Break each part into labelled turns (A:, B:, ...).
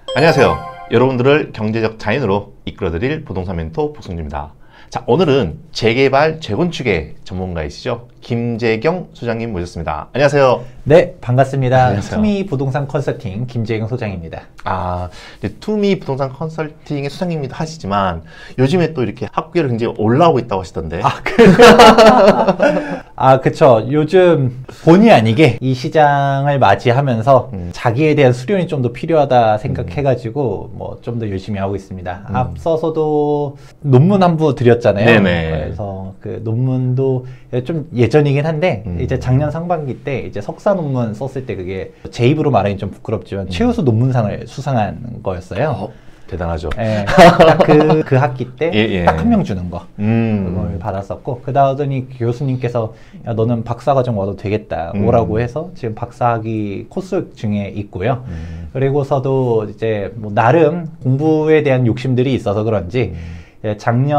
A: 안녕하세요. 여러분들을 경제적 자인으로 이끌어드릴 부동산 멘토 복승주입니다. 자, 오늘은 재개발, 재건축의 전문가이시죠? 김재경 소장님 모셨습니다. 안녕하세요.
B: 네, 반갑습니다.
A: 안녕하세요.
B: 투미 부동산 컨설팅 김재경 소장입니다.
A: 투미 부동산 컨설팅의 소장님이기도 하시지만 요즘에 또 이렇게 학구열이 굉장히 올라오고 있다고 하시던데.
B: 그쵸. 요즘 본의 아니게 이 시장을 맞이하면서 자기에 대한 수련이 좀 더 필요하다 생각해가지고 뭐 좀 더 열심히 하고 있습니다. 앞서서도 논문 한 부 드렸잖아요.
A: 네네.
B: 그래서 그 논문도 좀 예전이긴 한데 이제 작년 상반기 때 이제 석사 논문 썼을 때 그게 제 입으로 말하기 좀 부끄럽지만 최우수 논문상을 수상한 거였어요.
A: 대단하죠.
B: 예, 딱 그 학기 때 딱 한 명 주는 거 그걸 받았었고, 그 다음에 교수님께서 야, 너는 박사과정 와도 되겠다 오라고 해서 지금 박사학위 코스 중에 있고요. 그리고서도 이제 뭐 나름 공부에 대한 욕심들이 있어서 그런지 예,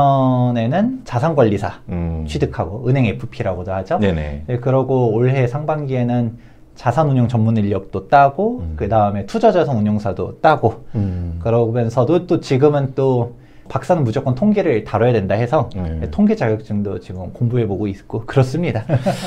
B: 작년에는 자산관리사 취득하고 은행 FP라고도 하죠.
A: 네네.
B: 예, 그러고 올해 상반기에는 자산운용 전문 인력도 따고 그 다음에 투자자산 운용사도 따고 그러면서도 또 지금은 또 박사는 무조건 통계를 다뤄야 된다 해서 통계 자격증도 지금 공부해보고 있고 그렇습니다.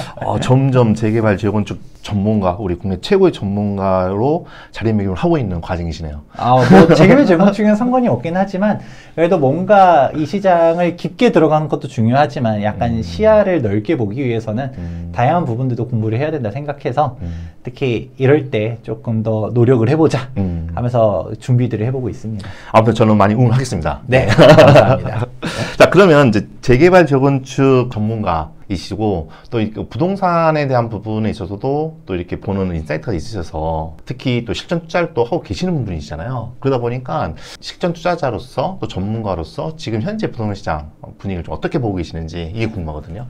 A: 점점 재개발, 재건축 전문가, 우리 국내 최고의 전문가로 자리매김을 하고 있는 과정이시네요.
B: 뭐 재개발, 재건축은 상관이 없긴 하지만 그래도 뭔가 이 시장을 깊게 들어가는 것도 중요하지만 약간 시야를 넓게 보기 위해서는 다양한 부분들도 공부를 해야 된다 생각해서 특히 이럴 때 조금 더 노력을 해보자 하면서 준비들을 해보고 있습니다.
A: 아무튼 저는 많이 응원하겠습니다.
B: 네, 감사합니다.
A: 자, 그러면 이제 재개발, 재건축 전문가이시고 또 이 부동산에 대한 부분에 있어서도 또 이렇게 보는 인사이트가 있으셔서 특히 또 실전 투자를 또 하고 계시는 분이시잖아요. 그러다 보니까 실전 투자자로서 또 전문가로서 지금 현재 부동산 시장 분위기를 좀 어떻게 보고 계시는지 이게 궁금하거든요.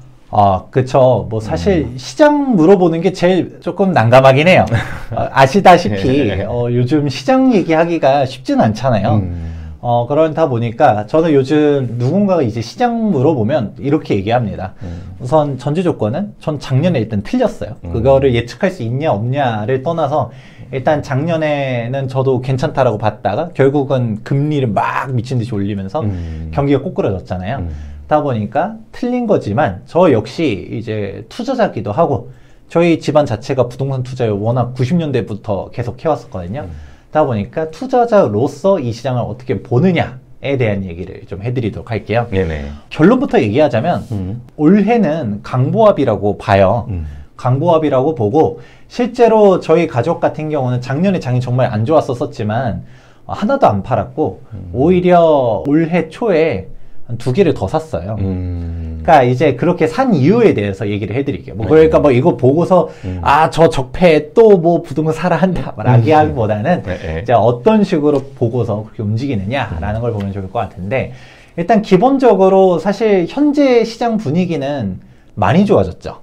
B: 그쵸. 뭐 사실 시장 물어보는 게 제일 조금 난감하긴 해요. 아시다시피 요즘 시장 얘기하기가 쉽진 않잖아요. 그러다 보니까 저는 요즘 누군가가 이제 시장 물어보면 이렇게 얘기합니다. 우선 전제 조건은 전 작년에 일단 틀렸어요. 그거를 예측할 수 있냐 없냐를 떠나서 일단 작년에는 저도 괜찮다라고 봤다가 결국은 금리를 막 미친 듯이 올리면서 경기가 꼬꾸라졌잖아요. 그러다 보니까 틀린 거지만 저 역시 이제 투자자기도 하고 저희 집안 자체가 부동산 투자를 워낙 90년대부터 계속 해왔었거든요. 그러다 보니까 투자자로서 이 시장을 어떻게 보느냐에 대한 얘기를 좀 해드리도록 할게요.
A: 네네.
B: 결론부터 얘기하자면 올해는 강보합이라고 봐요. 강보합이라고 보고 실제로 저희 가족 같은 경우는 작년에 장이 정말 안 좋았었지만 하나도 안 팔았고 오히려 올해 초에 한 2개를 더 샀어요. 그러니까 이제 그렇게 산 이유에 대해서 얘기를 해드릴게요. 뭐 그러니까 뭐 이거 보고서 저 적폐 또 뭐 부동산 사라 한다 라기 하기보다는 이제 어떤 식으로 보고서 그렇게 움직이느냐라는 걸 보면 좋을 것 같은데, 일단 기본적으로 사실 현재 시장 분위기는 많이 좋아졌죠.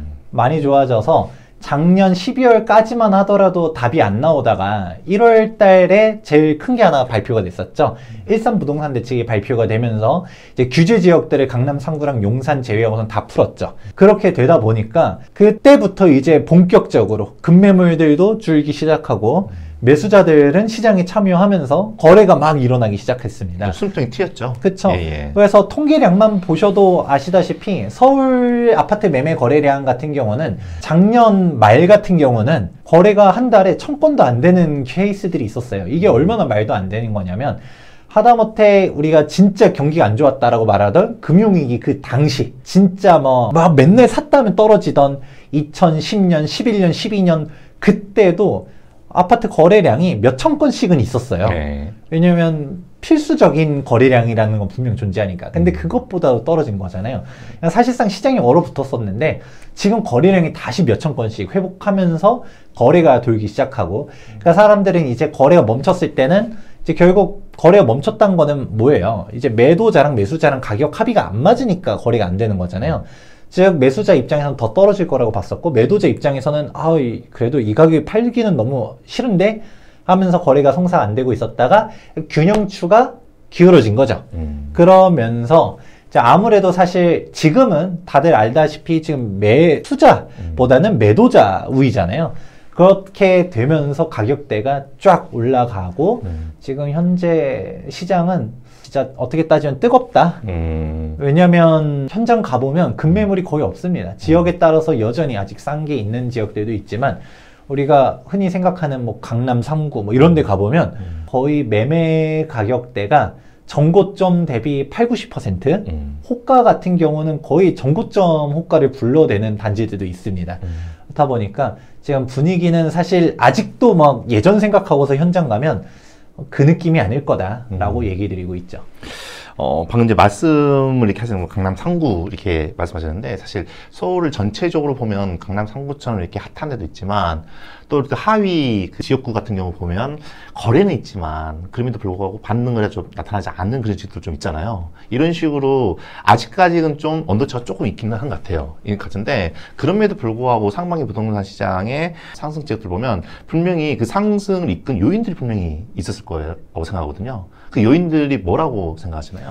B: 많이 좋아져서 작년 12월까지만 하더라도 답이 안 나오다가 1월 달에 제일 큰 게 하나 발표가 됐었죠. 일산부동산 대책이 발표가 되면서 이제 규제 지역들을 강남, 상구랑 용산 제외하고는 다 풀었죠. 그렇게 되다 보니까 그때부터 이제 본격적으로 급매물들도 줄기 시작하고 매수자들은 시장에 참여하면서 거래가 막 일어나기 시작했습니다.
A: 수급증이 튀었죠.
B: 그렇죠. 그래서 통계량만 보셔도 아시다시피 서울 아파트 매매 거래량 같은 경우는 작년 말 같은 경우는 거래가 한 달에 1000건도 안 되는 케이스들이 있었어요. 이게 얼마나 말도 안 되는 거냐면 하다못해 우리가 진짜 경기가 안 좋았다라고 말하던 금융위기 그 당시 진짜 막 맨날 샀다면 떨어지던 2010년, 11년, 12년 그때도 아파트 거래량이 몇천 건씩은 있었어요. 왜냐면 필수적인 거래량이라는 건 분명 존재하니까. 근데 그것보다 떨어진 거잖아요. 사실상 시장이 얼어붙었었는데 지금 거래량이 다시 몇천 건씩 회복하면서 거래가 돌기 시작하고, 그러니까 사람들은 이제 거래가 멈췄을 때는 이제 결국 거래가 멈췄다는 거는 뭐예요? 이제 매도자랑 매수자랑 가격 합의가 안 맞으니까 거래가 안 되는 거잖아요. 즉 매수자 입장에서는 더 떨어질 거라고 봤었고, 매도자 입장에서는 그래도 이 가격에 팔기는 너무 싫은데 하면서 거래가 성사 안 되고 있었다가 균형추가 기울어진 거죠. 그러면서 아무래도 사실 지금은 다들 알다시피 지금 매수자보다는 매도자 우위잖아요. 그렇게 되면서 가격대가 쫙 올라가고 지금 현재 시장은 진짜 어떻게 따지면 뜨겁다. 왜냐면 현장 가보면 급매물이 거의 없습니다. 지역에 따라서 여전히 아직 싼 게 있는 지역들도 있지만 우리가 흔히 생각하는 뭐 강남 3구 뭐 이런 데 가보면 거의 매매 가격대가 전고점 대비 80-90%, 호가 같은 경우는 거의 전고점 호가를 불러내는 단지들도 있습니다. 그렇다 보니까 지금 분위기는 사실 아직도 막 예전 생각하고서 현장 가면 그 느낌이 아닐 거다라고 얘기 드리고 있죠.
A: 방금 이제 말씀을 이렇게 하시는 거 강남 3구 이렇게 말씀하셨는데 사실 서울을 전체적으로 보면 강남 3구처럼 이렇게 핫한 데도 있지만 또 그 하위 그 지역구 같은 경우 보면 거래는 있지만 그럼에도 불구하고 받는 거에 좀 나타나지 않는 그런 지역들 좀 있잖아요. 이런 식으로 아직까지는 좀 언더차가 조금 있기는 한 것 같아요. 이 같은데 그럼에도 불구하고 상반기 부동산 시장의 상승 지역들 보면 분명히 그 상승을 이끈 요인들이 분명히 있었을 거라고 생각하거든요. 그 요인들이 뭐라고 생각하시나요?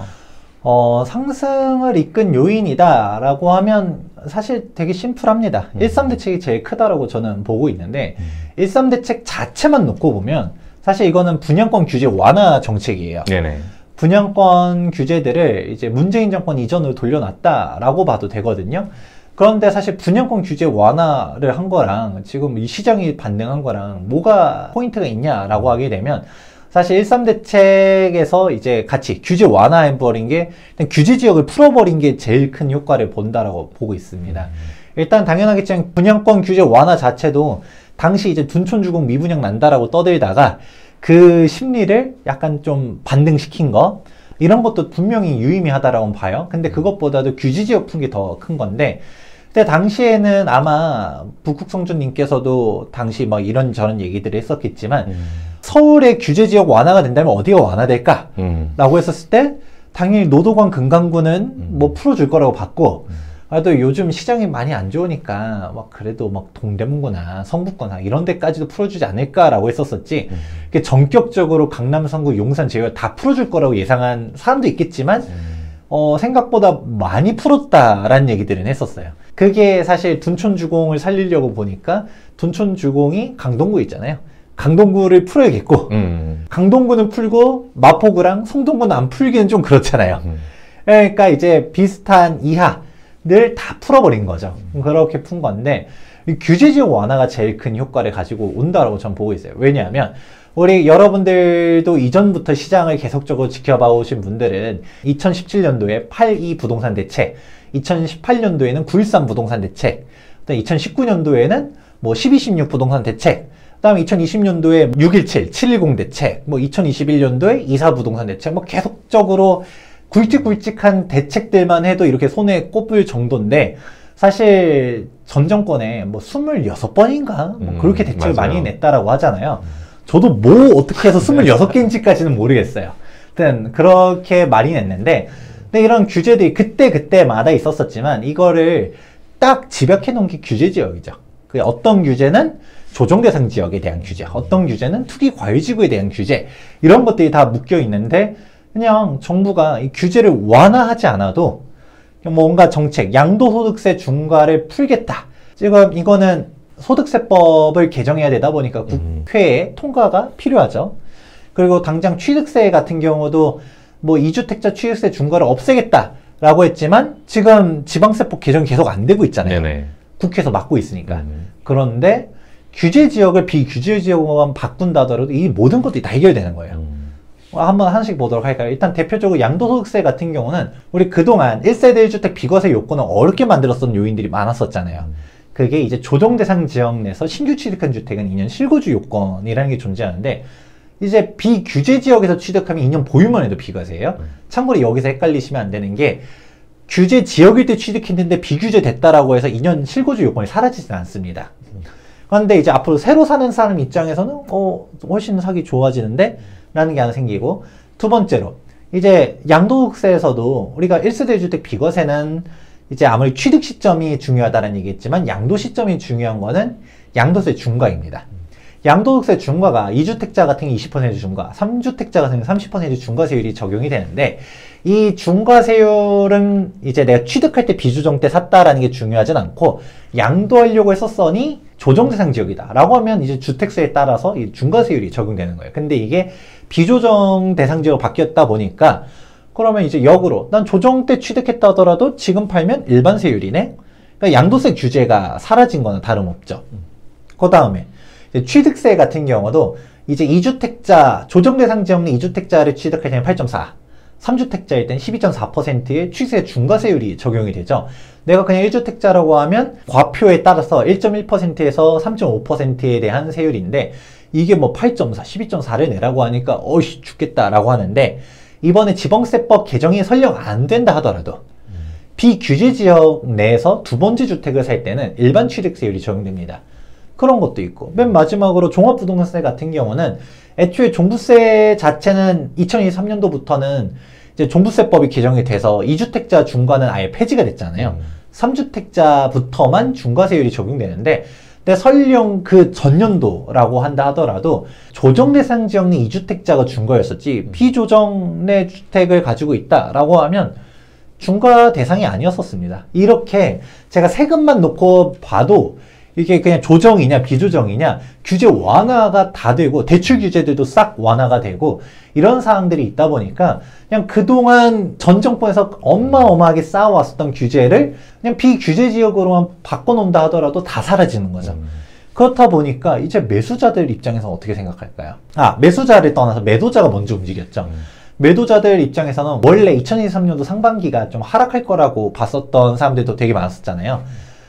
B: 상승을 이끈 요인이다라고 하면 사실 되게 심플합니다. 13대책이 제일 크다라고 저는 보고 있는데 13대책 자체만 놓고 보면 사실 이거는 분양권 규제 완화 정책이에요.
A: 네네.
B: 분양권 규제들을 이제 문재인 정권 이전으로 돌려놨다라고 봐도 되거든요. 그런데 사실 분양권 규제 완화를 한 거랑 지금 이 시장이 반등한 거랑 뭐가 포인트가 있냐라고 하게 되면 사실 13대책에서 이제 같이 규제 완화해버린 게 일단 규제 지역을 풀어버린 게 제일 큰 효과를 본다라고 보고 있습니다. 일단 당연하겠지만 분양권 규제 완화 자체도 당시 이제 둔촌주공 미분양 난다라고 떠들다가 그 심리를 약간 좀 반등시킨 거 이런 것도 분명히 유의미하다라고 봐요. 근데 그것보다도 규제 지역 푼 게 더 큰 건데 그때 당시에는 아마 북극성주님께서도 당시 막 이런저런 얘기들을 했었겠지만 서울의 규제 지역 완화가 된다면 어디가 완화될까? 라고 했었을 때 당연히 노도관 금강구는 뭐 풀어줄 거라고 봤고 또 요즘 시장이 많이 안 좋으니까 막 그래도 막 동대문구나 성북구나 이런 데까지도 풀어주지 않을까라고 했었었지 전격적으로 강남, 성구, 용산, 제외 다 풀어줄 거라고 예상한 사람도 있겠지만 생각보다 많이 풀었다라는 얘기들은 했었어요. 그게 사실 둔촌주공을 살리려고 보니까 둔촌주공이 강동구 있잖아요. 강동구를 풀어야겠고 강동구는 풀고 마포구랑 성동구는 안 풀기는 좀 그렇잖아요. 그러니까 이제 비슷한 이하를 다 풀어버린 거죠. 그렇게 푼 건데 규제지역 완화가 제일 큰 효과를 가지고 온다라고 전 보고 있어요. 왜냐하면 우리 여러분들도 이전부터 시장을 계속적으로 지켜봐 오신 분들은 2017년도에 8.2 부동산 대책, 2018년도에는 9.13 부동산 대책, 2019년도에는 뭐 12.16 부동산 대책, 그다음에 2020년도에 6.17, 7.10 대책, 뭐 2021년도에 2.4 부동산 대책, 뭐 계속적으로 굵직굵직한 대책들만 해도 이렇게 손에 꼽을 정도인데 사실 전 정권에 뭐 26번인가? 뭐 그렇게 대책을 많이 냈다라고 하잖아요. 저도 뭐 어떻게 해서 26개인지까지는 모르겠어요. 하여튼 그렇게 많이 냈는데 근데 이런 규제들이 그때마다 있었었지만 이거를 딱 집약해 놓은 게 규제지역이죠. 그 어떤 규제는 조정대상 지역에 대한 규제, 어떤 규제는 투기 과유지구에 대한 규제 이런 것들이 다 묶여 있는데 그냥 정부가 이 규제를 완화하지 않아도 뭔가 정책, 양도소득세 중과를 풀겠다. 지금 이거는 소득세법을 개정해야 되다 보니까 국회에 통과가 필요하죠. 그리고 당장 취득세 같은 경우도 뭐 2주택자 취득세 중과를 없애겠다라고 했지만 지금 지방세법 개정 계속 안 되고 있잖아요.
A: 네네.
B: 국회에서 막고 있으니까. 그런데 규제 지역을 비규제 지역으로만 바꾼다 하더라도 이 모든 것들이 다 해결되는 거예요. 한번 하나씩 보도록 할까요? 일단 대표적으로 양도소득세 같은 경우는 우리 그동안 1세대 1주택 비과세 요건을 어렵게 만들었던 요인들이 많았었잖아요. 그게 이제 조정대상 지역 내에서 신규 취득한 주택은 2년 실거주 요건이라는 게 존재하는데 이제 비규제 지역에서 취득하면 2년 보유만 해도 비과세예요. 참고로 여기서 헷갈리시면 안 되는 게 규제 지역일 때 취득했는데 비규제 됐다라고 해서 2년 실거주 요건이 사라지진 않습니다. 그런데 이제 앞으로 새로 사는 사람 입장에서는 훨씬 사기 좋아지는데 라는 게 하나 생기고 두 번째로 이제 양도소득세에서도 우리가 1세대 1주택 비과세는 이제 아무리 취득 시점이 중요하다는 얘기했지만 양도 시점이 중요한 거는 양도세 중과입니다. 양도소득세 중과가 2주택자 같은 경우 20% 중과, 3주택자 같은 경우 30% 중과세율이 적용이 되는데, 이 중과세율은 이제 내가 취득할 때 비조정 때 샀다라는 게 중요하진 않고, 양도하려고 했었으니 조정 대상 지역이다 라고 하면 이제 주택수에 따라서 이 중과세율이 적용되는 거예요. 근데 이게 비조정 대상 지역으로 바뀌었다 보니까, 그러면 이제 역으로 난 조정 때 취득했다 하더라도 지금 팔면 일반 세율이네. 그러니까 양도세 규제가 사라진 거는 다름없죠. 그 다음에 취득세 같은 경우도 이제 2주택자, 조정 대상 지역 내 2주택자를 취득할 때는 8.4, 3주택자일 때는 12.4%의 취득세 중과세율이 적용이 되죠. 내가 그냥 1주택자라고 하면 과표에 따라서 1.1%에서 3.5%에 대한 세율인데, 이게 뭐 8.4, 12.4를 내라고 하니까 어이씨 죽겠다라고 하는데, 이번에 지방세법 개정이 설령 안 된다 하더라도 비규제 지역 내에서 두 번째 주택을 살 때는 일반 취득세율이 적용됩니다. 그런 것도 있고, 맨 마지막으로 종합부동산세 같은 경우는 애초에 종부세 자체는 2023년도부터는 이제 종부세법이 개정이 돼서 2주택자 중과는 아예 폐지가 됐잖아요. 3주택자부터만 중과세율이 적용되는데, 근데 설령 그 전년도라고 한다 하더라도 조정 대상 지역 내 2주택자가 중과였었지, 비조정 내 주택을 가지고 있다라고 하면 중과 대상이 아니었었습니다. 이렇게 제가 세금만 놓고 봐도 이게 그냥 조정이냐 비조정이냐 규제 완화가 다 되고, 대출 규제들도 싹 완화가 되고, 이런 사항들이 있다 보니까 그냥 그동안 전 정권에서 어마어마하게 쌓아왔었던 규제를 그냥 비규제 지역으로만 바꿔놓는다 하더라도 다 사라지는 거죠. 그렇다 보니까 이제 매수자들 입장에서 어떻게 생각할까요? 매수자를 떠나서 매도자가 먼저 움직였죠. 매도자들 입장에서는 원래 2023년도 상반기가 좀 하락할 거라고 봤었던 사람들도 되게 많았었잖아요.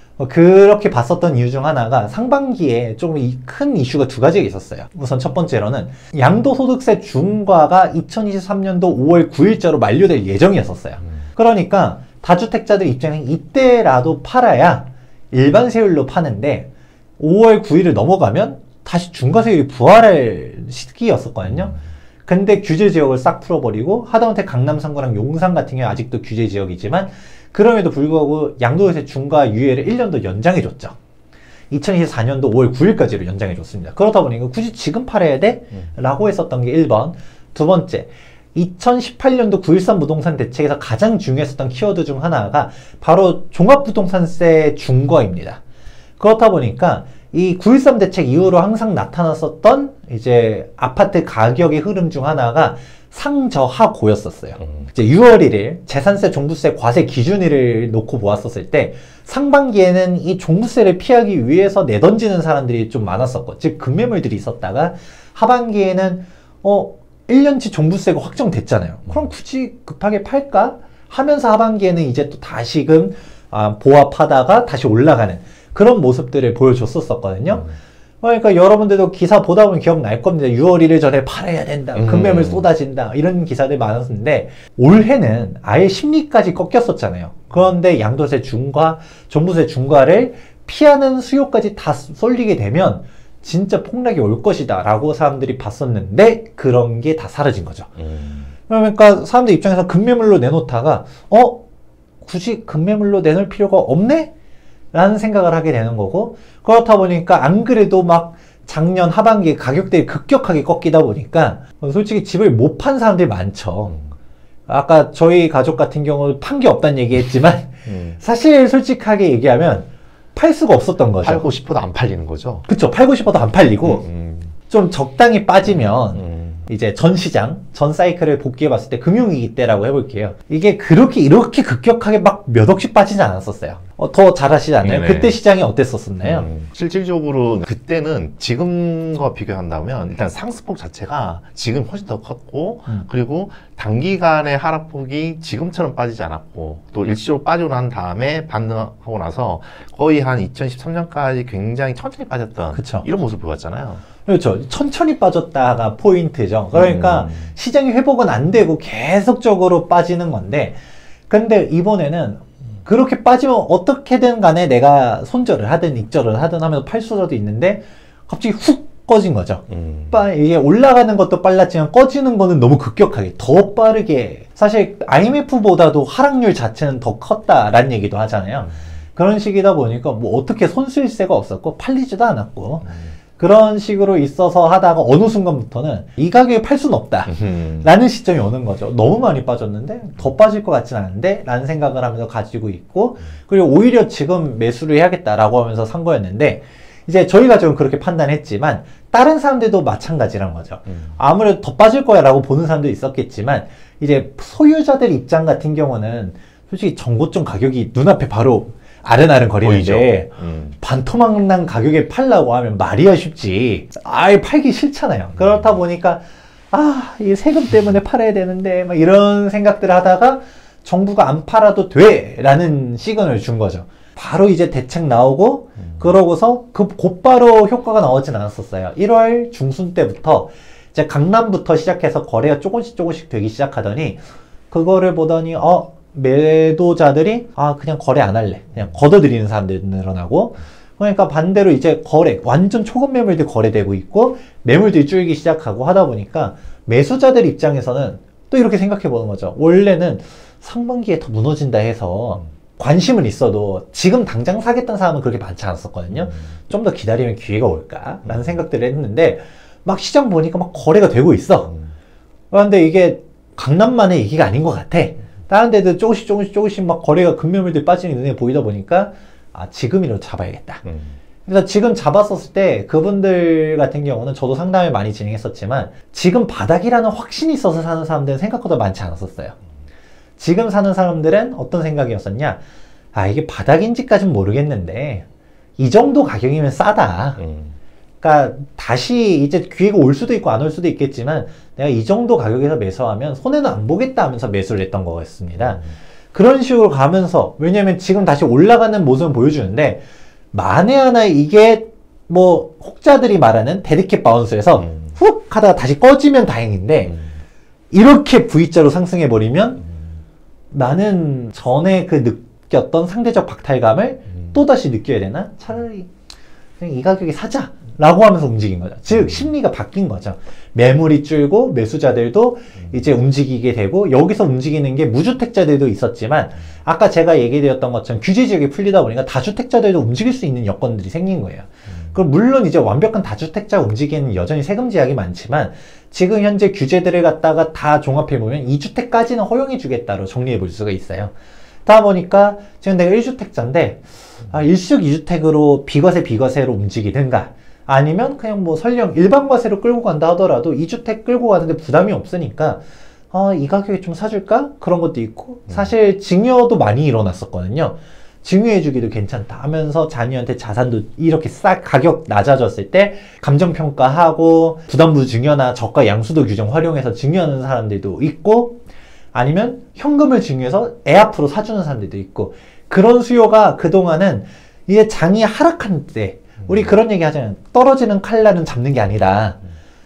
B: 그렇게 봤었던 이유 중 하나가 상반기에 좀 큰 이슈가 두 가지가 있었어요. 우선 첫 번째로는 양도소득세 중과가 2023년도 5월 9일자로 만료될 예정이었었어요. 그러니까 다주택자들 입장에 이때라도 팔아야 일반 세율로 파는데, 5월 9일을 넘어가면 다시 중과세율이 부활할 시기였었거든요. 근데 규제 지역을 싹 풀어버리고, 하다못해 강남 3구랑 용산 같은 경우 아직도 규제 지역이지만 그럼에도 불구하고 양도세 중과 유예를 1년 더 연장해줬죠. 2024년도 5월 9일까지로 연장해줬습니다. 그렇다 보니까 굳이 지금 팔아야 돼? 라고 했었던 게 1번. 두 번째, 2018년도 9.13 부동산 대책에서 가장 중요했었던 키워드 중 하나가 바로 종합부동산세 중과입니다. 그렇다 보니까 이 9.13 대책 이후로 항상 나타났었던 이제 아파트 가격의 흐름 중 하나가 상저하고였었어요. 이제 6월 1일 재산세 종부세 과세 기준일을 놓고 보았었을 때, 상반기에는 이 종부세를 피하기 위해서 내던지는 사람들이 좀 많았었고, 즉 급매물들이 있었다가, 하반기에는 1년치 종부세가 확정됐잖아요. 그럼 굳이 급하게 팔까? 하면서 하반기에는 이제 또 다시금 보합하다가 다시 올라가는 그런 모습들을 보여줬었거든요. 그러니까 여러분들도 기사 보다 보면 기억날 겁니다. 6월 1일 전에 팔아야 된다, 급매물 쏟아진다, 이런 기사들 많았는데, 올해는 아예 심리까지 꺾였었잖아요. 그런데 양도세 중과, 종부세 중과를 피하는 수요까지 다 쏠리게 되면 진짜 폭락이 올 것이다 라고 사람들이 봤었는데, 그런 게 다 사라진 거죠. 그러니까 사람들 입장에서 급매물로 내놓다가 굳이 급매물로 내놓을 필요가 없네? 라는 생각을 하게 되는 거고, 그렇다 보니까 안 그래도 막 작년 하반기에 가격들이 급격하게 꺾이다 보니까 솔직히 집을 못 판 사람들이 많죠. 아까 저희 가족 같은 경우 판 게 없다는 얘기 했지만 사실 솔직하게 얘기하면 팔 수가 없었던 거죠.
A: 팔고 싶어도 안 팔리는 거죠.
B: 그쵸. 팔고 싶어도 안 팔리고 좀 적당히 빠지면 이제 전 시장, 전 사이클을 복귀해 봤을 때 금융위기 때라고 해볼게요. 이게 이렇게 급격하게 막 몇 억씩 빠지지 않았었어요. 더 잘 아시지 않나요?
A: 네네.
B: 그때 시장이 어땠었나요?
A: 실질적으로 그때는 지금과 비교한다면 일단 상승폭 자체가 지금 훨씬 더 컸고, 그리고 단기간의 하락폭이 지금처럼 빠지지 않았고, 또 일시적으로 빠지고 난 다음에 반등하고 나서 거의 한 2013년까지 굉장히 천천히 빠졌던
B: 그쵸.
A: 이런 모습을 보였잖아요.
B: 그렇죠. 천천히 빠졌다가 포인트죠. 그러니까 시장이 회복은 안 되고 계속적으로 빠지는 건데, 근데 이번에는 그렇게 빠지면 어떻게든 간에 내가 손절을 하든 익절을 하든 하면서 팔 수라도 있는데, 갑자기 훅 꺼진 거죠. 이게 올라가는 것도 빨랐지만 꺼지는 거는 너무 급격하게 더 빠르게, 사실 IMF보다도 하락률 자체는 더 컸다라는 얘기도 하잖아요. 그런 식이다 보니까 뭐 어떻게 손쓸 새가 없었고 팔리지도 않았고, 그런 식으로 있어서 하다가 어느 순간부터는 이 가격에 팔 수는 없다 라는 시점이 오는 거죠. 너무 많이 빠졌는데 더 빠질 것 같진 않은데 라는 생각을 하면서 가지고 있고, 그리고 오히려 지금 매수를 해야겠다라고 하면서 산 거였는데, 이제 저희가 좀 그렇게 판단했지만 다른 사람들도 마찬가지란 거죠. 아무래도 더 빠질 거야 라고 보는 사람도 있었겠지만, 이제 소유자들 입장 같은 경우는 솔직히 전고점 가격이 눈앞에 바로 아른아른 거리는데 반토막난 가격에 팔라고 하면 말이야 쉽지. 아예 팔기 싫잖아요. 그렇다 보니까 이 세금 때문에 팔아야 되는데 막 이런 생각들을 하다가 정부가 안 팔아도 돼 라는 시그널을 준 거죠. 바로 이제 대책 나오고 그러고서 곧바로 효과가 나오진 않았었어요. 1월 중순 때부터 이제 강남부터 시작해서 거래가 조금씩 되기 시작하더니, 그거를 보더니 매도자들이 그냥 거래 안 할래, 그냥 걷어들이는 사람들이 늘어나고, 그러니까 반대로 이제 완전 초급 매물들이 거래되고 있고 매물들이 줄기 시작하고 하다 보니까 매수자들 입장에서는 또 이렇게 생각해 보는 거죠. 원래는 상반기에 더 무너진다 해서 관심은 있어도 지금 당장 사겠다는 사람은 그렇게 많지 않았었거든요. 좀 더 기다리면 기회가 올까 라는 생각들을 했는데, 막 시장 보니까 막 거래가 되고 있어. 그런데 이게 강남만의 얘기가 아닌 것 같아. 다른 데도 조금씩 막 거래가 급매물들이 빠지는 눈에 보이다 보니까 지금이라도 잡아야겠다. 그래서 지금 잡았었을 때 그분들 같은 경우는 저도 상담을 많이 진행했었지만, 지금 바닥이라는 확신이 있어서 사는 사람들은 생각보다 많지 않았었어요. 지금 사는 사람들은 어떤 생각이었었냐, 이게 바닥인지까지는 모르겠는데 이 정도 가격이면 싸다. 그러니까 다시 이제 기회가 올 수도 있고 안 올 수도 있겠지만 내가 이 정도 가격에서 매수하면 손해는 안 보겠다 하면서 매수를 했던 거였습니다. 그런 식으로 가면서, 왜냐면 지금 다시 올라가는 모습을 보여주는데, 만에 하나 이게 뭐 혹자들이 말하는 데드캣 바운스에서 훅 하다가 다시 꺼지면 다행인데, 이렇게 V자로 상승해 버리면 나는 전에 그 느꼈던 상대적 박탈감을 또다시 느껴야 되나? 차라리 그냥 이 가격에 사자 라고 하면서 움직인 거죠. 즉 심리가 바뀐 거죠. 매물이 줄고 매수자들도 이제 움직이게 되고, 여기서 움직이는 게 무주택자들도 있었지만 아까 제가 얘기드렸던 것처럼 규제 지역이 풀리다 보니까 다주택자들도 움직일 수 있는 여건들이 생긴 거예요. 그럼 물론 이제 완벽한 다주택자 움직이는 여전히 세금 제약이 많지만, 지금 현재 규제들을 갖다가 다 종합해보면 2주택까지는 허용해 주겠다로 정리해 볼 수가 있어요. 그러다 보니까 지금 내가 1주택자인데 일시적 2주택으로 비과세로 움직이든가, 아니면 그냥 뭐 설령 일반 과세로 끌고 간다 하더라도 2주택 끌고 가는데 부담이 없으니까 이 가격에 좀 사줄까? 그런 것도 있고, 사실 증여도 많이 일어났었거든요. 증여해주기도 괜찮다 하면서 자녀한테 자산도 이렇게 싹 가격 낮아졌을 때 감정평가하고 부담부 증여나 저가 양수도 규정 활용해서 증여하는 사람들도 있고, 아니면 현금을 증여해서 애 앞으로 사주는 사람들도 있고, 그런 수요가 그동안은 이게 장이 하락한 때 우리 그런 얘기 하잖아요. 떨어지는 칼날은 잡는 게 아니다.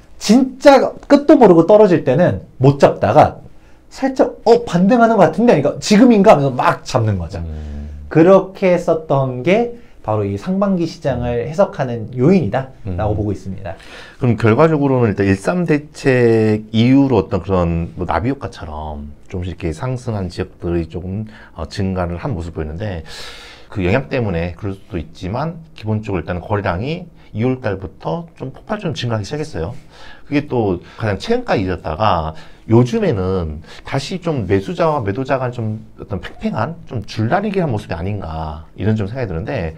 B: 진짜 끝도 모르고 떨어질 때는 못 잡다가 살짝 반등하는 것 같은데 그러니까 지금인가 하면서 막 잡는 거죠. 그렇게 했었던 게 바로 이 상반기 시장을 해석하는 요인이다 라고 보고 있습니다.
A: 그럼 결과적으로는 일단 1.3 대책 이후로 어떤 그런 뭐 나비 효과처럼 조금씩 이렇게 상승한 지역들이 조금 증가를 한 모습을 보였는데, 그 영향 때문에 그럴 수도 있지만 기본적으로 일단 거래량이 2월 달부터 좀 폭발적으로 증가하기 시작했어요. 그게 또 가장 최근까지 이었다가 요즘에는 다시 좀 매수자와 매도자가 좀 어떤 팽팽한 좀 줄다리기 한 모습이 아닌가 이런 좀 생각이 드는데,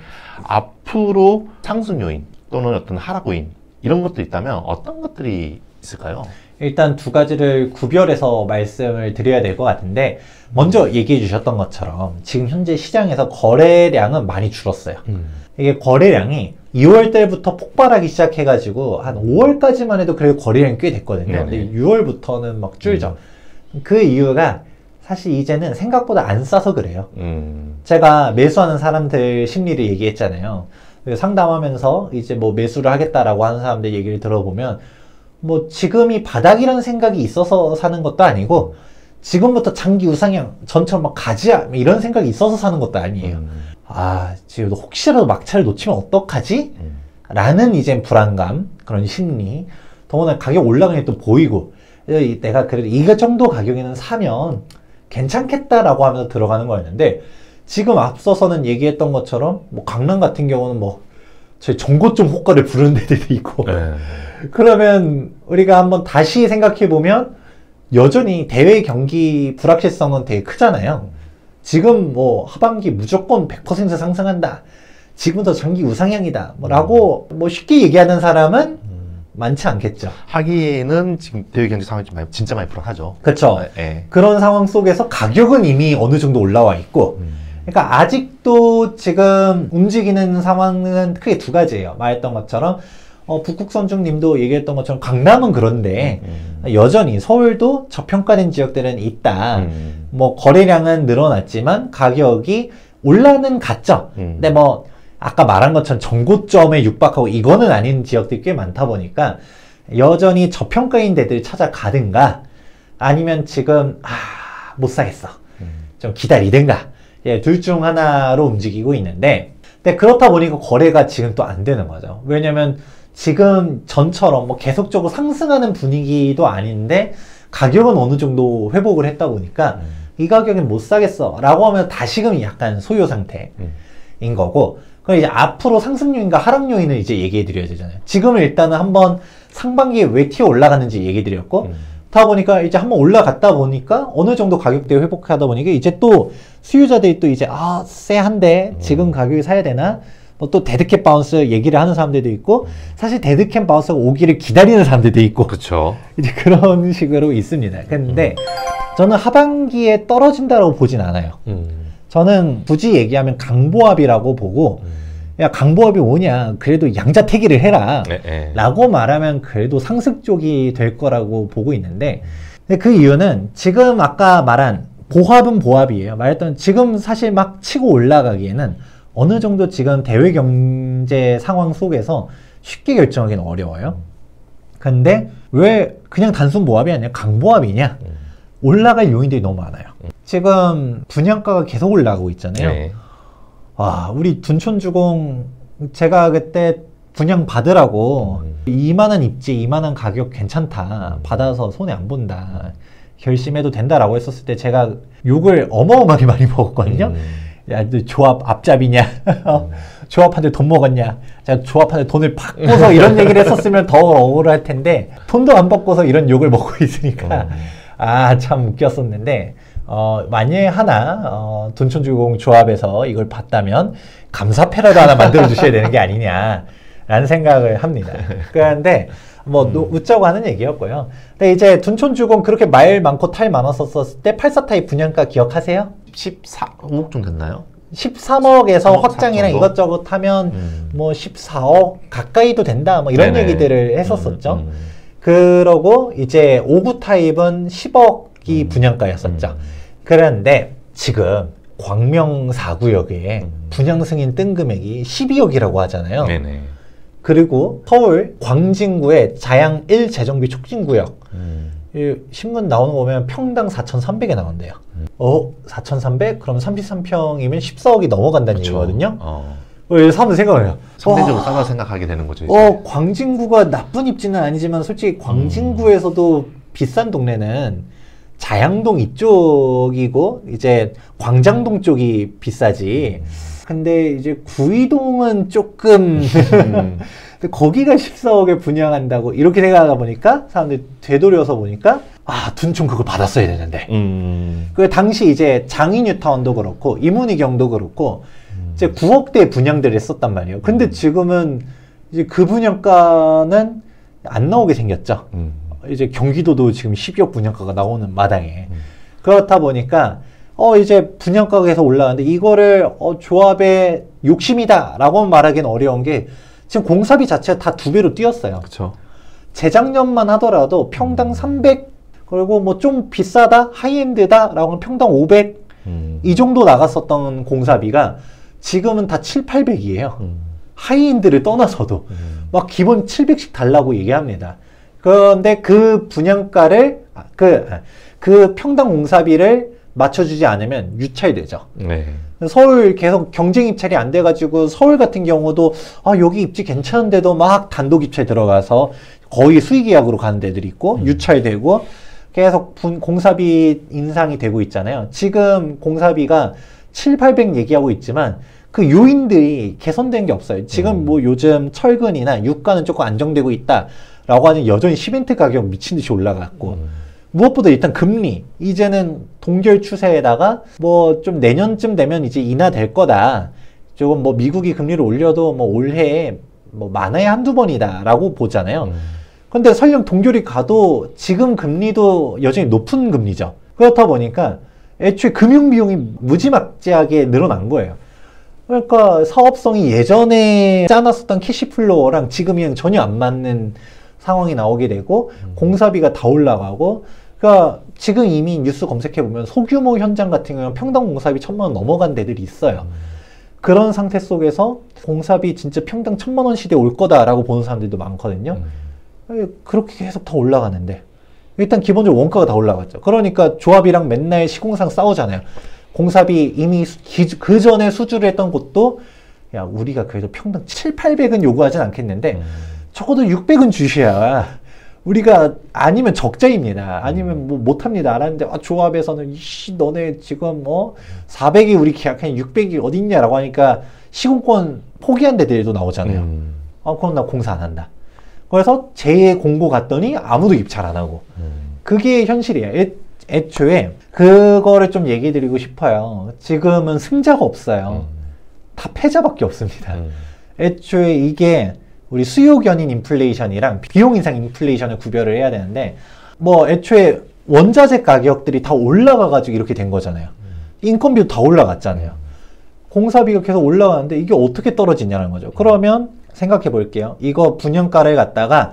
A: 앞으로 상승 요인 또는 어떤 하락 요인 이런 것도 있다면 어떤 것들이 있을까요?
B: 일단 두 가지를 구별해서 말씀을 드려야 될 것 같은데, 먼저 얘기해 주셨던 것처럼 지금 현재 시장에서 거래량은 많이 줄었어요. 이게 거래량이 2월 달부터 폭발하기 시작해가지고 한 5월까지만 해도 그래도 거래량이 꽤 됐거든요. 근데 6월부터는 막 줄죠. 그 이유가 사실 이제는 생각보다 안 싸서 그래요. 제가 매수하는 사람들 심리를 얘기했잖아요. 상담하면서 이제 뭐 매수를 하겠다라고 하는 사람들 얘기를 들어보면, 뭐 지금이 바닥이라는 생각이 있어서 사는 것도 아니고 지금부터 장기 우상향 전처럼 막 가지야 이런 생각이 있어서 사는 것도 아니에요. 지금 혹시라도 막차를 놓치면 어떡하지? 라는 이제 불안감, 그런 심리. 더구나 가격 올라가는 게 또 보이고, 내가 그래도 이 정도 가격에는 사면 괜찮겠다라고 하면서 들어가는 거였는데, 지금 앞서서는 얘기했던 것처럼 뭐 강남 같은 경우는 뭐 저희 전고점 호가를 부르는 데도 있고.
A: 네.
B: 그러면 우리가 한번 다시 생각해보면 여전히 대외 경기 불확실성은 되게 크잖아요. 지금 뭐 하반기 무조건 100% 상승한다. 지금부터 장기 우상향이다. 라고 뭐 쉽게 얘기하는 사람은 많지 않겠죠.
A: 하기에는 지금 대외 경제 상황이 진짜 많이 불안하죠.
B: 그렇죠.
A: 네.
B: 그런 상황 속에서 가격은 이미 어느 정도 올라와 있고 그러니까 아직도 지금 움직이는 상황은 크게 두 가지예요. 말했던 것처럼 북극선중님도 얘기했던 것처럼 강남은 그런데 여전히 서울도 저평가된 지역들은 있다. 뭐 거래량은 늘어났지만 가격이 올라는 갔죠. 근데 뭐 아까 말한 것처럼 전고점에 육박하고 이거는 아닌 지역들이 꽤 많다 보니까 여전히 저평가인 데들 찾아가든가 아니면 지금 못 사겠어. 좀 기다리든가 둘 중 하나로 움직이고 있는데 근데 그렇다 보니까 거래가 지금 또 안 되는 거죠. 왜냐면 지금 전처럼 뭐 계속적으로 상승하는 분위기도 아닌데 가격은 어느 정도 회복을 했다 보니까 이 가격엔 못 사겠어 라고 하면 다시금 약간 소요 상태인 거고 그럼 이제 앞으로 상승 요인과 하락 요인을 이제 얘기해 드려야 되잖아요. 지금은 일단은 한번 상반기에 왜 튀어 올라가는지 얘기 드렸고 다 보니까 이제 한번 올라갔다 보니까 어느 정도 가격대 회복하다 보니까 이제 또 수요자들이 또 이제 쎄한데 지금 가격에 사야 되나? 뭐 또 데드캣 바운스 얘기를 하는 사람들도 있고 사실 데드캣 바운스가 오기를 기다리는 사람들도 있고
A: 그렇죠.
B: 이제 그런 식으로 있습니다. 근데 저는 하반기에 떨어진다고 보진 않아요. 저는 굳이 얘기하면 강보합이라고 보고 야 강보합이 뭐냐 그래도 양자택일을 해라 라고 말하면 그래도 상승 쪽이 될 거라고 보고 있는데 근데 그 이유는 지금 아까 말한 보합은 보합이에요. 말했던 지금 사실 막 치고 올라가기에는 어느 정도 지금 대외 경제 상황 속에서 쉽게 결정하기는 어려워요. 근데 왜 그냥 단순 보합이 아니라 강보합이냐? 올라갈 요인들이 너무 많아요. 지금 분양가가 계속 올라가고 있잖아요.
A: 네.
B: 와, 우리 둔촌주공 제가 그때 분양 받으라고 2만원 입지 2만원 가격 괜찮다. 받아서 손해 안 본다. 결심해도 된다라고 했었을 때 제가 욕을 어마어마하게 많이 먹었거든요. 야, 너 조합 앞잡이냐? 조합한테 돈 먹었냐? 제가 조합한테 돈을 받고서 이런 얘기를 했었으면 더 억울할 텐데 돈도 안 받고서 이런 욕을 먹고 있으니까 참 웃겼었는데 만약에 하나 둔촌주공 조합에서 이걸 봤다면 감사패라도 하나 만들어 주셔야 되는 게 아니냐라는 생각을 합니다. 그런데 뭐 웃자고 하는 얘기였고요. 근데 이제 둔촌주공 그렇게 말 많고 탈 많았었을 때 84타입 분양가 기억하세요?
A: 14억 정도 됐나요?
B: 13억에서
A: 13억
B: 확장이랑
A: 정도?
B: 이것저것 하면 뭐 14억 가까이도 된다 뭐 이런
A: 네네.
B: 얘기들을 했었었죠. 그러고 이제 59 타입은 10억이 분양가였었죠. 그런데 지금 광명 4구역에 분양 승인 뜬 금액이 12억이라고 하잖아요.
A: 네네.
B: 그리고 서울 광진구의 자양 1 재정비 촉진구역 이 신문 나오는 거 보면 평당 4,300에 나온대요. 4,300? 그럼 33평이면 14억이 넘어간다는
A: 그쵸.
B: 얘기거든요.
A: 그래서
B: 한번 생각을 해요.
A: 상대적으로 싸다 생각하게 되는 거죠. 이제.
B: 광진구가 나쁜 입지는 아니지만 솔직히 광진구에서도 비싼 동네는 자양동 이쪽이고 이제 광장동 쪽이 비싸지. 근데 이제 구이동은 조금 근데 거기가 14억에 분양한다고 이렇게 생각하다 보니까 사람들이 되돌려서 보니까 둔촌 그걸 받았어야 되는데 그 당시 이제 장인뉴타운도 그렇고 이문희경도 그렇고 이제 9억대 분양들을 했었단 말이에요. 근데 지금은 이제 그 분양가는 안 나오게 생겼죠. 이제 경기도도 지금 12억 분양가가 나오는 마당에 그렇다 보니까 이제 분양가가 계속 올라가는데 이거를 조합의 욕심이다 라고 말하기는 어려운 게 지금 공사비 자체가 다 2배로 뛰었어요.
A: 그렇죠.
B: 재작년만 하더라도 평당 300 그리고 뭐 좀 비싸다 하이엔드다 라고 하면 평당 500 이 정도 나갔었던 공사비가 지금은 다 7, 800이에요. 하이엔드를 떠나서도 막 기본 700씩 달라고 얘기합니다. 그런데 그 분양가를 그 평당 공사비를 맞춰주지 않으면 유찰되죠.
A: 네.
B: 서울 계속 경쟁 입찰이 안 돼가지고 서울 같은 경우도 여기 입지 괜찮은데도 막 단독 입찰 들어가서 거의 수의 계약으로 가는 데들이 있고 유찰되고 계속 공사비 인상이 되고 있잖아요. 지금 공사비가 7, 800 얘기하고 있지만 그 요인들이 개선된 게 없어요. 지금 뭐 요즘 철근이나 유가는 조금 안정되고 있다라고 하니 여전히 시멘트 가격 미친 듯이 올라갔고 무엇보다 일단 금리 이제는 동결 추세에다가 뭐 좀 내년쯤 되면 이제 인하될 거다. 조금 뭐 미국이 금리를 올려도 뭐 올해 뭐 많아야 한두 번이다라고 보잖아요. 근데 설령 동결이 가도 지금 금리도 여전히 높은 금리죠. 그렇다 보니까 애초에 금융 비용이 무지막지하게 늘어난 거예요. 그러니까 사업성이 예전에 짜놨었던 캐시플로우랑 지금이랑 전혀 안 맞는 상황이 나오게 되고 공사비가 다 올라가고 그러니까 지금 이미 뉴스 검색해보면 소규모 현장 같은 경우는 평당 공사비 1,000만 원 넘어간 데들이 있어요. 그런 상태 속에서 공사비 진짜 평당 1,000만 원 시대에 올 거다라고 보는 사람들도 많거든요. 그렇게 계속 더 올라가는데 일단 기본적으로 원가가 다 올라갔죠. 그러니까 조합이랑 맨날 시공상 싸우잖아요. 공사비 이미 그 전에 수주를 했던 곳도 야 우리가 그래도 평당 700~800은 요구하진 않겠는데 적어도 600은 주셔야 우리가 아니면 적자입니다. 아니면 뭐 못합니다. 알았는데 조합에서는 이씨 너네 지금 400이 우리 계약한 600이 어딨냐라고 하니까 시공권 포기한 데들도 나오잖아요. 그럼 나 공사 안 한다. 그래서 재공고 갔더니 아무도 입찰 안 하고 그게 현실이에요. 애초에 그거를 좀 얘기 드리고 싶어요. 지금은 승자가 없어요. 다 패자밖에 없습니다. 애초에 이게 우리 수요 견인 인플레이션이랑 비용 인상 인플레이션을 구별을 해야 되는데 뭐 애초에 원자재 가격들이 다 올라가가지고 이렇게 된 거잖아요. 인건비도 다 올라갔잖아요. 공사비가 계속 올라가는데 이게 어떻게 떨어지냐는 거죠. 그러면 생각해 볼게요. 이거 분양가를 갖다가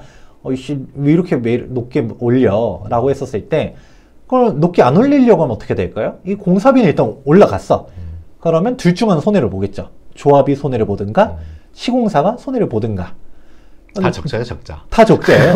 B: 왜 이렇게 높게 올려? 라고 했었을 때 그걸 높게 안 올리려고 하면 어떻게 될까요? 이 공사비는 일단 올라갔어. 그러면 둘 중 하나 손해를 보겠죠. 조합이 손해를 보든가 시공사가 손해를 보든가.
A: 다 적자예요, 적자.
B: 다 적자예요.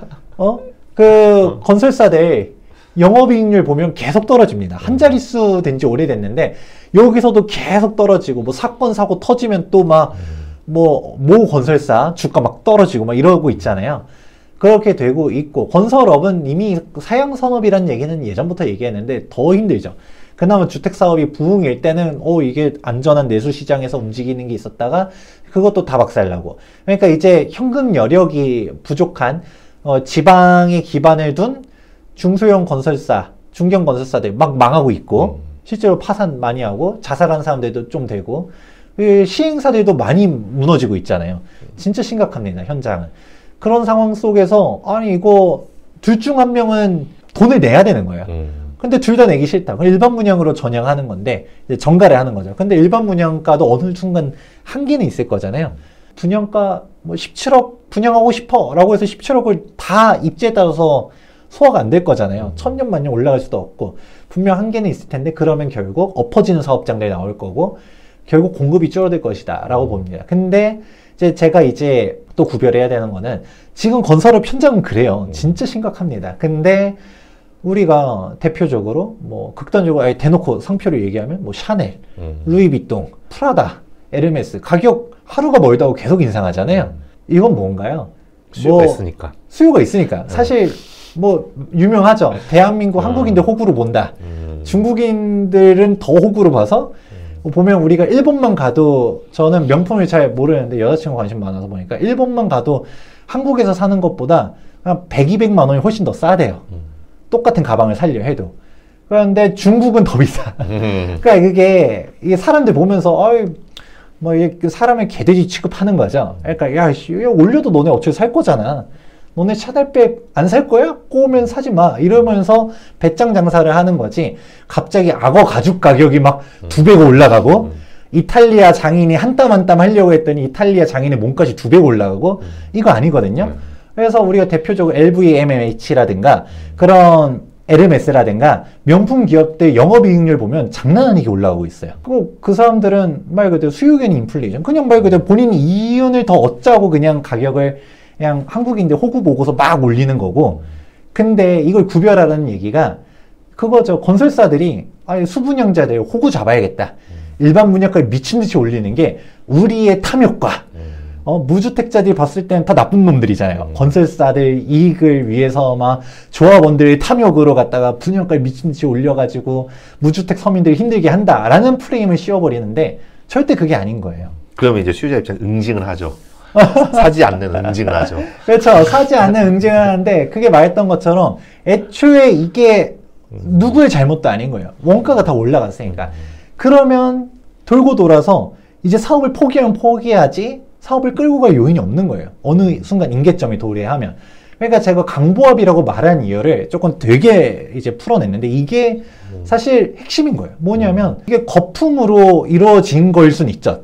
B: 건설사들 영업이익률 보면 계속 떨어집니다. 한 자릿수 된 지 오래됐는데 여기서도 계속 떨어지고 뭐 사건 사고 터지면 또 막 모 건설사 주가 막 떨어지고 막 이러고 있잖아요. 그렇게 되고 있고 건설업은 이미 사양산업이라는 얘기는 예전부터 얘기했는데 더 힘들죠. 그나마 주택사업이 부흥일 때는 이게 안전한 내수시장에서 움직이는 게 있었다가 그것도 다 박살나고 그러니까 이제 현금 여력이 부족한 지방에 기반을 둔 중소형 건설사, 중견 건설사들 막 망하고 있고 실제로 파산 많이 하고 자살한 사람들도 좀 되고 시행사들도 많이 무너지고 있잖아요. 진짜 심각합니다, 현장은. 그런 상황 속에서 아니 이거 둘 중 한 명은 돈을 내야 되는 거예요. 근데 둘 다 내기 싫다. 그럼 일반 분양으로 전향하는 건데 이제 정가를 하는 거죠. 근데 일반 분양가도 어느 순간 한계는 있을 거잖아요. 분양가 뭐 17억 분양하고 싶어 라고 해서 17억을 다 입지에 따라서 소화가 안 될 거잖아요. 천년 만년 올라갈 수도 없고 분명 한계는 있을 텐데 그러면 결국 엎어지는 사업장들이 나올 거고 결국 공급이 줄어들 것이다 라고 봅니다. 근데 제가 또 구별해야 되는 거는 지금 건설업 현장은 그래요. 진짜 심각합니다. 근데 우리가 대표적으로 뭐 극단적으로 대놓고 상표를 얘기하면 뭐 샤넬, 루이비통, 프라다, 에르메스 가격 하루가 멀다고 계속 인상하잖아요. 이건 뭔가요?
A: 수요가 있으니까.
B: 수요가 있으니까. 사실 뭐 유명하죠. 대한민국 한국인들 호구로 본다. 중국인들은 더 호구로 봐서 보면 우리가 일본만 가도 저는 명품을 잘 모르는데 여자친구 관심 많아서 보니까 일본만 가도 한국에서 사는 것보다 한 100, 200만 원이 훨씬 더 싸대요. 똑같은 가방을 살려 해도. 그런데 중국은 더 비싸. 그러니까 이게 사람들 보면서 뭐 사람을 개돼지 취급하는 거죠. 그러니까 야 올려도 너네 어차피 살 거잖아. 너네 샤넬백 안 살 거야? 꼬우면 사지 마. 이러면서 배짱 장사를 하는 거지. 갑자기 악어 가죽 가격이 막 2배가 올라가고 이탈리아 장인이 한 땀 한 땀 하려고 했더니 이탈리아 장인의 몸까지 2배가 올라가고 이거 아니거든요. 그래서 우리가 대표적으로 LVMH라든가 그런 에르메스라든가 명품 기업들 영업이익률 보면 장난 아니게 올라가고 있어요. 그 사람들은 말 그대로 수요견이 인플레이션. 그냥 말 그대로 본인이 이윤을 더 얻자고 그냥 가격을 그냥 한국인들 호구 보고서 막 올리는 거고. 근데 이걸 구별하라는 얘기가 그거죠. 건설사들이 수분양자들 호구 잡아야겠다. 일반 분양가를 미친 듯이 올리는 게 우리의 탐욕과 무주택자들이 봤을 때는 다 나쁜 놈들이잖아요. 건설사들 이익을 위해서 막 조합원들의 탐욕으로 갖다가 분양가를 미친 듯이 올려가지고 무주택 서민들이 힘들게 한다라는 프레임을 씌워버리는데 절대 그게 아닌 거예요.
A: 그러면 이제 수요자 입장 응징을 하죠. 사지 않는 응징을 하죠.
B: 그렇죠. 사지 않는 응징을 하는데 그게 말했던 것처럼 애초에 이게 누구의 잘못도 아닌 거예요. 원가가 다 올라갔으니까. 그러면 돌고 돌아서 이제 사업을 포기하면 포기하지 사업을 끌고 갈 요인이 없는 거예요. 어느 순간 임계점이 도래하면. 그러니까 제가 강보합이라고 말한 이유를 조금 되게 이제 풀어냈는데 이게 사실 핵심인 거예요. 뭐냐면 이게 거품으로 이루어진 걸 수는 있죠.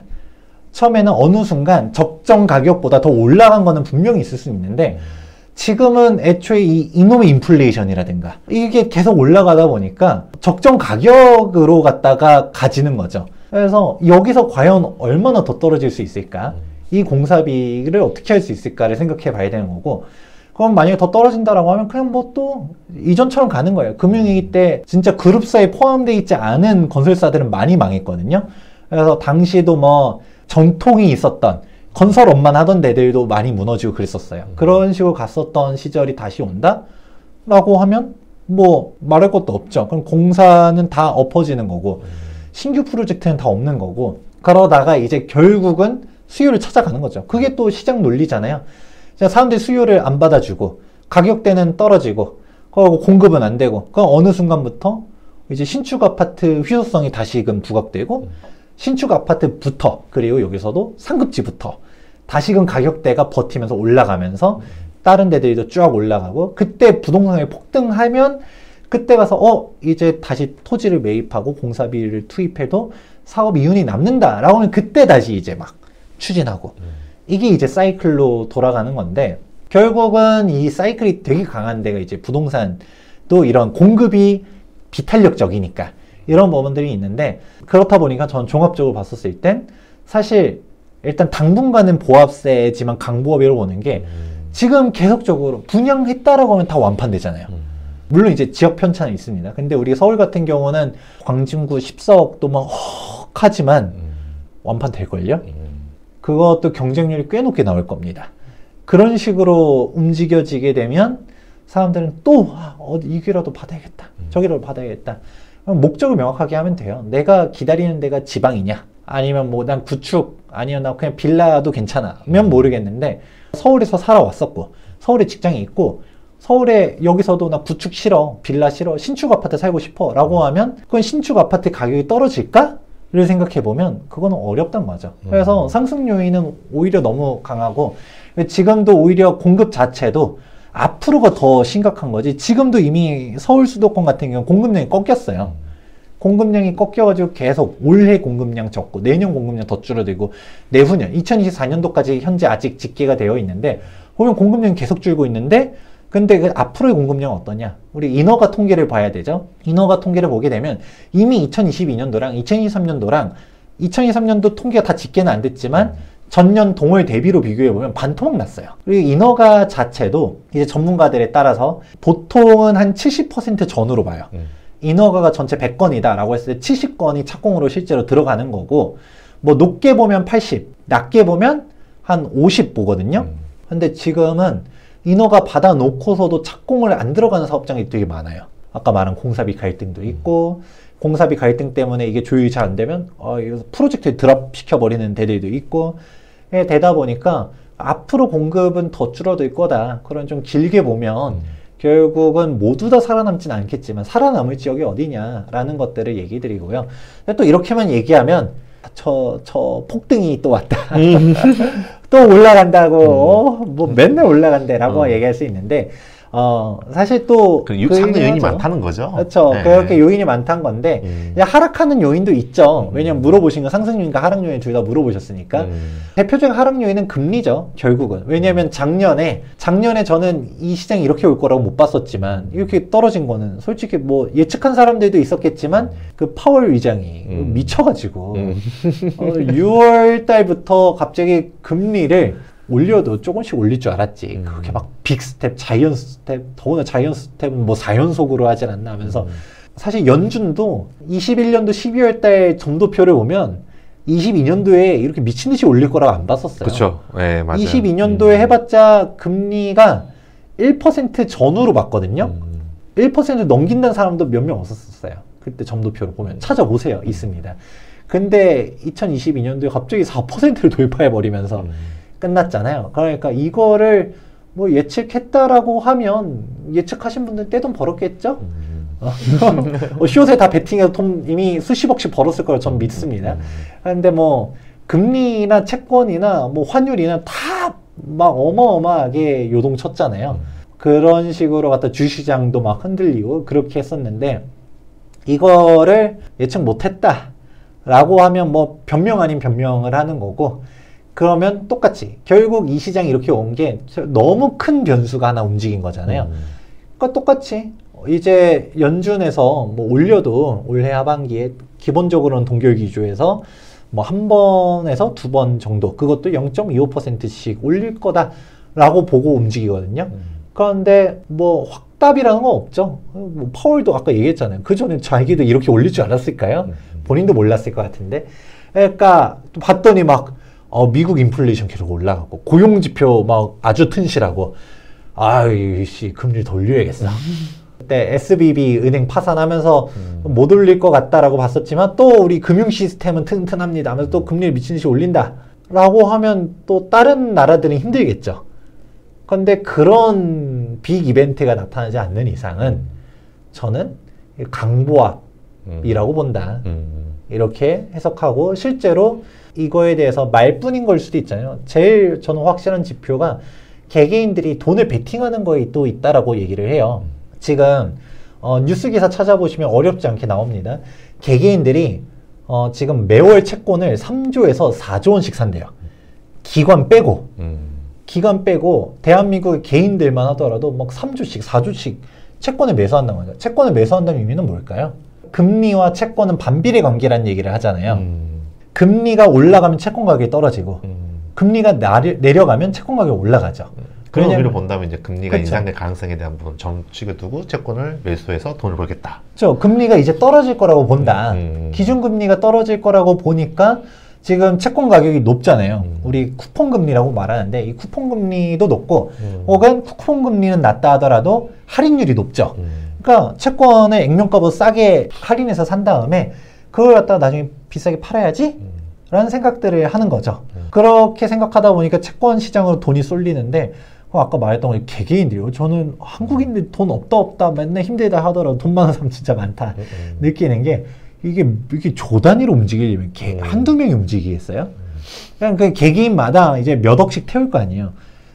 B: 처음에는 어느 순간 적정 가격보다 더 올라간 거는 분명히 있을 수 있는데 지금은 애초에 이 이놈의 인플레이션이라든가 이게 계속 올라가다 보니까 적정 가격으로 갖다가 가지는 거죠. 그래서 여기서 과연 얼마나 더 떨어질 수 있을까? 이 공사비를 어떻게 할 수 있을까를 생각해 봐야 되는 거고 그럼 만약에 더 떨어진다라고 하면 그냥 뭐 또 이전처럼 가는 거예요. 금융위기 때 진짜 그룹사에 포함되어 있지 않은 건설사들은 많이 망했거든요. 그래서 당시도 뭐 전통이 있었던 건설업만 하던 데들도 많이 무너지고 그랬었어요. 그런 식으로 갔었던 시절이 다시 온다? 라고 하면 뭐 말할 것도 없죠. 그럼 공사는 다 엎어지는 거고 신규 프로젝트는 다 없는 거고 그러다가 이제 결국은 수요를 찾아가는 거죠. 그게 또 시장 논리잖아요. 사람들이 수요를 안 받아주고 가격대는 떨어지고 그리고 공급은 안 되고 그럼 어느 순간부터 이제 신축 아파트 희소성이 다시금 부각되고 신축 아파트부터 그리고 여기서도 상급지부터 다시금 가격대가 버티면서 올라가면서 다른 데들도 쭉 올라가고 그때 부동산이 폭등하면 그때 가서 이제 다시 토지를 매입하고 공사비를 투입해도 사업 이윤이 남는다라고 하면 그때 다시 이제 막 추진하고 이게 이제 사이클로 돌아가는 건데 결국은 이 사이클이 되게 강한 데가 이제 부동산도 이런 공급이 비탄력적이니까 이런 부분들이 있는데 그렇다 보니까 전 종합적으로 봤었을 땐 사실 일단 당분간은 보합세지만 강보합이라고 보는 게 지금 계속적으로 분양했다라고 하면 다 완판되잖아요. 물론 이제 지역 편차는 있습니다. 근데 우리 서울 같은 경우는 광진구 14억도 막 하지만 완판될걸요? 그것도 경쟁률이 꽤 높게 나올 겁니다. 그런 식으로 움직여지게 되면 사람들은 또 이기라도 받아야겠다. 저기라도 받아야겠다. 목적을 명확하게 하면 돼요. 내가 기다리는 데가 지방이냐? 아니면 뭐 난 구축 아니면 나 그냥 빌라도 괜찮아면 모르겠는데 서울에서 살아왔었고 서울에 직장이 있고 서울에 여기서도 나 구축 싫어 빌라 싫어 신축 아파트 살고 싶어 라고 하면 그건 신축 아파트 가격이 떨어질까? 를 생각해 보면 그거는 어렵단 말이죠. 그래서 상승 요인은 오히려 너무 강하고 지금도 오히려 공급 자체도 앞으로가 더 심각한 거지 지금도 이미 서울 수도권 같은 경우는 공급량이 꺾였어요. 공급량이 꺾여가지고 계속 올해 공급량 적고 내년 공급량 더 줄어들고 내후년 2024년도까지 현재 아직 집계가 되어 있는데 보면 공급량이 계속 줄고 있는데 근데 그 앞으로의 공급량은 어떠냐? 우리 인허가 통계를 봐야 되죠. 인허가 통계를 보게 되면 이미 2022년도랑 2023년도랑 2023년도 통계가 다 집계는 안 됐지만 전년 동월 대비로 비교해 보면 반토막 났어요. 그리고 인허가 자체도 이제 전문가들에 따라서 보통은 한 70% 전후로 봐요. 인허가가 전체 100건이다 라고 했을 때 70건이 착공으로 실제로 들어가는 거고 뭐 높게 보면 80, 낮게 보면 한 50 보거든요. 근데 지금은 인허가 받아놓고서도 착공을 안 들어가는 사업장이 되게 많아요. 아까 말한 공사비 갈등도 있고 공사비 갈등 때문에 이게 조율이 잘 안 되면 이거 프로젝트에 드랍 시켜버리는 데들도 있고 되다 보니까 앞으로 공급은 더 줄어들 거다. 그런 좀 길게 보면 결국은 모두 다 살아남진 않겠지만 살아남을 지역이 어디냐라는 것들을 얘기 드리고요. 또 이렇게만 얘기하면 저 폭등이 또 왔다. 또 올라간다고 뭐 맨날 올라간대라고 얘기할 수 있는데 사실 또
A: 상승 요인이 많다는 거죠.
B: 그렇죠. 네. 그렇게 요인이 많다는 건데 하락하는 요인도 있죠. 왜냐면 물어보신 건 상승 요인과 하락 요인 둘 다 물어보셨으니까 대표적인 하락 요인은 금리죠. 결국은 왜냐면 작년에 저는 이 시장이 이렇게 올 거라고 못 봤었지만 이렇게 떨어진 거는 솔직히 뭐 예측한 사람들도 있었겠지만 그 파월 위장이 미쳐가지고 6월 달부터 갑자기 금리를 올려도 조금씩 올릴 줄 알았지. 그렇게 막 빅 스텝, 자이언 스텝, 더구나 자이언 스텝은 뭐 4연속으로 하진 않나 하면서 사실 연준도 21년도 12월 달 점도표를 보면 22년도에 이렇게 미친 듯이 올릴 거라고 안 봤었어요.
A: 그렇죠. 네, 맞아요.
B: 22년도에 해봤자 금리가 1% 전후로 봤거든요. 1% 넘긴다는 사람도 몇 명 없었어요. 그때 점도표를 보면 찾아보세요. 있습니다. 근데 2022년도에 갑자기 4%를 도입해버리면서 끝났잖아요. 그러니까 이거를 뭐 예측했다라고 하면 예측하신 분들 떼돈 벌었겠죠? 숏에 다 베팅해서 돈 이미 수십억씩 벌었을 거라고 전 믿습니다. 근데 뭐 금리나 채권이나 뭐 환율이나 다 막 어마어마하게 요동쳤잖아요. 그런 식으로 갖다 주시장도 막 흔들리고 그렇게 했었는데 이거를 예측 못했다 라고 하면 뭐 변명 아닌 변명을 하는 거고, 그러면 똑같이 결국 이 시장이 이렇게 온 게 너무 큰 변수가 하나 움직인 거잖아요. 그러니까 똑같이 이제 연준에서 뭐 올려도 올해 하반기에 기본적으로는 동결 기조에서 뭐 한 번에서 두 번 정도, 그것도 0.25%씩 올릴 거다라고 보고 움직이거든요. 그런데 뭐 확답이라는 건 없죠. 뭐 파월도 아까 얘기했잖아요. 그 전에 자기도 이렇게 올릴 줄 알았을까요? 본인도 몰랐을 것 같은데. 그러니까 봤더니 막 미국 인플레이션 계속 올라가고 고용 지표 막 아주 튼실하고, 아이씨 금리 더 올려야겠어. 그때 SVB 은행 파산하면서 못 올릴 것 같다라고 봤었지만 또 우리 금융 시스템은 튼튼합니다 하면서 또 금리를 미친 듯이 올린다 라고 하면 또 다른 나라들은 힘들겠죠. 근데 그런 빅 이벤트가 나타나지 않는 이상은 저는 강보합이라고 본다, 이렇게 해석하고, 실제로 이거에 대해서 말뿐인 걸 수도 있잖아요. 제일 저는 확실한 지표가 개개인들이 돈을 베팅하는 거에 또 있다라고 얘기를 해요. 지금 뉴스 기사 찾아보시면 어렵지 않게 나옵니다. 개개인들이 지금 매월 채권을 3조에서 4조 원씩 산대요. 기관 빼고. 기관 빼고 대한민국의 개인들만 하더라도 막 3조씩 4조씩 채권을 매수한다는 거죠. 채권을 매수한다는 의미는 뭘까요? 금리와 채권은 반비례 관계라는 얘기를 하잖아요. 금리가 올라가면 채권 가격이 떨어지고 금리가 내려가면 채권 가격이 올라가죠.
A: 그런 의미로 본다면 이제 금리가
B: 그쵸.
A: 인상될 가능성에 대한 부분 정축에 두고 채권을 매수해서 돈을 벌겠다.
B: 그렇죠. 금리가 이제 떨어질 거라고 본다. 기준금리가 떨어질 거라고 보니까 지금 채권 가격이 높잖아요. 우리 쿠폰금리라고 말하는데 이 쿠폰금리도 높고 혹은 쿠폰금리는 낮다 하더라도 할인율이 높죠. 그러니까 채권을 액면가보다 싸게 할인해서 산 다음에 그걸 갖다가 나중에 비싸게 팔아야지? 라는 생각들을 하는 거죠. 그렇게 생각하다 보니까 채권 시장으로 돈이 쏠리는데, 아까 말했던 거 개개인들이요. 저는 한국인들 돈 없다 맨날 힘들다 하더라도 돈 많은 사람 진짜 많다 느끼는 게, 이게 조 단위로 움직이려면 한두 명이 움직이겠어요? 그냥 그 개개인마다 이제 몇 억씩 태울 거 아니에요.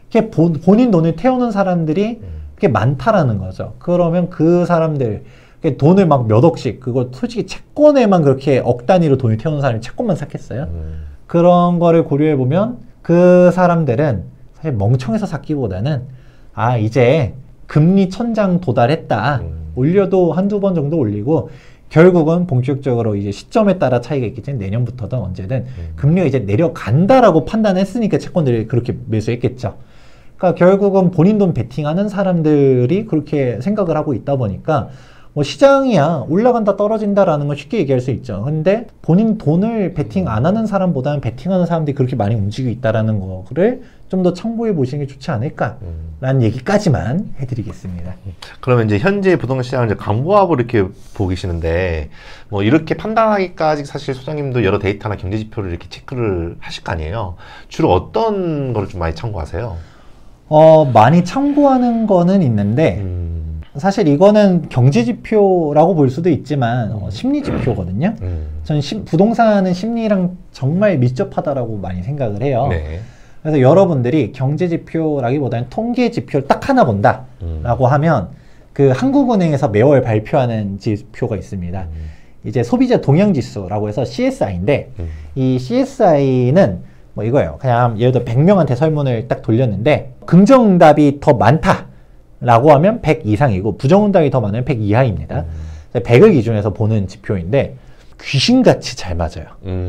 B: 본인 돈을 태우는 사람들이 그게 많다라는 거죠. 그러면 그 사람들 돈을 막 몇 억씩, 그거 솔직히 채권에만 그렇게 억 단위로 돈을 태우는 사람이 채권만 샀겠어요? 그런 거를 고려해 보면 그 사람들은 사실 멍청해서 샀기보다는 이제 금리 천장 도달했다. 올려도 한두 번 정도 올리고 결국은 본격적으로 이제 시점에 따라 차이가 있겠지만 내년부터든 언제든 금리가 이제 내려간다라고 판단했으니까 채권들이 그렇게 매수했겠죠. 그러니까 결국은 본인 돈 베팅하는 사람들이 그렇게 생각을 하고 있다 보니까 뭐 시장이야 올라간다 떨어진다라는 건 쉽게 얘기할 수 있죠. 근데 본인 돈을 베팅 안 하는 사람보다는 베팅하는 사람들이 그렇게 많이 움직이고 있다라는 거를 좀 더 참고해 보시는 게 좋지 않을까라는 얘기까지만 해드리겠습니다.
A: 그러면 이제 현재 부동산 시장을 이제 강보합으로 이렇게 보고 계시는데, 뭐 이렇게 판단하기까지 사실 소장님도 여러 데이터나 경제 지표를 이렇게 체크를 하실 거 아니에요. 주로 어떤 거를 좀 많이 참고하세요?
B: 많이 참고하는 거는 있는데 사실 이거는 경제지표라고 볼 수도 있지만 심리지표거든요. 저는 부동산은 심리랑 정말 밀접하다라고 많이 생각을 해요.
A: 네.
B: 그래서 여러분들이 경제지표라기보다는 통계지표를 딱 하나 본다라고 하면 그 한국은행에서 매월 발표하는 지표가 있습니다. 이제 소비자 동향지수라고 해서 CSI인데 이 CSI는 뭐 이거예요. 그냥 예를 들어 100명한테 설문을 딱 돌렸는데 긍정응답이 더 많다 라고 하면 100 이상이고 부정응답이 더 많으면 100 이하입니다. 100을 기준해서 보는 지표인데 귀신같이 잘 맞아요.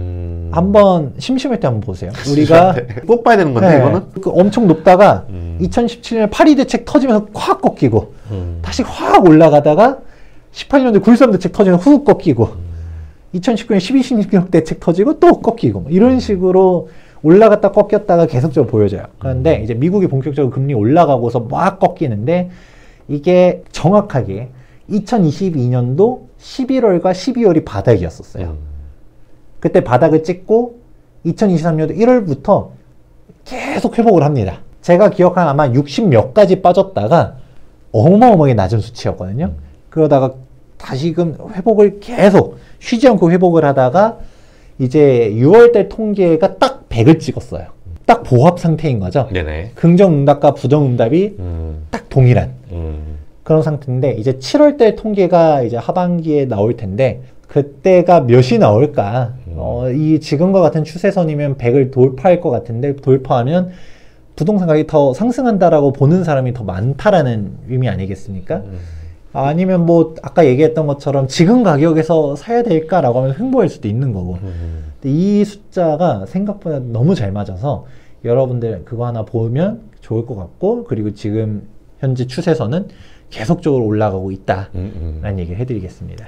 B: 한번 심심할 때 한번 보세요. 우리가
A: 꼭 봐야 되는 건데,
B: 네,
A: 이거는?
B: 엄청 높다가 2017년에 파리 대책 터지면서 확 꺾이고 다시 확 올라가다가 18년도에 9.13 대책 터지면서 훅 꺾이고 2019년 12.16 대책 터지고 또 꺾이고 뭐 이런 식으로 올라갔다 꺾였다가 계속적으로 보여져요. 그런데 이제 미국이 본격적으로 금리 올라가고서 막 꺾이는데 이게 정확하게 2022년도 11월과 12월이 바닥이었었어요. 그때 바닥을 찍고 2023년도 1월부터 계속 회복을 합니다. 제가 기억한 아마 60 몇 가지 빠졌다가 어마어마하게 낮은 수치였거든요. 그러다가 다시금 회복을 계속 쉬지 않고 회복을 하다가 이제 6월달 통계가 딱 100을 찍었어요. 딱 보합 상태인 거죠.
A: 네네.
B: 긍정응답과 부정응답이 딱 동일한 그런 상태인데, 이제 7월달 통계가 이제 하반기에 나올 텐데 그때가 몇이 나올까? 이 지금과 같은 추세선이면 100을 돌파할 것 같은데, 돌파하면 부동산 가격이 더 상승한다라고 보는 사람이 더 많다라는 의미 아니겠습니까? 아니면 뭐 아까 얘기했던 것처럼 지금 가격에서 사야 될까라고 하면 횡보할 수도 있는 거고. 근데 이 숫자가 생각보다 너무 잘 맞아서 여러분들 그거 하나 보면 좋을 것 같고, 그리고 지금 현재 추세선은 계속적으로 올라가고 있다라는 얘기를 해드리겠습니다.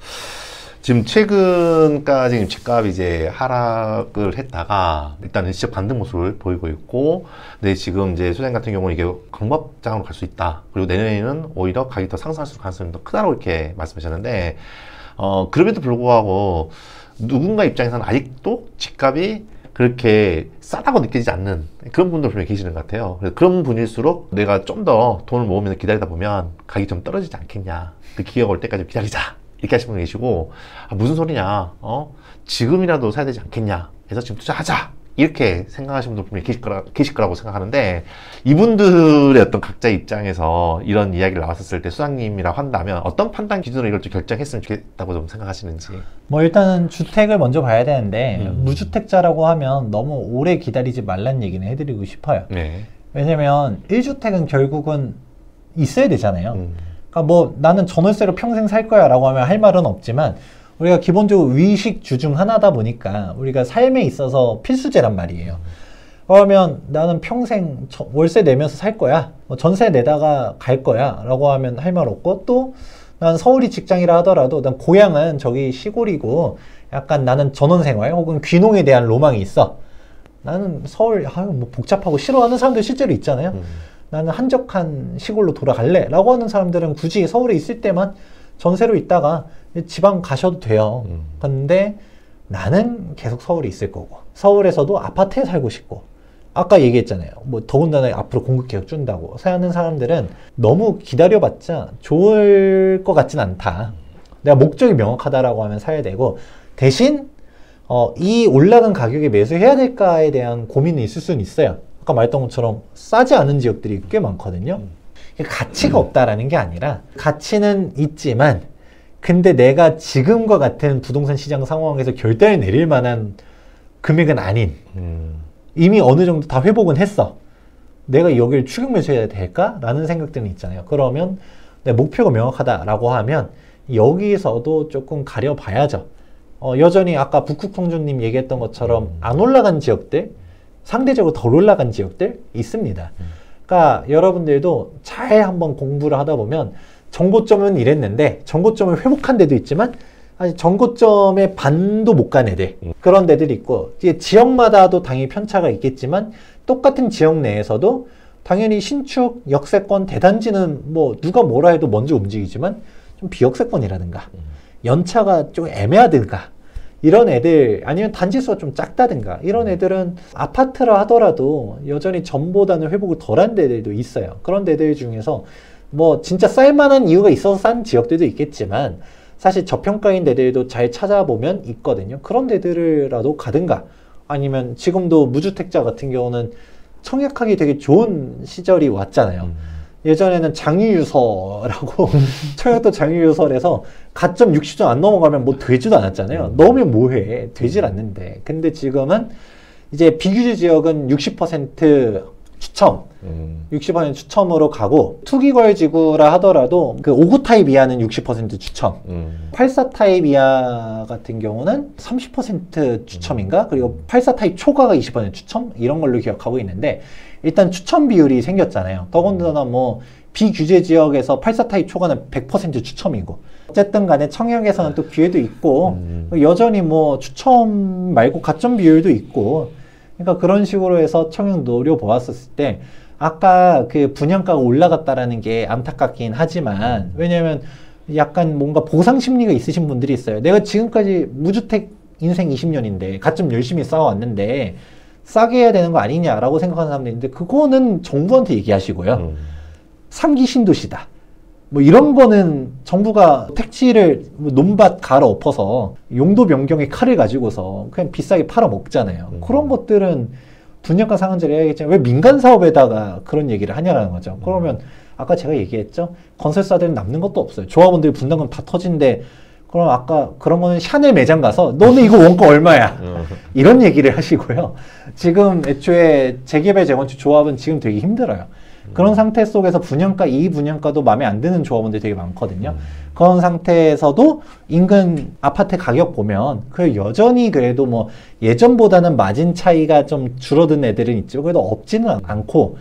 A: 지금 최근까지 집값이 이제 하락을 했다가 일단은 시적 반등 모습을 보이고 있고, 근데 지금 이제 소장님 같은 경우는 이게 강박장으로 갈 수 있다. 그리고 내년에는 오히려 가격이 더 상승할 수 가능성이 더 크다고 이렇게 말씀하셨는데, 그럼에도 불구하고 누군가 입장에서는 아직도 집값이 그렇게 싸다고 느껴지지 않는 그런 분들 분명히 계시는 것 같아요. 그래서 그런 분일수록 내가 좀 더 돈을 모으면서 기다리다 보면 가격이 좀 떨어지지 않겠냐. 그 기회가 올 때까지 기다리자. 이렇게 하시는 분 계시고, 무슨 소리냐, 지금이라도 사야 되지 않겠냐 해서 지금 투자하자, 이렇게 생각하시는 분들 분명히 계실 거라고 생각하는데, 이분들의 어떤 각자의 입장에서 이런 이야기를 나왔었을 때 수장님이라고 한다면 어떤 판단 기준으로 이걸 좀 결정했으면 좋겠다고 좀 생각하시는지.
B: 뭐 일단은 주택을 먼저 봐야 되는데, 무주택자라고 하면 너무 오래 기다리지 말란 얘기는 해드리고 싶어요.
A: 네.
B: 왜냐면 1주택은 결국은 있어야 되잖아요. 그러니까 뭐 나는 전월세로 평생 살 거야 라고 하면 할 말은 없지만, 우리가 기본적으로 위식주 중 하나다 보니까 우리가 삶에 있어서 필수제란 말이에요. 그러면 나는 평생 월세 내면서 살 거야, 뭐 전세 내다가 갈 거야 라고 하면 할 말 없고, 또 난 서울이 직장이라 하더라도 난 고향은 저기 시골이고 약간 나는 전원생활 혹은 귀농에 대한 로망이 있어. 나는 서울 뭐 복잡하고 싫어하는 사람들 실제로 있잖아요. 나는 한적한 시골로 돌아갈래 라고 하는 사람들은 굳이 서울에 있을 때만 전세로 있다가 지방 가셔도 돼요. 근데 나는 계속 서울에 있을 거고, 서울에서도 아파트에 살고 싶고, 아까 얘기했잖아요. 뭐 더군다나 앞으로 공급 계속 준다고 사는 사람들은 너무 기다려봤자 좋을 것 같진 않다. 내가 목적이 명확하다라고 하면 사야 되고, 대신 이 올라간 가격에 매수해야 될까에 대한 고민이 있을 수는 있어요. 아까 말했던 것처럼 싸지 않은 지역들이 꽤 많거든요. 가치가 없다라는 게 아니라 가치는 있지만, 근데 내가 지금과 같은 부동산 시장 상황에서 결단을 내릴 만한 금액은 아닌, 이미 어느 정도 다 회복은 했어. 내가 여기를 추격 매수해야 될까? 라는 생각들은 있잖아요. 그러면 내 목표가 명확하다라고 하면 여기서도 조금 가려봐야죠. 여전히 아까 북극성주님 얘기했던 것처럼 안 올라간 지역들, 상대적으로 덜 올라간 지역들 있습니다. 그러니까 여러분들도 잘 한번 공부를 하다 보면 정고점은 이랬는데 정고점을 회복한 데도 있지만 아직 정고점의 반도 못 간 애들, 그런 데들이 있고, 이게 지역마다도 당연히 편차가 있겠지만 똑같은 지역 내에서도 당연히 신축, 역세권, 대단지는 뭐 누가 뭐라 해도 먼저 움직이지만 좀 비역세권이라든가 연차가 좀 애매하든가 이런 애들, 아니면 단지수가 좀 작다든가 이런 애들은 아파트라 하더라도 여전히 전보다는 회복을 덜한 데들도 있어요. 그런 데들 중에서 뭐 진짜 쌀만한 이유가 있어서 싼 지역들도 있겠지만 사실 저평가인 데들도 잘 찾아보면 있거든요. 그런 데들이라도 가든가, 아니면 지금도 무주택자 같은 경우는 청약하기 되게 좋은 시절이 왔잖아요. 예전에는 장유유서라고 청약도 장유유서에서 가점 60점 안 넘어가면 뭐 되지도 않았잖아요. 넣으면 뭐해, 되질 않는데. 근데 지금은 이제 비규제 지역은 60% 추첨, 60% 추첨으로 가고, 투기걸 지구라 하더라도 그 5구 타입 이하는 60% 추첨, 84 타입 이하 같은 경우는 30% 추첨인가? 그리고 84 타입 초과가 20% 추첨? 이런 걸로 기억하고 있는데, 일단 추첨 비율이 생겼잖아요. 더군다나 뭐 비규제 지역에서 84 타입 초과는 100% 추첨이고, 어쨌든 간에 청약에서는 또 기회도 있고, 여전히 뭐 추첨 말고 가점 비율도 있고, 그러니까 그런 식으로 해서 청약 노려보았을 때 아까 그 분양가가 올라갔다라는 게 안타깝긴 하지만, 왜냐면 약간 뭔가 보상 심리가 있으신 분들이 있어요. 내가 지금까지 무주택 인생 20년인데 가점 열심히 쌓아왔는데 싸게 해야 되는 거 아니냐라고 생각하는 사람들이 있는데 그거는 정부한테 얘기하시고요. 3기 신도시다. 뭐 이런 거는 정부가 택지를 논밭 갈아 엎어서 용도 변경에 칼을 가지고서 그냥 비싸게 팔아 먹잖아요. 그런 것들은 분양가 상한제를 해야겠지만 왜 민간 사업에다가 그런 얘기를 하냐라는 거죠. 그러면 아까 제가 얘기했죠. 건설사들은 남는 것도 없어요. 조합원들 분담금 다 터진데 그럼 아까 그런 거는 샤넬 매장 가서 너는 이거 원가 얼마야? 이런 얘기를 하시고요. 지금 애초에 재개발 재건축 조합은 지금 되게 힘들어요. 그런 상태 속에서 분양가, 이 분양가도 마음에 안 드는 조합원들이 되게 많거든요. 그런 상태에서도 인근 아파트 가격 보면 그 여전히 그래도 뭐 예전보다는 마진 차이가 좀 줄어든 애들은 있죠. 그래도 없지는 않고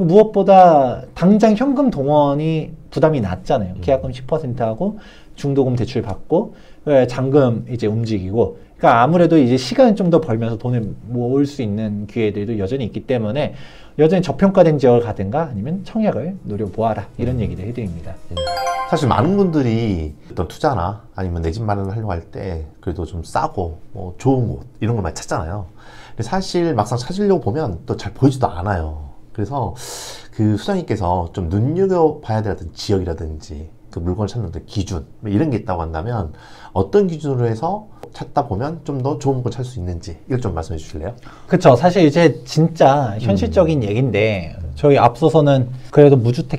B: 무엇보다 당장 현금 동원이 부담이 낮잖아요. 계약금 10%하고 중도금 대출 받고 잔금 이제 움직이고 그러니까 아무래도 이제 시간을 좀 더 벌면서 돈을 모을 수 있는 기회들도 여전히 있기 때문에 여전히 저평가된 지역을 가든가 아니면 청약을 노려보아라 이런 얘기를 해드립니다.
A: 사실 많은 분들이 어떤 투자나 아니면 내 집 마련을 하려고 할 때 그래도 좀 싸고 뭐 좋은 곳 이런 걸 많이 찾잖아요. 근데 사실 막상 찾으려고 보면 또 잘 보이지도 않아요. 그래서 그 수장님께서 좀 눈여겨봐야 될 어떤 지역이라든지 그 물건을 찾는 어떤 기준 이런 게 있다고 한다면 어떤 기준으로 해서 찾다 보면 좀 더 좋은 걸 찾을 수 있는지 이걸 좀 말씀해 주실래요?
B: 그쵸. 사실 이제 진짜 현실적인 얘기인데 저희 앞서서는 그래도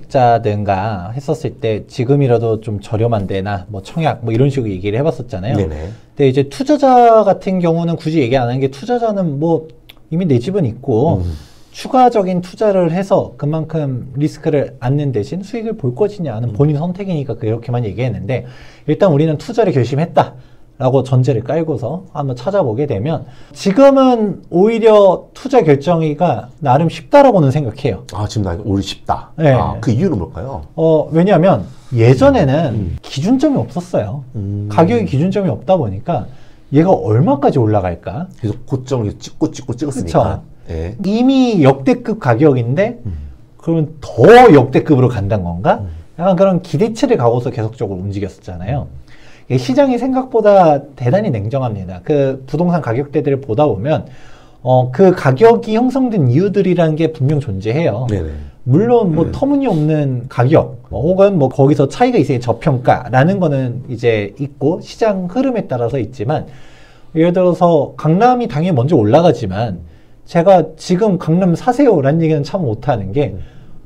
B: 무주택자든가 했었을 때 지금이라도 좀 저렴한 데나 뭐 청약 뭐 이런 식으로 얘기를 해봤었잖아요.
A: 네네.
B: 근데 이제 투자자 같은 경우는 굳이 얘기 안 하는 게 투자자는 뭐 이미 내 집은 있고 추가적인 투자를 해서 그만큼 리스크를 안는 대신 수익을 볼 것이냐는 본인 선택이니까 그렇게만 얘기했는데 일단 우리는 투자를 결심했다 라고 전제를 깔고서 한번 찾아보게 되면 지금은 오히려 투자 결정이가 나름 쉽다라고는 생각해요.
A: 아, 지금 나 오히려 쉽다.
B: 네.
A: 아, 그 이유는 뭘까요?
B: 왜냐하면 예전에는 기준점이 없었어요. 가격이 기준점이 없다 보니까 얘가 얼마까지 올라갈까?
A: 계속 고점을 찍고 찍었으니까. 네.
B: 이미 역대급 가격인데 그러면 더 역대급으로 간다는 건가? 약간 그런 기대치를 갖고서 계속적으로 움직였었잖아요. 시장이 생각보다 대단히 냉정합니다. 그 부동산 가격대들을 보다 보면 그 가격이 형성된 이유들이라는 게 분명 존재해요.
A: 네네.
B: 물론 뭐 터무니없는 가격 혹은 뭐 거기서 차이가 있으니 저평가라는 거는 이제 있고 시장 흐름에 따라서 있지만 예를 들어서 강남이 당연히 먼저 올라가지만 제가 지금 강남 사세요라는 얘기는 참 못하는 게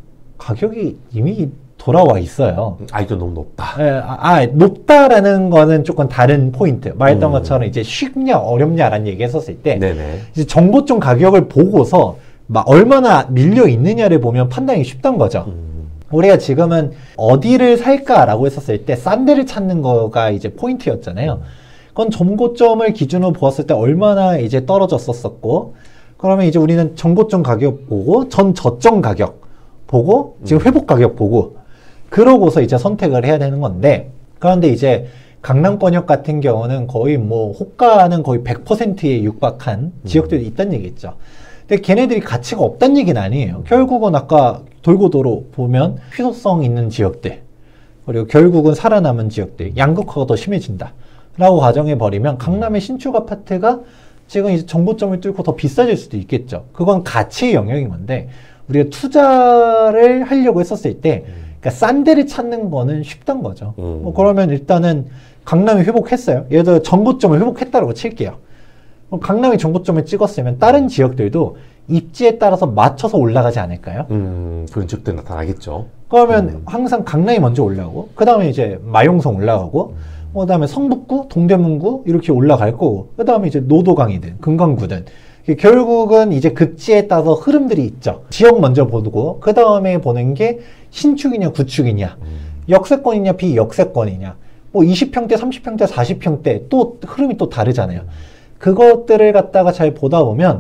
B: 가격이 이미 돌아와 있어요.
A: 아, 이거 너무 높다.
B: 높다라는 거는 조금 다른 포인트. 말했던 것처럼 이제 쉽냐 어렵냐라는 얘기 했었을 때
A: 네네.
B: 이제 정보점 가격을 보고서 막 얼마나 밀려 있느냐를 보면 판단이 쉽단 거죠. 우리가 지금은 어디를 살까라고 했었을 때 싼 데를 찾는 거가 이제 포인트였잖아요. 그건 정고점을 기준으로 보았을 때 얼마나 이제 떨어졌었고 그러면 이제 우리는 정고점 가격 보고 전 저점 가격 보고 지금 회복 가격 보고 그러고서 이제 선택을 해야 되는 건데 그런데 이제 강남권역 같은 경우는 거의 뭐 호가는 거의 100%에 육박한 지역들이 있다는 얘기겠죠. 근데 걔네들이 가치가 없다는 얘기는 아니에요. 결국은 아까 돌고도로 보면 희소성 있는 지역들 그리고 결국은 살아남은 지역들 양극화가 더 심해진다 라고 가정해버리면 강남의 신축 아파트가 지금 이제 정고점을 뚫고 더 비싸질 수도 있겠죠. 그건 가치의 영역인 건데 우리가 투자를 하려고 했었을 때 그러니까 싼 데를 찾는 거는 쉽단 거죠. 뭐 그러면 일단은 강남이 회복했어요. 예를 들어 정고점을 회복했다고 칠게요. 강남이 정고점을 찍었으면 다른 지역들도 입지에 따라서 맞춰서 올라가지 않을까요?
A: 그런 지역들 나타나겠죠.
B: 그러면 항상 강남이 먼저 올라가고 그 다음에 이제 마용성 올라가고 그 다음에 성북구, 동대문구 이렇게 올라갈 거고 그 다음에 이제 노도강이든 금강구든 결국은 이제 급지에 따라서 흐름들이 있죠. 지역 먼저 보고 그 다음에 보는 게 신축이냐 구축이냐 역세권이냐 비역세권이냐 뭐 20평대, 30평대, 40평대 또 흐름이 또 다르잖아요. 그것들을 갖다가 잘 보다 보면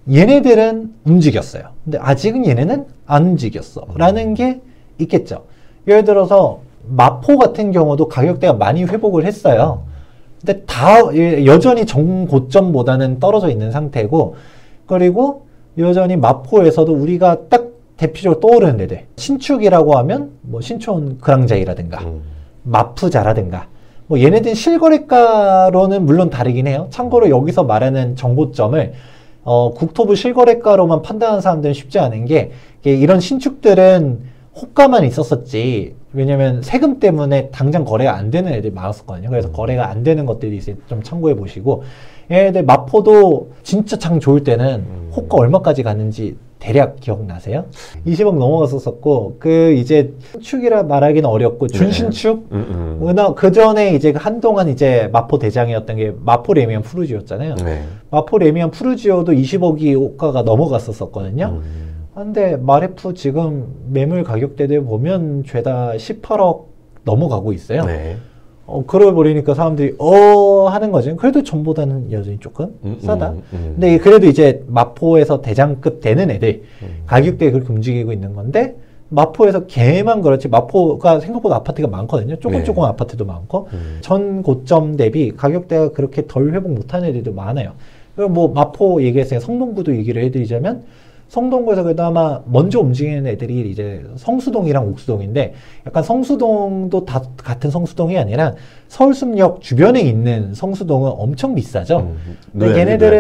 B: 얘네들은 움직였어요. 근데 아직은 얘네는 안 움직였어 라는 게 있겠죠. 예를 들어서 마포 같은 경우도 가격대가 많이 회복을 했어요. 근데 다 여전히 정고점보다는 떨어져 있는 상태고 그리고 여전히 마포에서도 우리가 딱 대표적으로 떠오르는 데들 신축이라고 하면 뭐 신촌 그랑자이라든가 마푸자라든가 뭐 얘네들 실거래가로는 물론 다르긴 해요. 참고로 여기서 말하는 정보점을 국토부 실거래가로만 판단하는 사람들은 쉽지 않은 게 이게 이런 신축들은 호가만 있었었지. 왜냐면 세금 때문에 당장 거래가 안 되는 애들이 많았었거든요. 그래서 거래가 안 되는 것들이 이제 좀 참고해 보시고, 얘네들 마포도 진짜 장 좋을 때는 호가 얼마까지 갔는지 대략 기억나세요? 20억 넘어갔었고, 이제 신축이라 말하기는 어렵고, 준신축? 그 전에 이제 한동안 이제 마포 대장이었던 게 마포 레미안 푸르지오였잖아요. 마포 레미안 푸르지오도 20억이 호가가 넘어갔었거든요. 근데 마레프 지금 매물 가격대들 보면 죄다 18억 넘어가고 있어요. 그러고 버리니까 사람들이 하는 거죠. 그래도 전보다는 여전히 조금 싸다. 근데 그래도 이제 마포에서 대장급 되는 애들 가격대에 그렇게 움직이고 있는 건데, 마포에서 걔만 그렇지 마포가 생각보다 아파트가 많거든요. 조금 아파트도 많고 전 고점 대비 가격대가 그렇게 덜 회복 못하는 애들도 많아요. 그리고 뭐 마포 얘기했어요. 성동구도 얘기를 해드리자면, 성동구에서 그래도 아마 먼저 움직이는 애들이 이제 성수동이랑 옥수동인데, 약간 성수동도 다 같은 성수동이 아니라 서울숲역 주변에 있는 성수동은 엄청 비싸죠. 근데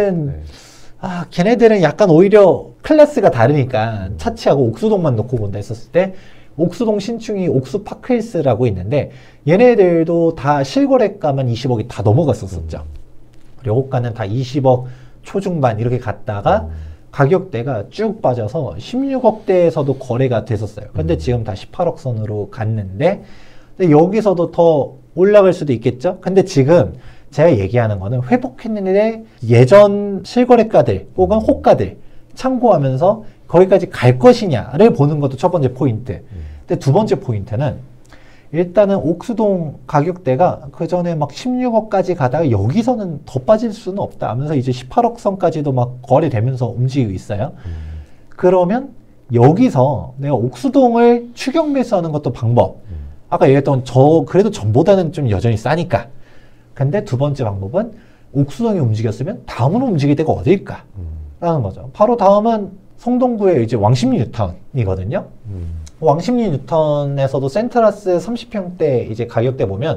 B: 걔네들은 약간 오히려 클래스가 다르니까 차치하고 옥수동만 놓고 본다 했었을 때, 옥수동 신축이 옥수파크힐스라고 있는데 얘네들도 다 실거래가만 20억이 다 넘어갔었었죠. 그리고 호가는 다 20억 초중반 이렇게 갔다가 가격대가 쭉 빠져서 16억대에서도 거래가 됐었어요. 근데 지금 다 18억 선으로 갔는데, 근데 여기서도 더 올라갈 수도 있겠죠? 근데 지금 제가 얘기하는 거는 회복했는데 예전 실거래가들 혹은 호가들 참고하면서 거기까지 갈 것이냐를 보는 것도 첫 번째 포인트. 근데 두 번째 포인트는, 일단은 옥수동 가격대가 그 전에 막 16억까지 가다가 여기서는 더 빠질 수는 없다 하면서 이제 18억 선까지도 막 거래되면서 움직이고 있어요. 그러면 여기서 내가 옥수동을 추격 매수하는 것도 방법. 아까 얘기했던 그래도 전보다는 좀 여전히 싸니까. 근데 두 번째 방법은 옥수동이 움직였으면 다음으로 움직일 데가 어딜까? 라는 거죠. 바로 다음은 성동구의 이제 왕십리 뉴타운이거든요. 왕십리 뉴턴에서도 센트라스 30평대 이제 가격대 보면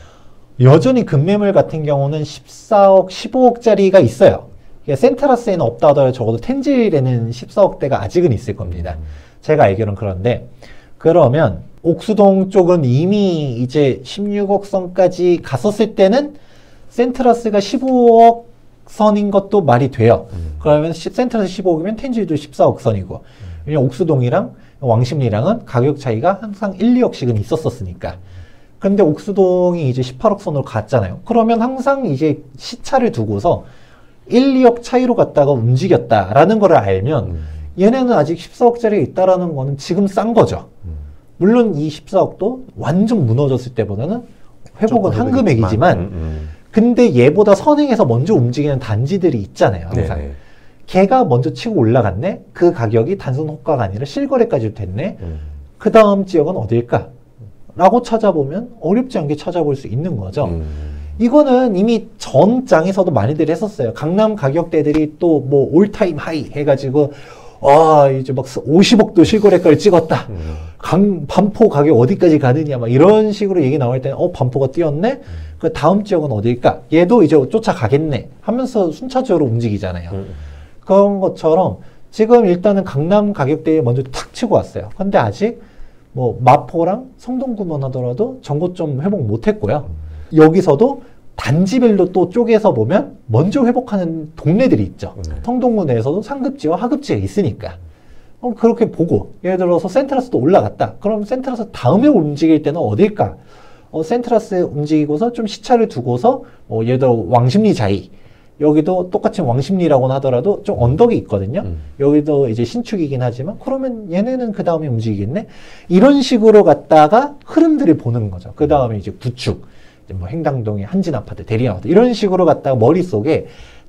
B: 여전히 급매물 같은 경우는 14억, 15억짜리가 있어요. 센트라스에는 없다 하더라도 적어도 텐질에는 14억대가 아직은 있을 겁니다. 제가 알기로는. 그런데 그러면 옥수동 쪽은 이미 이제 16억 선까지 갔었을 때는 센트라스가 15억 선인 것도 말이 돼요. 그러면 센트라스 15억이면 텐질도 14억 선이고, 왜냐면 옥수동이랑 왕십리랑은 가격 차이가 항상 1, 2억씩은 있었으니까. 근데 옥수동이 이제 18억 선으로 갔잖아요. 그러면 항상 이제 시차를 두고서 1, 2억 차이로 갔다가 움직였다라는 걸 알면 얘네는 아직 14억짜리가 있다라는 거는 지금 싼 거죠. 물론 이 14억도 완전 무너졌을 때보다는 회복은 한 금액이지만 근데 얘보다 선행해서 먼저 움직이는 단지들이 있잖아요. 항상. 걔가 먼저 치고 올라갔네? 그 가격이 단순 호가가 아니라 실거래까지 됐네? 그 다음 지역은 어딜까? 라고 찾아보면 어렵지 않게 찾아볼 수 있는 거죠. 이거는 이미 전 장에서도 많이들 했었어요. 강남 가격대들이 또 뭐 올타임 하이 해가지고 이제 막 50억도 실거래가를 찍었다. 반포 가격 어디까지 가느냐 막 이런 식으로 얘기 나올 때는 반포가 뛰었네? 그 다음 지역은 어딜까? 얘도 이제 쫓아가겠네 하면서 순차적으로 움직이잖아요. 그런 것처럼 지금 일단은 강남 가격대에 먼저 탁 치고 왔어요. 근데 아직 뭐 마포랑 성동구만 하더라도 정고점 회복 못했고요. 여기서도 단지별로 또 쪼개서 보면 먼저 회복하는 동네들이 있죠. 성동구 내에서도 상급지와 하급지가 있으니까. 그렇게 보고, 예를 들어서 센트라스도 올라갔다. 그럼 센트라스 다음에 움직일 때는 어딜까? 센트라스 움직이고서 좀 시차를 두고서 예를 들어 왕십리 자이, 여기도 똑같이 왕십리라고는 하더라도 좀 언덕이 있거든요. 여기도 이제 신축이긴 하지만 그러면 얘네는 그 다음에 움직이겠네? 이런 식으로 갔다가 흐름들을 보는 거죠. 그 다음에 이제 구축, 뭐 행당동의 한진아파트, 대리아파트 이런 식으로 갔다가 머릿속에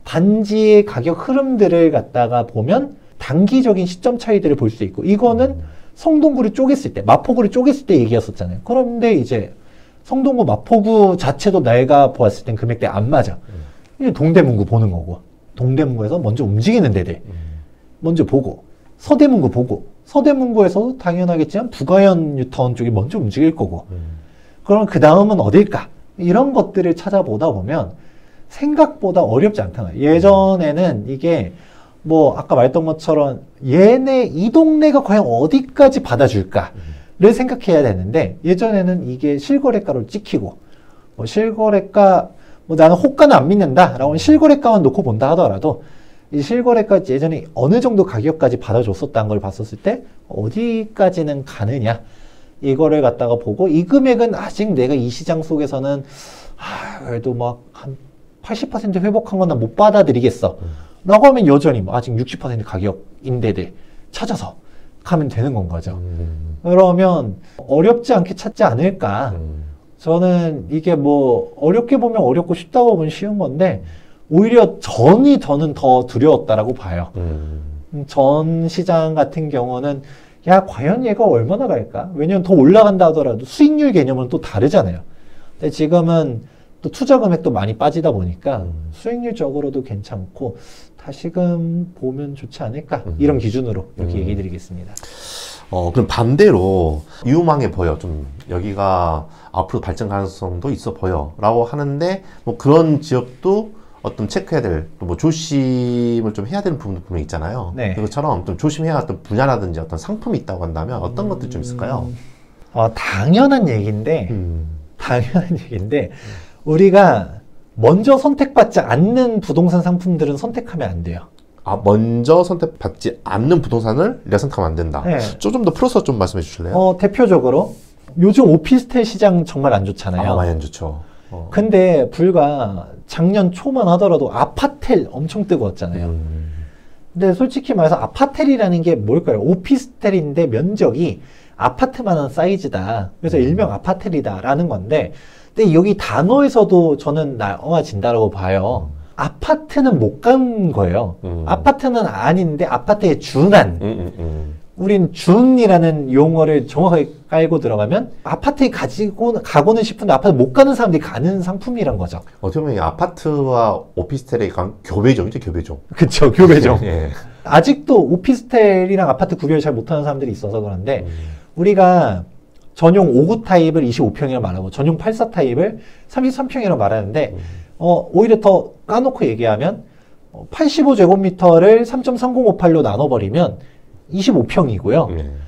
B: 단지의 가격 흐름들을 갖다가 보면 단기적인 시점 차이들을 볼 수 있고, 이거는 성동구를 쪼갰을 때, 마포구를 쪼갰을 때 얘기했었잖아요. 그런데 이제 성동구 마포구 자체도 내가 보았을 땐 금액대 안 맞아. 동대문구 보는 거고, 동대문구에서 먼저 움직이는 데들 먼저 보고, 서대문구 보고, 서대문구에서도 당연하겠지만 부가현 뉴타운 쪽이 먼저 움직일 거고, 그럼 그 다음은 어딜까? 이런 것들을 찾아보다 보면 생각보다 어렵지 않다. 예전에는 이게 뭐 아까 말했던 것처럼 이 동네가 과연 어디까지 받아줄까를 생각해야 되는데, 예전에는 이게 실거래가로 찍히고, 뭐 실거래가, 뭐 나는 호가는 안 믿는다 라고 실거래가만 놓고 본다 하더라도 이 실거래가 예전에 어느 정도 가격까지 받아줬었다는 걸 봤었을 때 어디까지는 가느냐, 이거를 갖다가 보고, 이 금액은 아직 내가 이 시장 속에서는 그래도 막 한 80% 회복한 건 난 못 받아들이겠어 라고 하면 여전히 뭐 아직 60% 가격인데들 찾아서 가면 되는 건 거죠. 그러면 어렵지 않게 찾지 않을까. 저는 이게 뭐 어렵게 보면 어렵고 쉽다고 보면 쉬운 건데, 오히려 전이 저는 더 두려웠다라고 봐요. 전 시장 같은 경우는 야, 과연 얘가 얼마나 갈까? 왜냐면 더 올라간다 하더라도 수익률 개념은 또 다르잖아요. 근데 지금은 또 투자 금액도 많이 빠지다 보니까 수익률적으로도 괜찮고 다시금 보면 좋지 않을까, 이런 기준으로 이렇게 얘기 드리겠습니다.
A: 그럼 반대로 유망해 보여, 좀 여기가 앞으로 발전 가능성도 있어 보여 라고 하는데, 뭐 그런 지역도 어떤 체크해야 될, 또 뭐 조심을 좀 해야 되는 부분도 분명히 있잖아요.
B: 네.
A: 그것처럼 좀 조심해야 할 어떤 분야라든지 어떤 상품이 있다고 한다면 어떤 것들이 좀 있을까요?
B: 당연한 얘기인데, 우리가 먼저 선택받지 않는 부동산 상품들은 선택하면 안 돼요.
A: 먼저 선택받지 않는 부동산을 내가 선택하면 안 된다.
B: 네.
A: 좀 더 풀어서 좀 말씀해 주실래요?
B: 대표적으로 요즘 오피스텔 시장 정말 안 좋잖아요.
A: 많이 안 좋죠.
B: 근데 불과 작년 초만 하더라도 아파텔 엄청 뜨거웠잖아요. 근데 솔직히 말해서 아파텔이라는 게 뭘까요? 오피스텔인데 면적이 아파트만한 사이즈다. 그래서 일명 아파텔이다라는 건데, 근데 여기 단어에서도 저는 나와진다라고 봐요. 아파트는 못 간 거예요. 아파트는 아닌데 아파트에 준한. 우린 준이라는 용어를 정확하게 깔고 들어가면 아파트에 가고는 싶은데 아파트 못 가는 사람들이 가는 상품이란 거죠.
A: 어떻게 보면 이 아파트와 오피스텔의 교배종이죠, 교배종.
B: 그쵸, 교배종.
A: 예.
B: 아직도 오피스텔이랑 아파트 구별 잘 못하는 사람들이 있어서 그런데, 우리가 전용 5구 타입을 25평이라고 말하고 전용 84 타입을 33평이라고 말하는데, 오히려 더 까놓고 얘기하면 85제곱미터를 3.3058로 나눠버리면 25평이고요.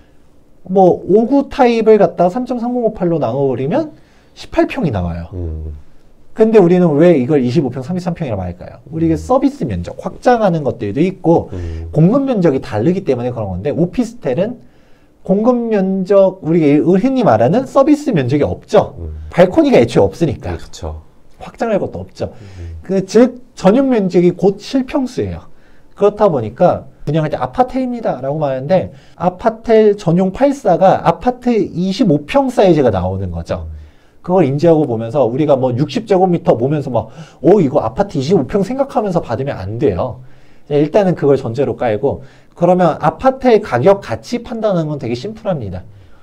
B: 뭐 5구 타입을 갖다 3.3058로 나눠버리면 18평이 나와요. 근데 우리는 왜 이걸 25평, 33평이라고 말할까요? 우리가 서비스 면적, 확장하는 것들도 있고 공급 면적이 다르기 때문에 그런 건데, 오피스텔은 공급 면적, 우리가 흔히 말하는 서비스 면적이 없죠. 발코니가 애초에 없으니까.
A: 그렇죠.
B: 확장할 것도 없죠. 즉 전용 면적이 곧 실평수예요. 그렇다 보니까 분양할 때 아파텔입니다 라고 말하는데, 아파텔 전용 84가 아파트 25평 사이즈가 나오는 거죠. 그걸 인지하고 보면서 우리가 뭐 60제곱미터 보면서 막 이거 아파트 25평 생각하면서 받으면 안 돼요. 일단은 그걸 전제로 깔고, 그러면 아파트의 가격 가치 판단하는 건 되게 심플합니다.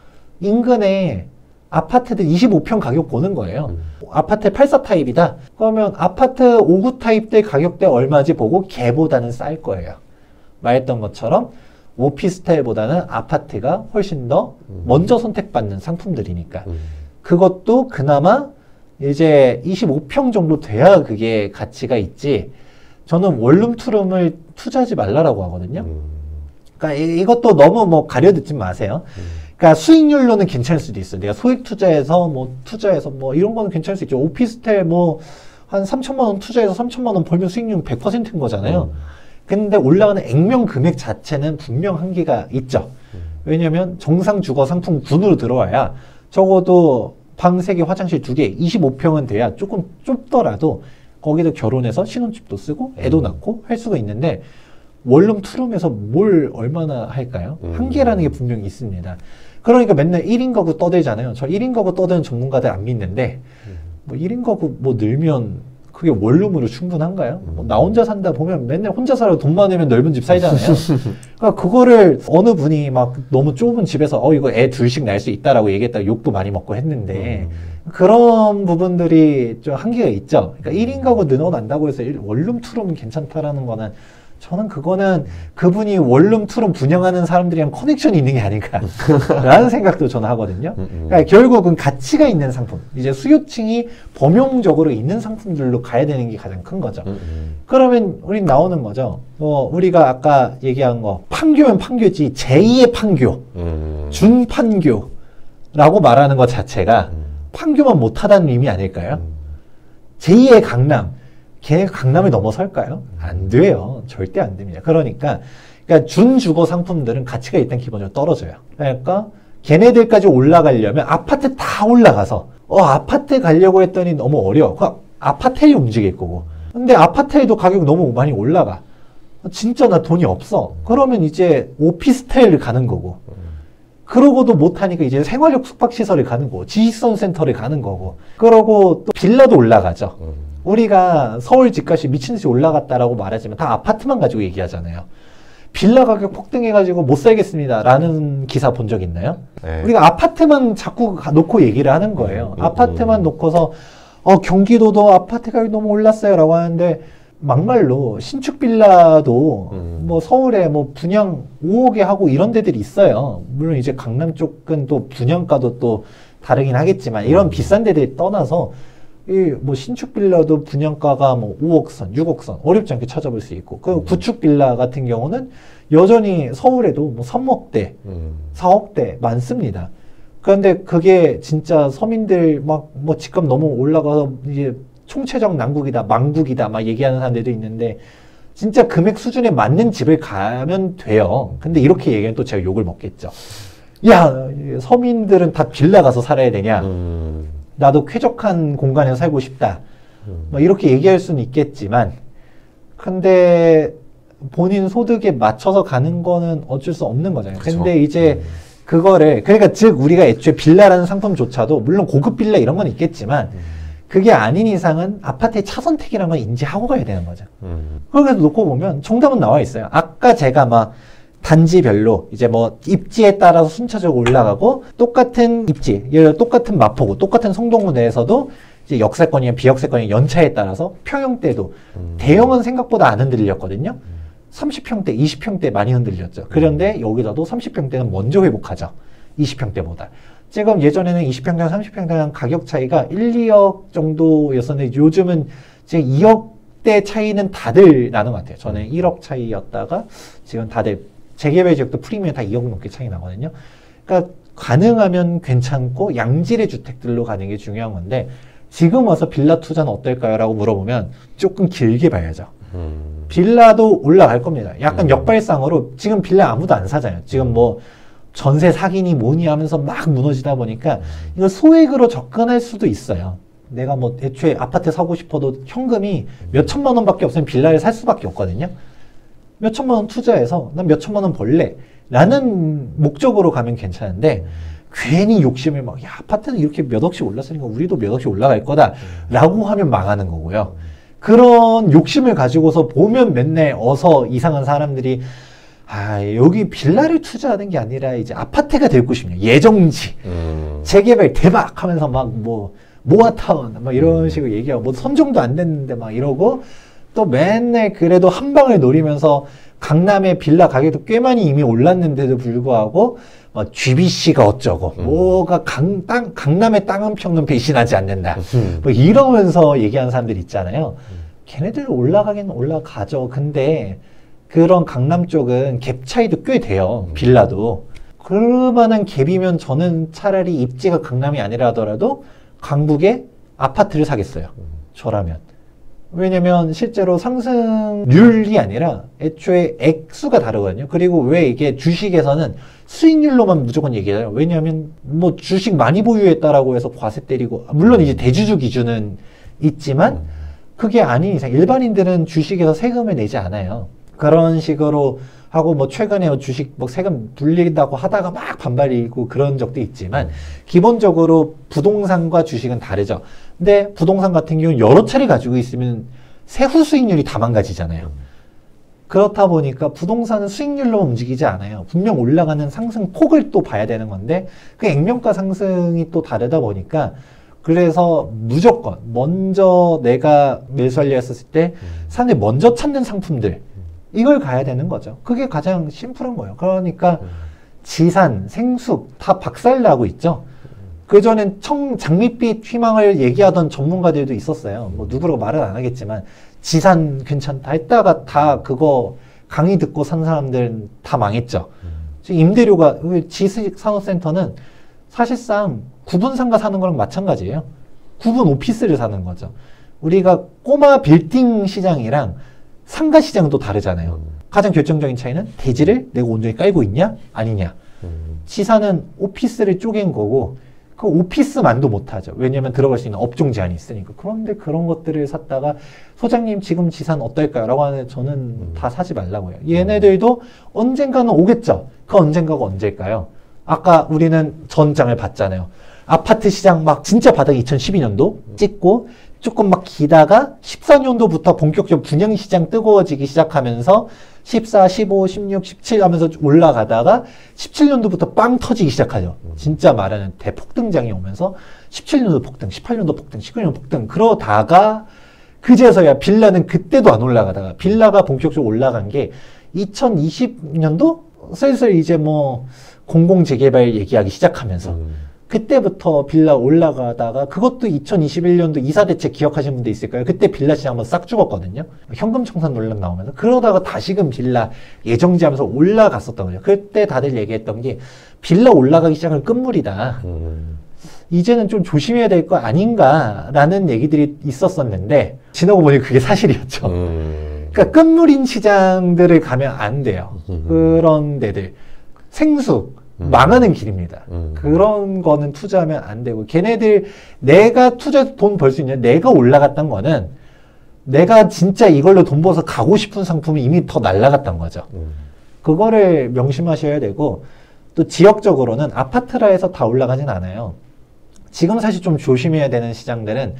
B: 인근에 아파트들 25평 가격 보는 거예요. 아파트 84 타입이다. 그러면 아파트 5구 타입들 가격대 얼마지 보고 걔보다는 쌀 거예요. 말했던 것처럼 오피스텔보다는 아파트가 훨씬 더 먼저 선택받는 상품들이니까. 그것도 그나마 이제 25평 정도 돼야 그게 가치가 있지. 저는 원룸 투룸을 투자하지 말라라고 하거든요. 그러니까 이것도 너무 뭐 가려듣지 마세요. 그러니까 수익률로는 괜찮을 수도 있어요. 내가 소액 투자해서 뭐 이런 거는 괜찮을 수 있죠. 오피스텔 뭐 한 3천만 원 투자해서 3천만 원 벌면 수익률 100%인 거잖아요. 근데 올라가는 액면 금액 자체는 분명 한계가 있죠. 왜냐면 정상 주거 상품 군으로 들어와야 적어도 방 3개, 화장실 2개, 25평은 돼야 조금 좁더라도 거기도 결혼해서 신혼집도 쓰고 애도 낳고 할 수가 있는데, 원룸 투룸에서 뭘 얼마나 할까요? 한계라는 게 분명히 있습니다. 그러니까 맨날 1인 가구 떠들잖아요. 저 1인 가구 떠드는 전문가들 안 믿는데, 뭐 1인 가구 뭐 늘면 그게 원룸으로 충분한가요? 뭐 나 혼자 산다 보면 맨날 혼자 살아도 돈 많으면 넓은 집 살잖아요. 그러니까 그거를 어느 분이 막 너무 좁은 집에서 이거 애 둘씩 낳을 수 있다라고 얘기했다가 욕도 많이 먹고 했는데, 그런 부분들이 좀 한계가 있죠. 그러니까 1인 가구 늘어난다고 해서 원룸 투룸은 괜찮다라는 거는 저는 그거는 그분이 원룸, 투룸 분양하는 사람들이랑 커넥션이 있는 게 아닐까라는 생각도 저는 하거든요. 그러니까 결국은 가치가 있는 상품, 이제 수요층이 범용적으로 있는 상품들로 가야 되는 게 가장 큰 거죠. 그러면 우린 나오는 거죠. 우리가 아까 얘기한 거, 판교면 판교지 제2의 판교, 준판교라고 말하는 것 자체가 판교만 못하다는 의미 아닐까요? 제2의 강남, 걔 강남을 넘어설까요? 안 돼요. 절대 안 됩니다. 그러니까 준주거 상품들은 가치가 일단 기본적으로 떨어져요. 그러니까 걔네들까지 올라가려면 아파트 다 올라가서 아파트 가려고 했더니 너무 어려워. 아파트에 움직일 거고. 근데 아파트에도 가격이 너무 많이 올라가. 진짜 나 돈이 없어. 그러면 이제 오피스텔을 가는 거고. 그러고도 못하니까 이제 생활력 숙박시설을 가는 거고. 지식선 센터를 가는 거고. 그러고 또 빌라도 올라가죠. 우리가 서울 집값이 미친듯이 올라갔다라고 말하지만 다 아파트만 가지고 얘기하잖아요. 빌라 가격 폭등해가지고 못 살겠습니다 라는 기사 본 적 있나요?
A: 네.
B: 우리가 아파트만 자꾸 놓고 얘기를 하는 거예요. 아파트만 놓고서 경기도도 아파트 가격이 너무 올랐어요 라고 하는데 막말로 신축 빌라도 뭐 서울에 뭐 분양 5억에 하고 이런 데들이 있어요. 물론 이제 강남 쪽은 또 분양가도 또 다르긴 하겠지만 이런 비싼 데들 떠나서 뭐 신축 빌라도 분양가가 뭐 5억 선, 6억 선 어렵지 않게 찾아볼 수 있고 그 구축 빌라 같은 경우는 여전히 서울에도 뭐 3억대, 4억대 많습니다. 그런데 그게 진짜 서민들 막 뭐 집값 너무 올라가서 이제 총체적 난국이다, 망국이다 막 얘기하는 사람들도 있는데 진짜 금액 수준에 맞는 집을 가면 돼요. 근데 이렇게 얘기하면 또 제가 욕을 먹겠죠. 야, 서민들은 다 빌라 가서 살아야 되냐? 나도 쾌적한 공간에 살고 싶다. 뭐 이렇게 얘기할 수는 있겠지만, 근데 본인 소득에 맞춰서 가는 거는 어쩔 수 없는 거잖아요.
A: 그쵸.
B: 근데 이제 그거를, 그러니까 즉 우리가 애초에 빌라라는 상품조차도 물론 고급 빌라 이런 건 있겠지만, 그게 아닌 이상은 아파트의 차선택이라는 걸 인지하고 가야 되는 거죠. 그래서 놓고 보면 정답은 나와 있어요. 아까 제가 막 단지별로 이제 뭐 입지에 따라서 순차적으로 올라가고 똑같은 입지, 예를 들어 똑같은 마포구, 똑같은 성동구 내에서도 이제 역세권이나 비역세권의 연차에 따라서 평형대도 대형은 생각보다 안 흔들렸거든요. 30평대, 20평대 많이 흔들렸죠. 그런데 여기서도 30평대는 먼저 회복하죠. 20평대보다. 지금 예전에는 20평대랑 30평대랑 가격 차이가 1, 2억 정도였었는데 요즘은 지금 2억대 차이는 다들 나는 것 같아요. 전에 1억 차이였다가 지금 다들 재개발 지역도 프리미엄 다 2억 넘게 차이 나거든요. 그러니까 가능하면 괜찮고 양질의 주택들로 가는 게 중요한 건데 지금 와서 빌라 투자는 어떨까요? 라고 물어보면 조금 길게 봐야죠. 빌라도 올라갈 겁니다. 약간 역발상으로 지금 빌라 아무도 안 사잖아요. 지금 뭐 전세 사기니 뭐니 하면서 막 무너지다 보니까 이거 소액으로 접근할 수도 있어요. 내가 뭐 애초에 아파트 사고 싶어도 현금이 몇 천만 원밖에 없으면 빌라를 살 수밖에 없거든요. 몇 천만 원 투자해서 난 몇 천만 원 벌래 라는 목적으로 가면 괜찮은데 괜히 욕심을 막 야, 아파트는 이렇게 몇 억씩 올랐으니까 우리도 몇 억씩 올라갈 거다 라고 하면 망하는 거고요. 그런 욕심을 가지고서 보면 맨날 어서 이상한 사람들이 여기 빌라를 투자하는 게 아니라 이제 아파트가 되고 싶냐. 예정지. 재개발 대박 하면서 막 뭐 모아타운 막 이런 식으로 얘기하고 뭐 선정도 안 됐는데 막 이러고 또 맨날 그래도 한 방을 노리면서 강남의 빌라 가격도 꽤 많이 이미 올랐는데도 불구하고 뭐 GBC가 어쩌고 뭐가 강남의 땅 한 평은 배신하지 않는다 뭐 이러면서 얘기하는 사람들 있잖아요. 걔네들 올라가긴 올라가죠. 근데 그런 강남 쪽은 갭 차이도 꽤 돼요. 빌라도. 그럴만한 갭이면 저는 차라리 입지가 강남이 아니라 하더라도 강북에 아파트를 사겠어요. 저라면. 왜냐면 실제로 상승률이 아니라 애초에 액수가 다르거든요. 그리고 왜 이게 주식에서는 수익률로만 무조건 얘기해요. 왜냐면 뭐 주식 많이 보유했다라고 해서 과세 때리고 물론 이제 대주주 기준은 있지만 그게 아닌 이상 일반인들은 주식에서 세금을 내지 않아요. 그런 식으로 하고 뭐 최근에 주식 뭐 세금 불린다고 하다가 막 반발이 있고 그런 적도 있지만 기본적으로 부동산과 주식은 다르죠. 근데 부동산 같은 경우는 여러 차례 가지고 있으면 세후 수익률이 다 망가지잖아요. 그렇다 보니까 부동산은 수익률로 움직이지 않아요. 분명 올라가는 상승폭을 또 봐야 되는 건데 그 액면가 상승이 또 다르다 보니까 그래서 무조건 먼저 내가 매수하려 했었을 때 사람들이 먼저 찾는 상품들 이걸 가야 되는 거죠. 그게 가장 심플한 거예요. 그러니까 지산, 생숙 다 박살나고 있죠. 그전엔 장밋빛 희망을 얘기하던 전문가들도 있었어요. 뭐 누구라고 말은 안 하겠지만 지산 괜찮다 했다가 다 그거 강의 듣고 산 사람들은 다 망했죠. 임대료가 지식산업센터는 사실상 구분 상가 사는 거랑 마찬가지예요. 구분 오피스를 사는 거죠. 우리가 꼬마 빌딩 시장이랑 상가 시장은 또 다르잖아요. 가장 결정적인 차이는 대지를 내가 온전히 깔고 있냐 아니냐. 지산은 오피스를 쪼갠 거고 그 오피스만도 못하죠. 왜냐하면 들어갈 수 있는 업종 제한이 있으니까. 그런데 그런 것들을 샀다가 소장님 지금 지산 어떨까요? 라고 하는데 저는 다 사지 말라고요. 얘네들도 언젠가는 오겠죠. 그 언젠가가 언제일까요? 아까 우리는 전장을 봤잖아요. 아파트 시장 막 진짜 바닥 2012년도 찍고 조금 막 기다가 14년도부터 본격적으로 분양시장 뜨거워지기 시작하면서 14, 15, 16, 17 하면서 올라가다가 17년도부터 빵 터지기 시작하죠. 진짜 말하는 대폭등장이 오면서 17년도 폭등, 18년도 폭등, 19년도 폭등 그러다가 그제서야 빌라는 그때도 안 올라가다가 빌라가 본격적으로 올라간 게 2020년도 슬슬 이제 뭐 공공재개발 얘기하기 시작하면서 그때부터 빌라 올라가다가 그것도 2021년도 이사대책 기억하시는 분들 있을까요? 그때 빌라 시장 한번 싹 죽었거든요. 현금 청산 논란 나오면서 그러다가 다시금 빌라 예정지하면서 올라갔었던 거죠. 그때 다들 얘기했던 게 빌라 올라가기 시작은 끝물이다. 이제는 좀 조심해야 될 거 아닌가라는 얘기들이 있었었는데 지나고 보니 그게 사실이었죠. 그러니까 끝물인 시장들을 가면 안 돼요. 그런 데들. 생수. 망하는 길입니다. 그런 거는 투자하면 안 되고 걔네들 내가 투자해서 돈 벌 수 있냐 내가 올라갔던 거는 내가 진짜 이걸로 돈 벌어서 가고 싶은 상품이 이미 더 날라갔던 거죠. 그거를 명심하셔야 되고 또 지역적으로는 아파트라 해서 다 올라가진 않아요. 지금 사실 좀 조심해야 되는 시장들은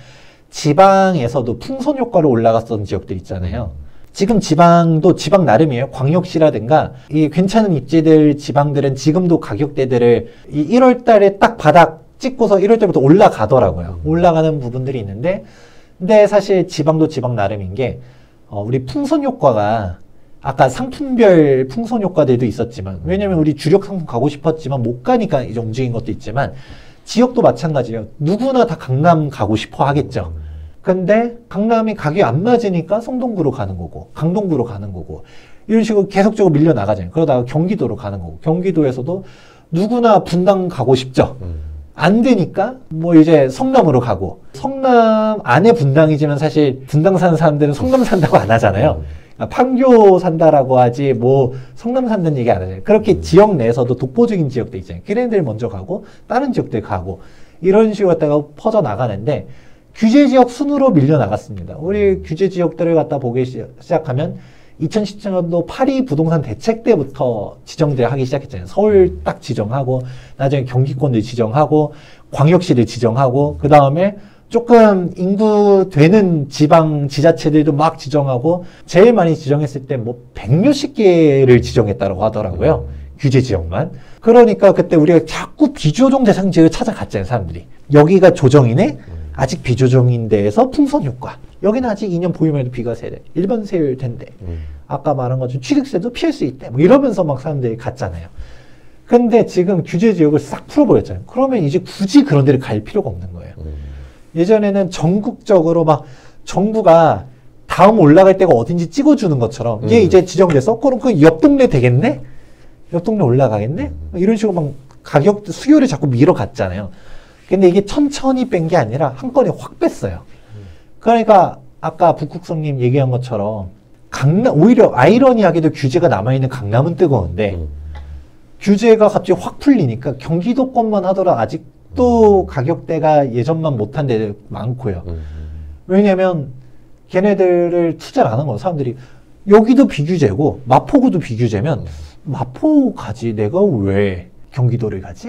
B: 지방에서도 풍선 효과로 올라갔던 지역들 있잖아요. 지금 지방도 지방 나름이에요. 광역시라든가 이 괜찮은 입지들 지방들은 지금도 가격대들을 이 1월 달에 딱 바닥 찍고서 1월 달부터 올라가더라고요. 올라가는 부분들이 있는데 근데 사실 지방도 지방 나름인 게 우리 풍선 효과가 아까 상품별 풍선 효과들도 있었지만 왜냐면 우리 주력 상품 가고 싶었지만 못 가니까 이제 움직인 것도 있지만 지역도 마찬가지예요. 누구나 다 강남 가고 싶어 하겠죠. 근데 강남이 가격이 안 맞으니까 성동구로 가는 거고 강동구로 가는 거고 이런 식으로 계속적으로 밀려나가잖아요. 그러다가 경기도로 가는 거고 경기도에서도 누구나 분당 가고 싶죠. 안 되니까 뭐 이제 성남으로 가고 성남 안에 분당이지만 사실 분당 사는 사람들은 성남 산다고 안 하잖아요. 판교 산다라고 하지 뭐 성남 산다는 얘기 안 하잖아요. 그렇게 지역 내에서도 독보적인 지역들 있잖아요. 걔네들 먼저 가고 다른 지역들 가고 이런 식으로 갖다가 퍼져 나가는데 규제지역 순으로 밀려나갔습니다. 우리 규제지역들을 갖다 보기 시작하면 2017년도 파리 부동산 대책 때부터 지정들 하기 시작했잖아요. 서울 딱 지정하고 나중에 경기권을 지정하고 광역시를 지정하고 그 다음에 조금 인구 되는 지방 지자체들도 막 지정하고 제일 많이 지정했을 때 뭐 100몇십 개를 지정했다고 하더라고요. 규제지역만. 그러니까 그때 우리가 자꾸 비조정 대상 지역을 찾아갔잖아요. 사람들이. 여기가 조정이네? 아직 비조정인 데에서 풍선 효과. 여기는 아직 2년 보유면도 비과세래. 일반 세율 된대. 아까 말한 것처럼 취득세도 피할 수 있대. 뭐 이러면서 막 사람들이 갔잖아요. 근데 지금 규제 지역을 싹 풀어버렸잖아요. 그러면 이제 굳이 그런 데를 갈 필요가 없는 거예요. 예전에는 전국적으로 막 정부가 다음 올라갈 데가 어딘지 찍어주는 것처럼 얘 이제 지정돼서 그럼 그 옆 동네 되겠네? 옆 동네 올라가겠네? 이런 식으로 막 가격 수요를 자꾸 밀어갔잖아요. 근데 이게 천천히 뺀 게 아니라 한 건에 확 뺐어요. 그러니까 아까 북극성님 얘기한 것처럼 강남 오히려 아이러니하게도 규제가 남아있는 강남은 뜨거운데 규제가 갑자기 확 풀리니까 경기도권만 하더라도 아직도 가격대가 예전만 못한 데들 많고요. 왜냐면 걔네들을 투자를 안 한 거예요. 사람들이 여기도 비규제고 마포구도 비규제면 마포 가지 내가 왜 경기도를 가지?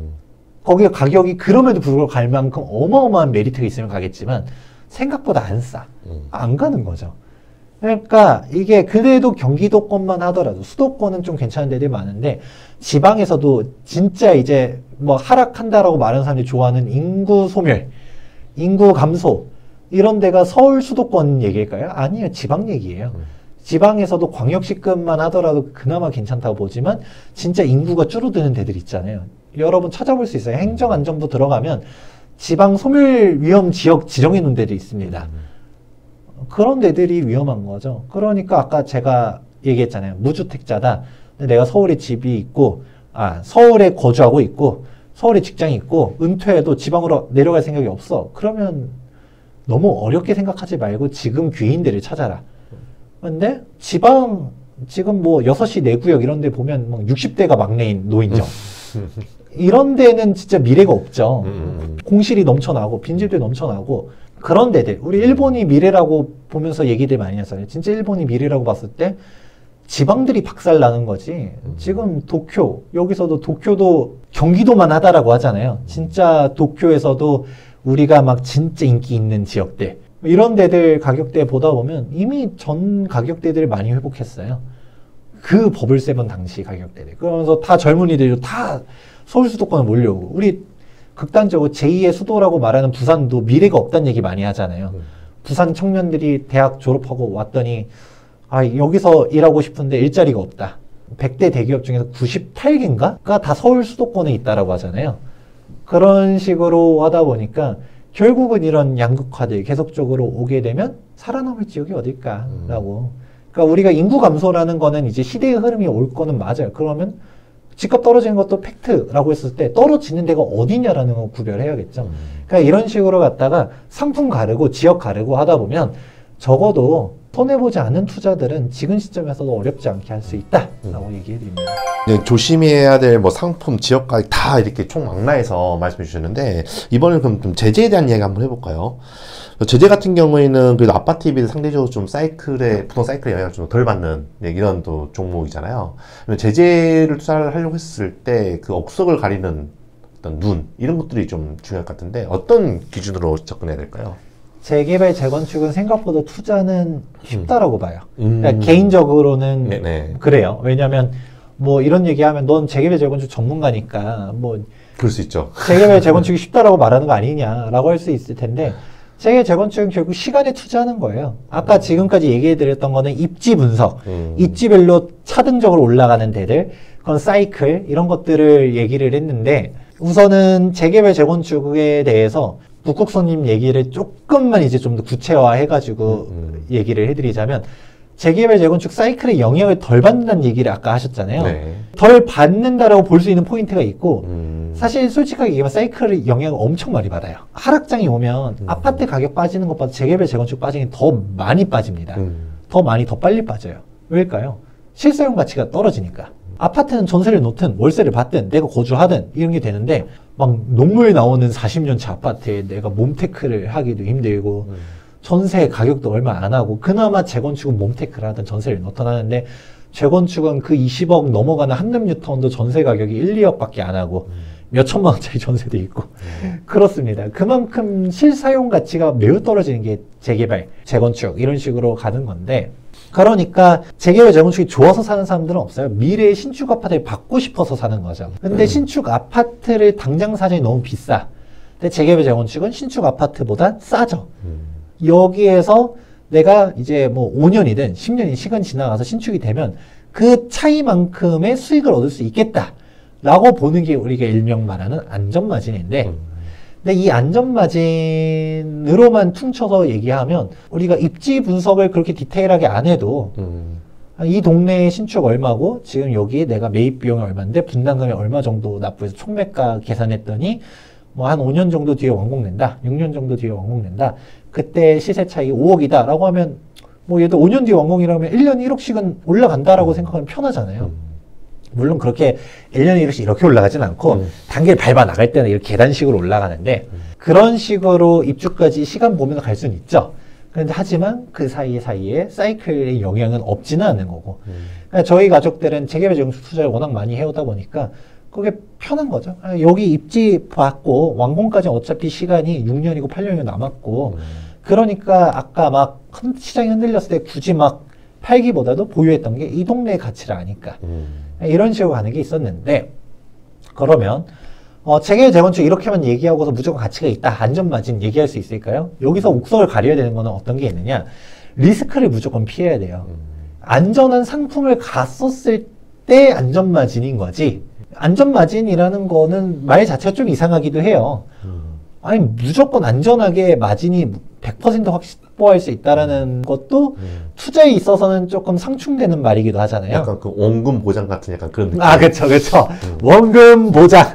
B: 거기가 가격이 그럼에도 불구하고 갈 만큼 어마어마한 메리트가 있으면 가겠지만 생각보다 안 싸. 안 가는 거죠. 그러니까 이게 그래도 경기도권만 하더라도 수도권은 좀 괜찮은 데들이 많은데 지방에서도 진짜 이제 뭐 하락한다라고 말하는 사람들이 좋아하는 인구 소멸, 인구 감소 이런 데가 서울 수도권 얘기일까요? 아니에요. 지방 얘기예요. 지방에서도 광역시급만 하더라도 그나마 괜찮다고 보지만 진짜 인구가 줄어드는 데들 있잖아요. 여러분 찾아볼 수 있어요. 행정안전부 들어가면 지방 소멸 위험 지역 지정해 놓은 데도 있습니다. 그런 데들이 위험한 거죠. 그러니까 아까 제가 얘기했잖아요. 무주택자다. 근데 내가 서울에 집이 있고, 서울에 거주하고 있고, 서울에 직장이 있고, 은퇴해도 지방으로 내려갈 생각이 없어. 그러면 너무 어렵게 생각하지 말고 지금 귀인 데를 찾아라. 근데 지방, 지금 뭐 6시 내구역 이런 데 보면 막 60대가 막내인 노인정. 이런 데는 진짜 미래가 없죠. 공실이 넘쳐나고, 빈집들 넘쳐나고, 그런 데들. 우리 일본이 미래라고 보면서 얘기들 많이 했어요. 진짜 일본이 미래라고 봤을 때 지방들이 박살나는 거지. 지금 도쿄, 여기서도 도쿄도 경기도만 하다라고 하잖아요. 진짜 도쿄에서도 우리가 막 진짜 인기 있는 지역들. 이런 데들 가격대 보다 보면 이미 전 가격대들을 많이 회복했어요. 그 버블 세븐 당시 가격대들. 그러면서 다 젊은이들도 다 서울 수도권에 몰려오고. 우리 극단적으로 제2의 수도라고 말하는 부산도 미래가 없다는 얘기 많이 하잖아요. 부산 청년들이 대학 졸업하고 왔더니 여기서 일하고 싶은데 일자리가 없다. 100대 대기업 중에서 98개인가가 다 서울 수도권에 있다라고 하잖아요. 그런 식으로 하다 보니까 결국은 이런 양극화들 계속적으로 오게 되면 살아남을 지역이 어딜까라고. 그러니까 우리가 인구 감소라는 거는 이제 시대의 흐름이 올 거는 맞아요. 그러면 집값 떨어지는 것도 팩트라고 했을 때 떨어지는 데가 어디냐라는 거 구별해야겠죠. 그러니까 이런 식으로 갖다가 상품 가르고 지역 가르고 하다 보면 적어도 손해보지 않은 투자들은 지금 시점에서도 어렵지 않게 할 수 있다라고 얘기해드립니다.
A: 네, 조심해야 될 뭐 상품, 지역까지 다 이렇게 총망라해서 말씀해 주셨는데 이번에는 그럼 좀 제재에 대한 이야기 한번 해볼까요? 제재 같은 경우에는 그래도 아파트 비해 상대적으로 좀 부동 사이클의 영향을 좀 덜 받는 이런 또 종목이잖아요. 제재를 투자를 하려고 했을 때 그 억석을 가리는 어떤 눈 이런 것들이 좀 중요할 것 같은데 어떤 기준으로 접근해야 될까요?
B: 재개발, 재건축은 생각보다 투자는 쉽다라고 봐요. 그러니까 개인적으로는
A: 네네.
B: 그래요. 왜냐하면 뭐 이런 얘기하면 넌 재개발, 재건축 전문가니까 뭐
A: 그럴 수 있죠.
B: 재개발, 재건축이 쉽다라고 말하는 거 아니냐라고 할 수 있을 텐데 재개발, 재건축은 결국 시간에 투자하는 거예요. 아까 지금까지 얘기해드렸던 거는 입지 분석, 입지별로 차등적으로 올라가는 데들, 그건 사이클 이런 것들을 얘기를 했는데 우선은 재개발, 재건축에 대해서 북극성님 얘기를 조금만 이제 좀 더 구체화해가지고 얘기를 해드리자면 재개발, 재건축 사이클의 영향을 덜 받는다는 얘기를 아까 하셨잖아요.
A: 네.
B: 덜 받는다라고 볼 수 있는 포인트가 있고 사실 솔직하게 얘기하면 사이클의 영향을 엄청 많이 받아요. 하락장이 오면 아파트 가격 빠지는 것보다 재개발, 재건축 빠지는 게 더 많이 빠집니다. 더 빨리 빠져요. 왜일까요? 실사용 가치가 떨어지니까. 아파트는 전세를 놓든 월세를 받든 내가 거주하든 이런 게 되는데 막 녹물 나오는 40년차 아파트에 내가 몸테크를 하기도 힘들고 전세 가격도 얼마 안 하고 그나마 재건축은 몸테크를 하든 전세를 넣든 하는데 재건축은 그 20억 넘어가는 한남뉴타운도 전세 가격이 1, 2억밖에 안 하고 몇 천만 원짜리 전세도 있고 그렇습니다. 그만큼 실사용 가치가 매우 떨어지는 게 재개발, 재건축 이런 식으로 가는 건데 그러니까 재개발, 재건축이 좋아서 사는 사람들은 없어요. 미래의 신축 아파트를 받고 싶어서 사는 거죠. 근데 신축 아파트를 당장 사자니 너무 비싸. 근데 재개발, 재건축은 신축 아파트보다 싸죠. 여기에서 내가 이제 뭐 5년이든 10년이 시간 지나가서 신축이 되면 그 차이만큼의 수익을 얻을 수 있겠다. 라고 보는 게 우리가 일명 말하는 안전마진인데 근데 이 안전마진으로만 퉁쳐서 얘기하면 우리가 입지 분석을 그렇게 디테일하게 안 해도 이 동네의 신축 얼마고 지금 여기 내가 매입 비용이 얼마인데 분담금이 얼마 정도 납부해서 총매가 계산했더니 뭐 한 5년 정도 뒤에 완공된다. 6년 정도 뒤에 완공된다. 그때 시세 차익이 5억이다 라고 하면 뭐 얘도 5년 뒤에 완공이라면 1년에 1억씩은 올라간다라고 생각하면 편하잖아요. 물론 그렇게 1년에 1억씩 이렇게 올라가진 않고 단계를 밟아 나갈 때는 이렇게 계단식으로 올라가는데 그런 식으로 입주까지 시간 보면서 갈 수는 있죠. 그런데 하지만 그 사이에 사이클의 영향은 없지는 않는 거고 그러니까 저희 가족들은 재개발, 재건축 투자를 워낙 많이 해오다 보니까 그게 편한 거죠. 여기 입지 받고 완공까지 어차피 시간이 6년이고 8년이 남았고 그러니까 아까 막 시장이 흔들렸을 때 굳이 막 팔기보다도 보유했던 게 이 동네의 가치를 아니까 이런 식으로 가는 게 있었는데 그러면 재개발, 재건축 이렇게만 얘기하고서 무조건 가치가 있다. 안전마진 얘기할 수 있을까요? 여기서 옥석을 가려야 되는 거는 어떤 게 있느냐? 리스크를 무조건 피해야 돼요. 안전한 상품을 갔었을 때 안전마진인 거지. 안전마진이라는 거는 말 자체가 좀 이상하기도 해요. 아니 무조건 안전하게 마진이 100% 확보할 수 있다라는 것도 투자에 있어서는 조금 상충되는 말이기도 하잖아요.
A: 약간 그 원금 보장 같은 약간 그런 느낌.
B: 아, 그쵸. 원금 보장,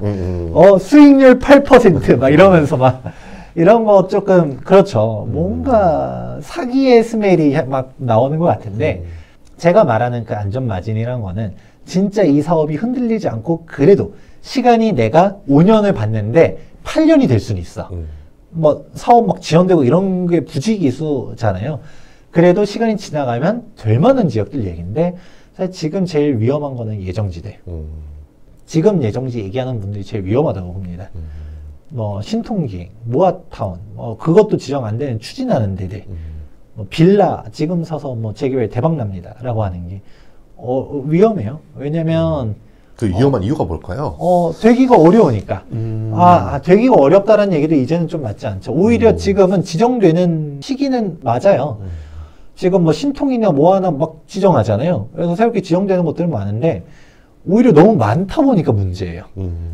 B: 수익률 8% 막 이러면서 막 이런 거 조금 그렇죠. 뭔가 사기의 스멜이 막 나오는 것 같은데 제가 말하는 그 안전마진이라는 거는 진짜 이 사업이 흔들리지 않고 그래도 시간이 내가 5년을 봤는데 8년이 될 수는 있어. 뭐 사업 막 지연되고 이런 게 부지기수잖아요. 그래도 시간이 지나가면 될 만한 지역들 얘기인데 사실 지금 제일 위험한 거는 예정지대. 지금 예정지 얘기하는 분들이 제일 위험하다고 봅니다. 뭐 신통기, 모아타운, 그것도 지정 안 되는 추진하는 데들, 뭐 빌라 지금 사서 뭐 재개발 대박 납니다라고 하는 게 위험해요. 왜냐면
A: 그 위험한 이유가 뭘까요?
B: 되기가 어려우니까. 되기가 어렵다는 얘기도 이제는 좀 맞지 않죠. 오히려 지금은 지정되는 시기는 맞아요. 지금 뭐 신통이나 뭐 하나 막 지정하잖아요. 그래서 새롭게 지정되는 것들은 많은데 오히려 너무 많다 보니까 문제예요.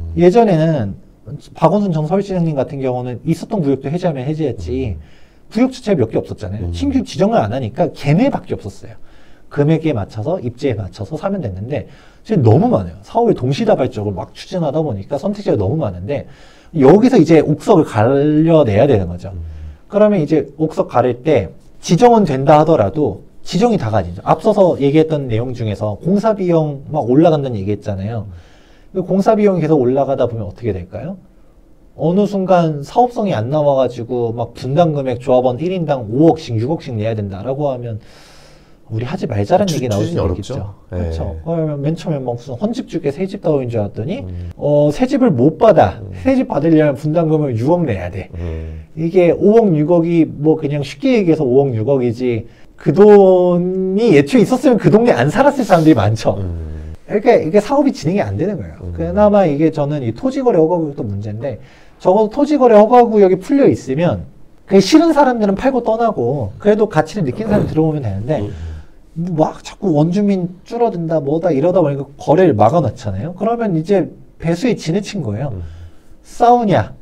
B: 예전에는 박원순 전 서울시장님 같은 경우는 있었던 구역도 해제하면 해제했지 구역 자체가 몇 개 없었잖아요. 신규 지정을 안 하니까 걔네밖에 없었어요. 금액에 맞춰서 입지에 맞춰서 사면 됐는데 지금 너무 많아요. 사업을 동시다발적으로 막 추진하다 보니까 선택지가 너무 많은데 여기서 이제 옥석을 가려내야 되는 거죠. 그러면 이제 옥석 가릴 때 지정은 된다 하더라도 지정이 다 가지죠. 앞서서 얘기했던 내용 중에서 공사비용 막 올라간다는 얘기했잖아요. 공사비용이 계속 올라가다 보면 어떻게 될까요? 어느 순간 사업성이 안 나와가지고 막 분담금액 조합원 1인당 5억씩 6억씩 내야 된다라고 하면 우리 하지 말자라는 얘기 나올 수 있겠죠. 그렇죠. 그러면 맨 처음에 뭐 무슨 헌집 주게 새집 다오인 줄 알았더니 새집을 못 받아. 새집 받으려면 분담금을 6억 내야 돼. 이게 5억 6억이 뭐 그냥 쉽게 얘기해서 5억 6억이지 그 돈이 예초에 있었으면 그 동네 안 살았을 사람들이 많죠. 그러니까 이게 사업이 진행이 안 되는 거예요. 그나마 이게 저는 이 토지거래 허가구역도 문제인데 적어도 토지거래 허가구역이 풀려 있으면 그게 싫은 사람들은 팔고 떠나고 그래도 가치를 느낀 사람이 들어오면 되는데 막 자꾸 원주민 줄어든다 뭐다 이러다 보니까 거래를 막아놨잖아요. 그러면 이제 배수에 지내친 거예요. 싸우냐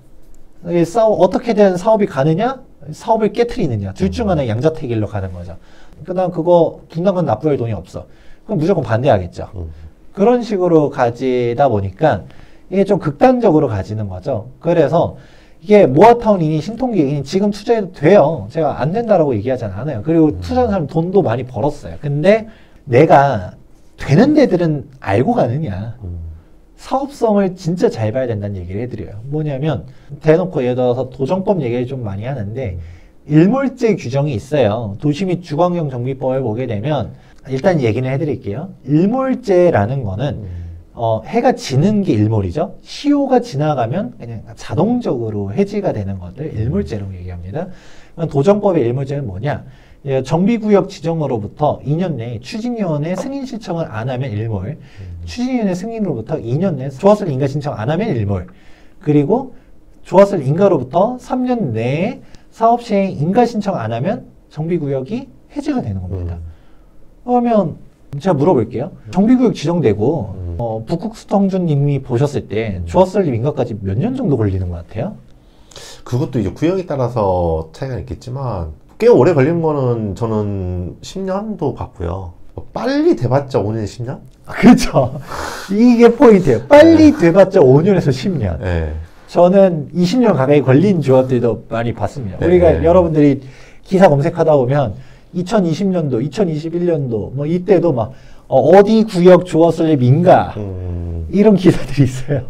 B: 어떻게든 사업이 가느냐 사업을 깨트리느냐 둘 중 하나 양자택일로 가는 거죠. 그다음 그거 분담금 납부할 돈이 없어. 그럼 무조건 반대하겠죠. 그런 식으로 가지다 보니까 이게 좀 극단적으로 가지는 거죠. 그래서 이게 모아타운이니 신통기이니 지금 투자해도 돼요. 제가 안 된다라고 얘기하지 않아요. 그리고 투자하는 사람 돈도 많이 벌었어요. 근데 내가 되는 데들은 알고 가느냐. 사업성을 진짜 잘 봐야 된다는 얘기를 해드려요. 뭐냐면 대놓고 예를 들어서 도정법 얘기를 좀 많이 하는데 일몰제 규정이 있어요. 도시 및 주거환경 정비법을 보게 되면 일단 얘기는 해드릴게요. 일몰제라는 거는 해가 지는 게 일몰이죠. 시효가 지나가면 그냥 자동적으로 해지가 되는 것들 일몰제라고 얘기합니다. 도정법의 일몰제는 뭐냐? 정비구역 지정으로부터 2년 내에 추진위원회 승인 신청을 안 하면 일몰, 추진위원회 승인으로부터 2년 내에 조합설 인가 신청 안 하면 일몰, 그리고 조합설 인가로부터 3년 내에 사업 시행 인가 신청 안 하면 정비구역이 해제가 되는 겁니다. 그러면 제가 물어볼게요. 정비구역 지정되고 북극수성준님이 보셨을 때 조합설립 인가까지 몇 년 정도 걸리는 것 같아요?
A: 그것도 이제 구역에 따라서 차이가 있겠지만 꽤 오래 걸린 거는 저는 10년도 봤고요. 빨리 돼봤자 5년, 10년?
B: 그렇죠. 이게 포인트예요. 빨리 돼봤자 5년에서 10년.
A: 네.
B: 저는 20년 가까이 걸린 조합들도 많이 봤습니다. 우리가 여러분들이 기사 검색하다 보면 2020년도, 2021년도 뭐 이때도 막 어디 구역 조합설립 인가 이런 기사들이 있어요.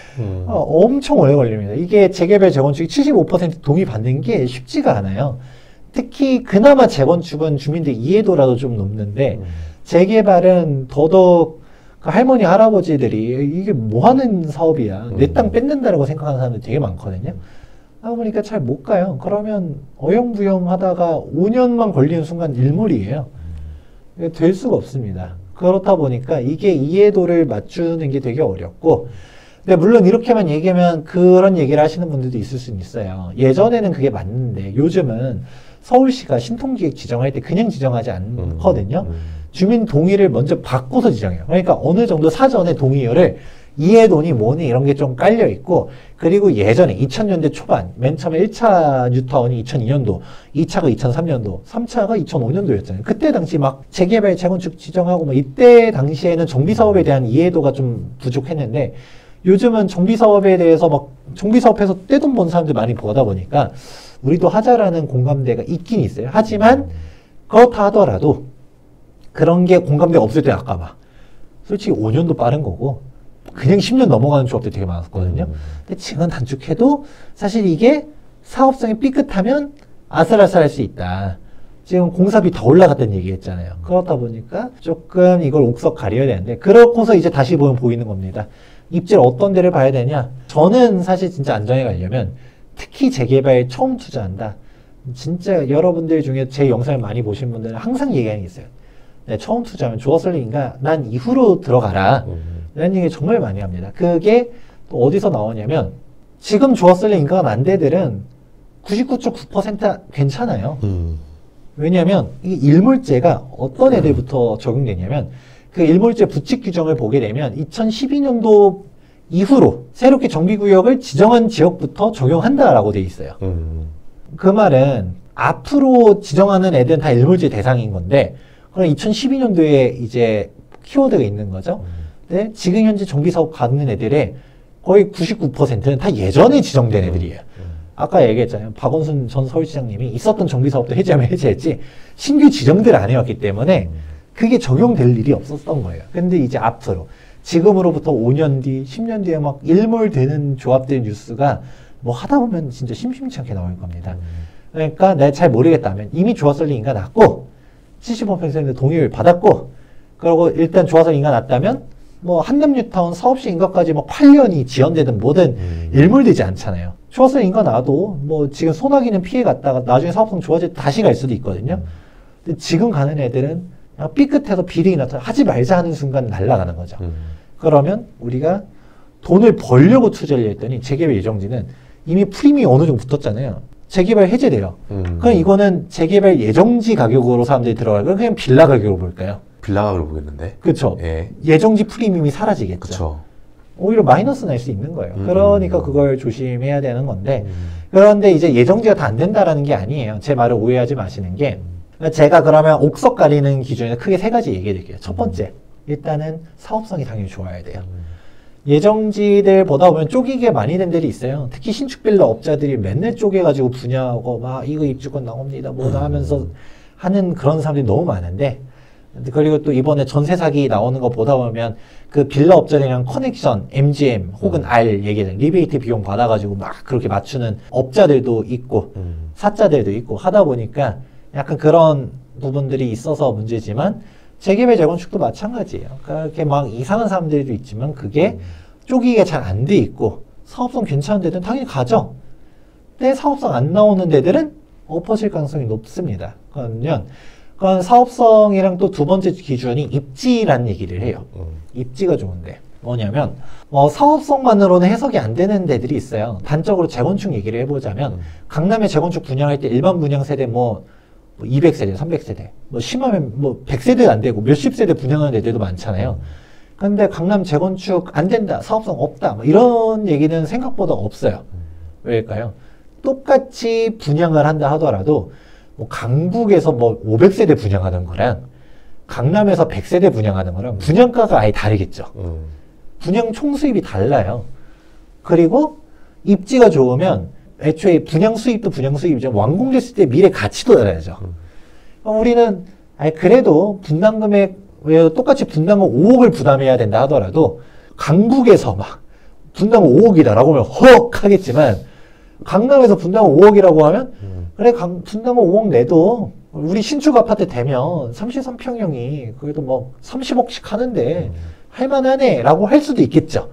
B: 엄청 오래 걸립니다. 이게 재개발 재건축이 75% 동의받는 게 쉽지가 않아요. 특히 그나마 재건축은 주민들 이해도라도 좀 높는데 재개발은 더더욱 그 할머니 할아버지들이 이게 뭐 하는 사업이야 내 땅 뺏는다라고 생각하는 사람들 되게 많거든요. 하다 보니까 잘 못 가요. 그러면 어영부영 하다가 5년만 걸리는 순간 일몰이에요. 될 수가 없습니다. 그렇다 보니까 이게 이해도를 맞추는 게 되게 어렵고, 근데 물론 이렇게만 얘기하면 그런 얘기를 하시는 분들도 있을 수는 있어요. 예전에는 그게 맞는데 요즘은 서울시가 신통기획 지정할 때 그냥 지정하지 않거든요. 주민 동의를 먼저 받고서 지정해요. 그러니까 어느 정도 사전에 동의어를 이해도니 뭐니 이런 게 좀 깔려 있고, 그리고 예전에 2000년대 초반 맨 처음에 1차 뉴타운이 2002년도, 2차가 2003년도, 3차가 2005년도였잖아요. 그때 당시 막 재개발, 재건축 지정하고 뭐 이때 당시에는 정비사업에 대한 이해도가 좀 부족했는데, 요즘은 정비사업에 대해서 막 정비사업에서 떼돈 번 사람들 많이 보다 보니까 우리도 하자라는 공감대가 있긴 있어요. 하지만 그렇다 하더라도 그런 게 공감대가 없을 때 아까 막 솔직히 5년도 빠른 거고 그냥 10년 넘어가는 조합들이 되게 많았거든요. 근데 지금 단축해도 사실 이게 사업성이 삐끗하면 아슬아슬할 수 있다. 지금 공사비 더 올라갔다는 얘기 했잖아요. 그렇다 보니까 조금 이걸 옥석 가려야 되는데, 그렇고서 이제 다시 보면 보이는 겁니다. 입지를 어떤 데를 봐야 되냐? 저는 사실 진짜 안전에 가려면 특히 재개발 처음 투자한다. 진짜 여러분들 중에 제 영상을 많이 보신 분들은 항상 얘기하는 게 있어요. 네, 처음 투자하면 주어슬링인가 난 이후로 들어가라. 이런 얘기 정말 많이 합니다. 그게 또 어디서 나오냐면 지금 주어슬링 인가가 난 데들은 99.9% 괜찮아요. 왜냐하면 이 일몰제가 어떤 애들부터 적용되냐면 그 일몰제 부칙 규정을 보게 되면 2012년도 이후로 새롭게 정비구역을 지정한 지역부터 적용한다라고 돼 있어요. 그 말은 앞으로 지정하는 애들은 다 일몰제 대상인 건데, 그럼 2012년도에 이제 키워드가 있는 거죠. 근데 지금 현재 정비사업 가는 애들의 거의 99%는 다 예전에 지정된 애들이에요. 아까 얘기했잖아요. 박원순 전 서울시장님이 있었던 정비사업도 해제하면 해제했지 신규 지정들을 안 해왔기 때문에 그게 적용될 일이 없었던 거예요. 근데 이제 앞으로 지금으로부터 5년 뒤, 10년 뒤에 막 일몰되는 조합들 뉴스가 뭐 하다 보면 진짜 심심치 않게 나올 겁니다. 그러니까 내가 잘 모르겠다면 이미 조합설리 인가 났고 75평생인데 동의를 받았고, 그리고 일단 조합설리 인가 났다면 뭐 한남뉴타운 사업시 인가까지 뭐 8년이 지연되든 뭐든 일몰되지 않잖아요. 조합설리 인가 나도 뭐 지금 소나기는 피해 갔다가 나중에 사업성 좋아질 때 다시 갈 수도 있거든요. 근데 지금 가는 애들은 그냥 삐끗해서 비리기 나타나 하지 말자 하는 순간 날아가는 거죠. 그러면 우리가 돈을 벌려고 투자를 했더니 재개발 예정지는 이미 프리미엄이 어느 정도 붙었잖아요. 재개발 해제돼요. 그럼 이거는 재개발 예정지 가격으로 사람들이 들어가고 그냥 빌라 가격으로 볼까요?
A: 빌라 가격으로 보겠는데.
B: 그렇죠.
A: 예.
B: 예정지 프리미엄이 사라지겠죠.
A: 그렇죠.
B: 오히려 마이너스 날 수 있는 거예요. 그러니까 그걸 조심해야 되는 건데, 그런데 이제 예정지가 다 안 된다라는 게 아니에요. 제 말을 오해하지 마시는 게, 제가 그러면 옥석 가리는 기준에 크게 세 가지 얘기해 드릴게요. 첫 번째, 일단은 사업성이 당연히 좋아야 돼요. 예정지들 보다 보면 쪼개기가 많이 된 데들이 있어요. 특히 신축 빌라 업자들이 맨날 쪼개가지고 분양하고 막 이거 입주권 나옵니다 뭐다 하면서 하는 그런 사람들이 너무 많은데, 그리고 또 이번에 전세 사기 나오는 거 보다 보면 그 빌라 업자들이랑 커넥션, MGM 혹은 R 얘기는 리베이트 비용 받아가지고 막 그렇게 맞추는 업자들도 있고 사자들도 있고 하다 보니까 약간 그런 부분들이 있어서 문제지만, 재개발 재건축도 마찬가지예요. 그렇게 막 이상한 사람들도 있지만 그게 쪼개기가 잘 안 돼 있고 사업성 괜찮은 데들은 당연히 가죠. 근데 사업성 안 나오는 데들은 엎어질 가능성이 높습니다. 그러면 그건 사업성이랑 또 두 번째 기준이 입지라는 얘기를 해요. 입지가 좋은데 뭐냐면 사업성만으로는 해석이 안 되는 데들이 있어요. 단적으로 재건축 얘기를 해보자면 강남에 재건축 분양할 때 일반 분양 세대 뭐 200세대, 300세대, 뭐 심하면 뭐 100세대 안 되고 몇십 세대 분양하는 데들도 많잖아요. 근데 강남 재건축 안 된다, 사업성 없다, 뭐 이런 얘기는 생각보다 없어요. 왜일까요? 똑같이 분양을 한다 하더라도 뭐 강북에서 뭐 500세대 분양하는 거랑 강남에서 100세대 분양하는 거랑 분양가가 아예 다르겠죠. 분양 총수입이 달라요. 그리고 입지가 좋으면 애초에 분양 수입도 분양 수입이죠. 완공됐을 때 미래 가치도 달라야죠. 우리는 그래도 분담금액 왜 똑같이 분담금 5억을 부담해야 된다 하더라도 강북에서 막 분담금 5억이다라고 하면 헉 하겠지만, 강남에서 분담금 5억이라고 하면 그래 분담금 5억 내도 우리 신축 아파트 되면 33평형이 그래도 뭐 30억씩 하는데 할만하네 라고 할 수도 있겠죠.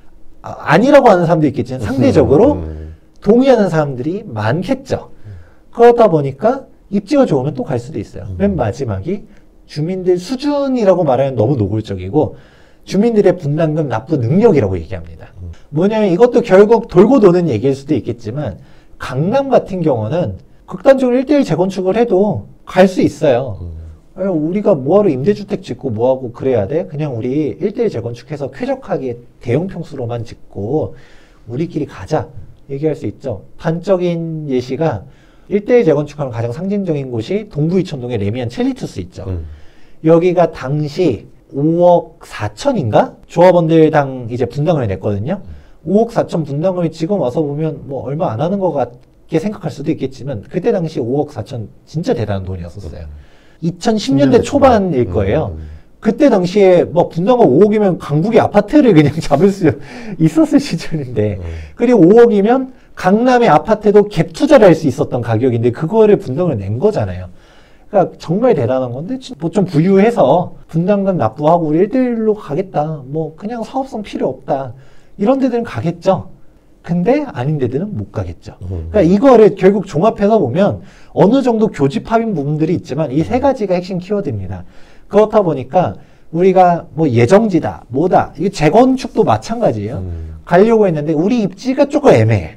B: 아니라고 하는 사람도 있겠지만 상대적으로 동의하는 사람들이 많겠죠. 그러다 보니까 입지가 좋으면 또 갈 수도 있어요. 맨 마지막이 주민들 수준이라고 말하면 너무 노골적이고 주민들의 분담금 납부 능력이라고 얘기합니다. 뭐냐면 이것도 결국 돌고 도는 얘기일 수도 있겠지만 강남 같은 경우는 극단적으로 1대1 재건축을 해도 갈 수 있어요. 우리가 뭐하러 임대주택 짓고 뭐하고 그래야 돼? 그냥 우리 1대1 재건축해서 쾌적하게 대형 평수로만 짓고 우리끼리 가자 얘기할 수 있죠. 단적인 예시가 1대1 재건축하는 가장 상징적인 곳이 동부 이천동의 레미안 첼리투스 있죠. 여기가 당시 5억 4천인가? 조합원들당 이제 분담금을 냈거든요. 5억 4천 분담금이 지금 와서 보면 뭐 얼마 안 하는 것 같게 생각할 수도 있겠지만 그때 당시 5억 4천 진짜 대단한 돈이었었어요. 2010년대 초반일 거예요. 그때 당시에 뭐 분담금 5억이면 강북의 아파트를 그냥 잡을 수 있었을 시절인데 그리고 5억이면 강남의 아파트도 갭 투자를 할 수 있었던 가격인데 그거를 분담금을 낸 거잖아요. 그러니까 정말 대단한 건데 뭐 좀 부유해서 분담금 납부하고 우리 1대1로 가겠다. 뭐 그냥 사업성 필요 없다. 이런 데들은 가겠죠. 근데 아닌 데들은 못 가겠죠. 그러니까 이거를 결국 종합해서 보면 어느 정도 교집합인 부분들이 있지만 이 세 가지가 핵심 키워드입니다. 그렇다 보니까 우리가 뭐 예정지다, 뭐다, 이거 재건축도 마찬가지예요. 가려고 했는데 우리 입지가 조금 애매해.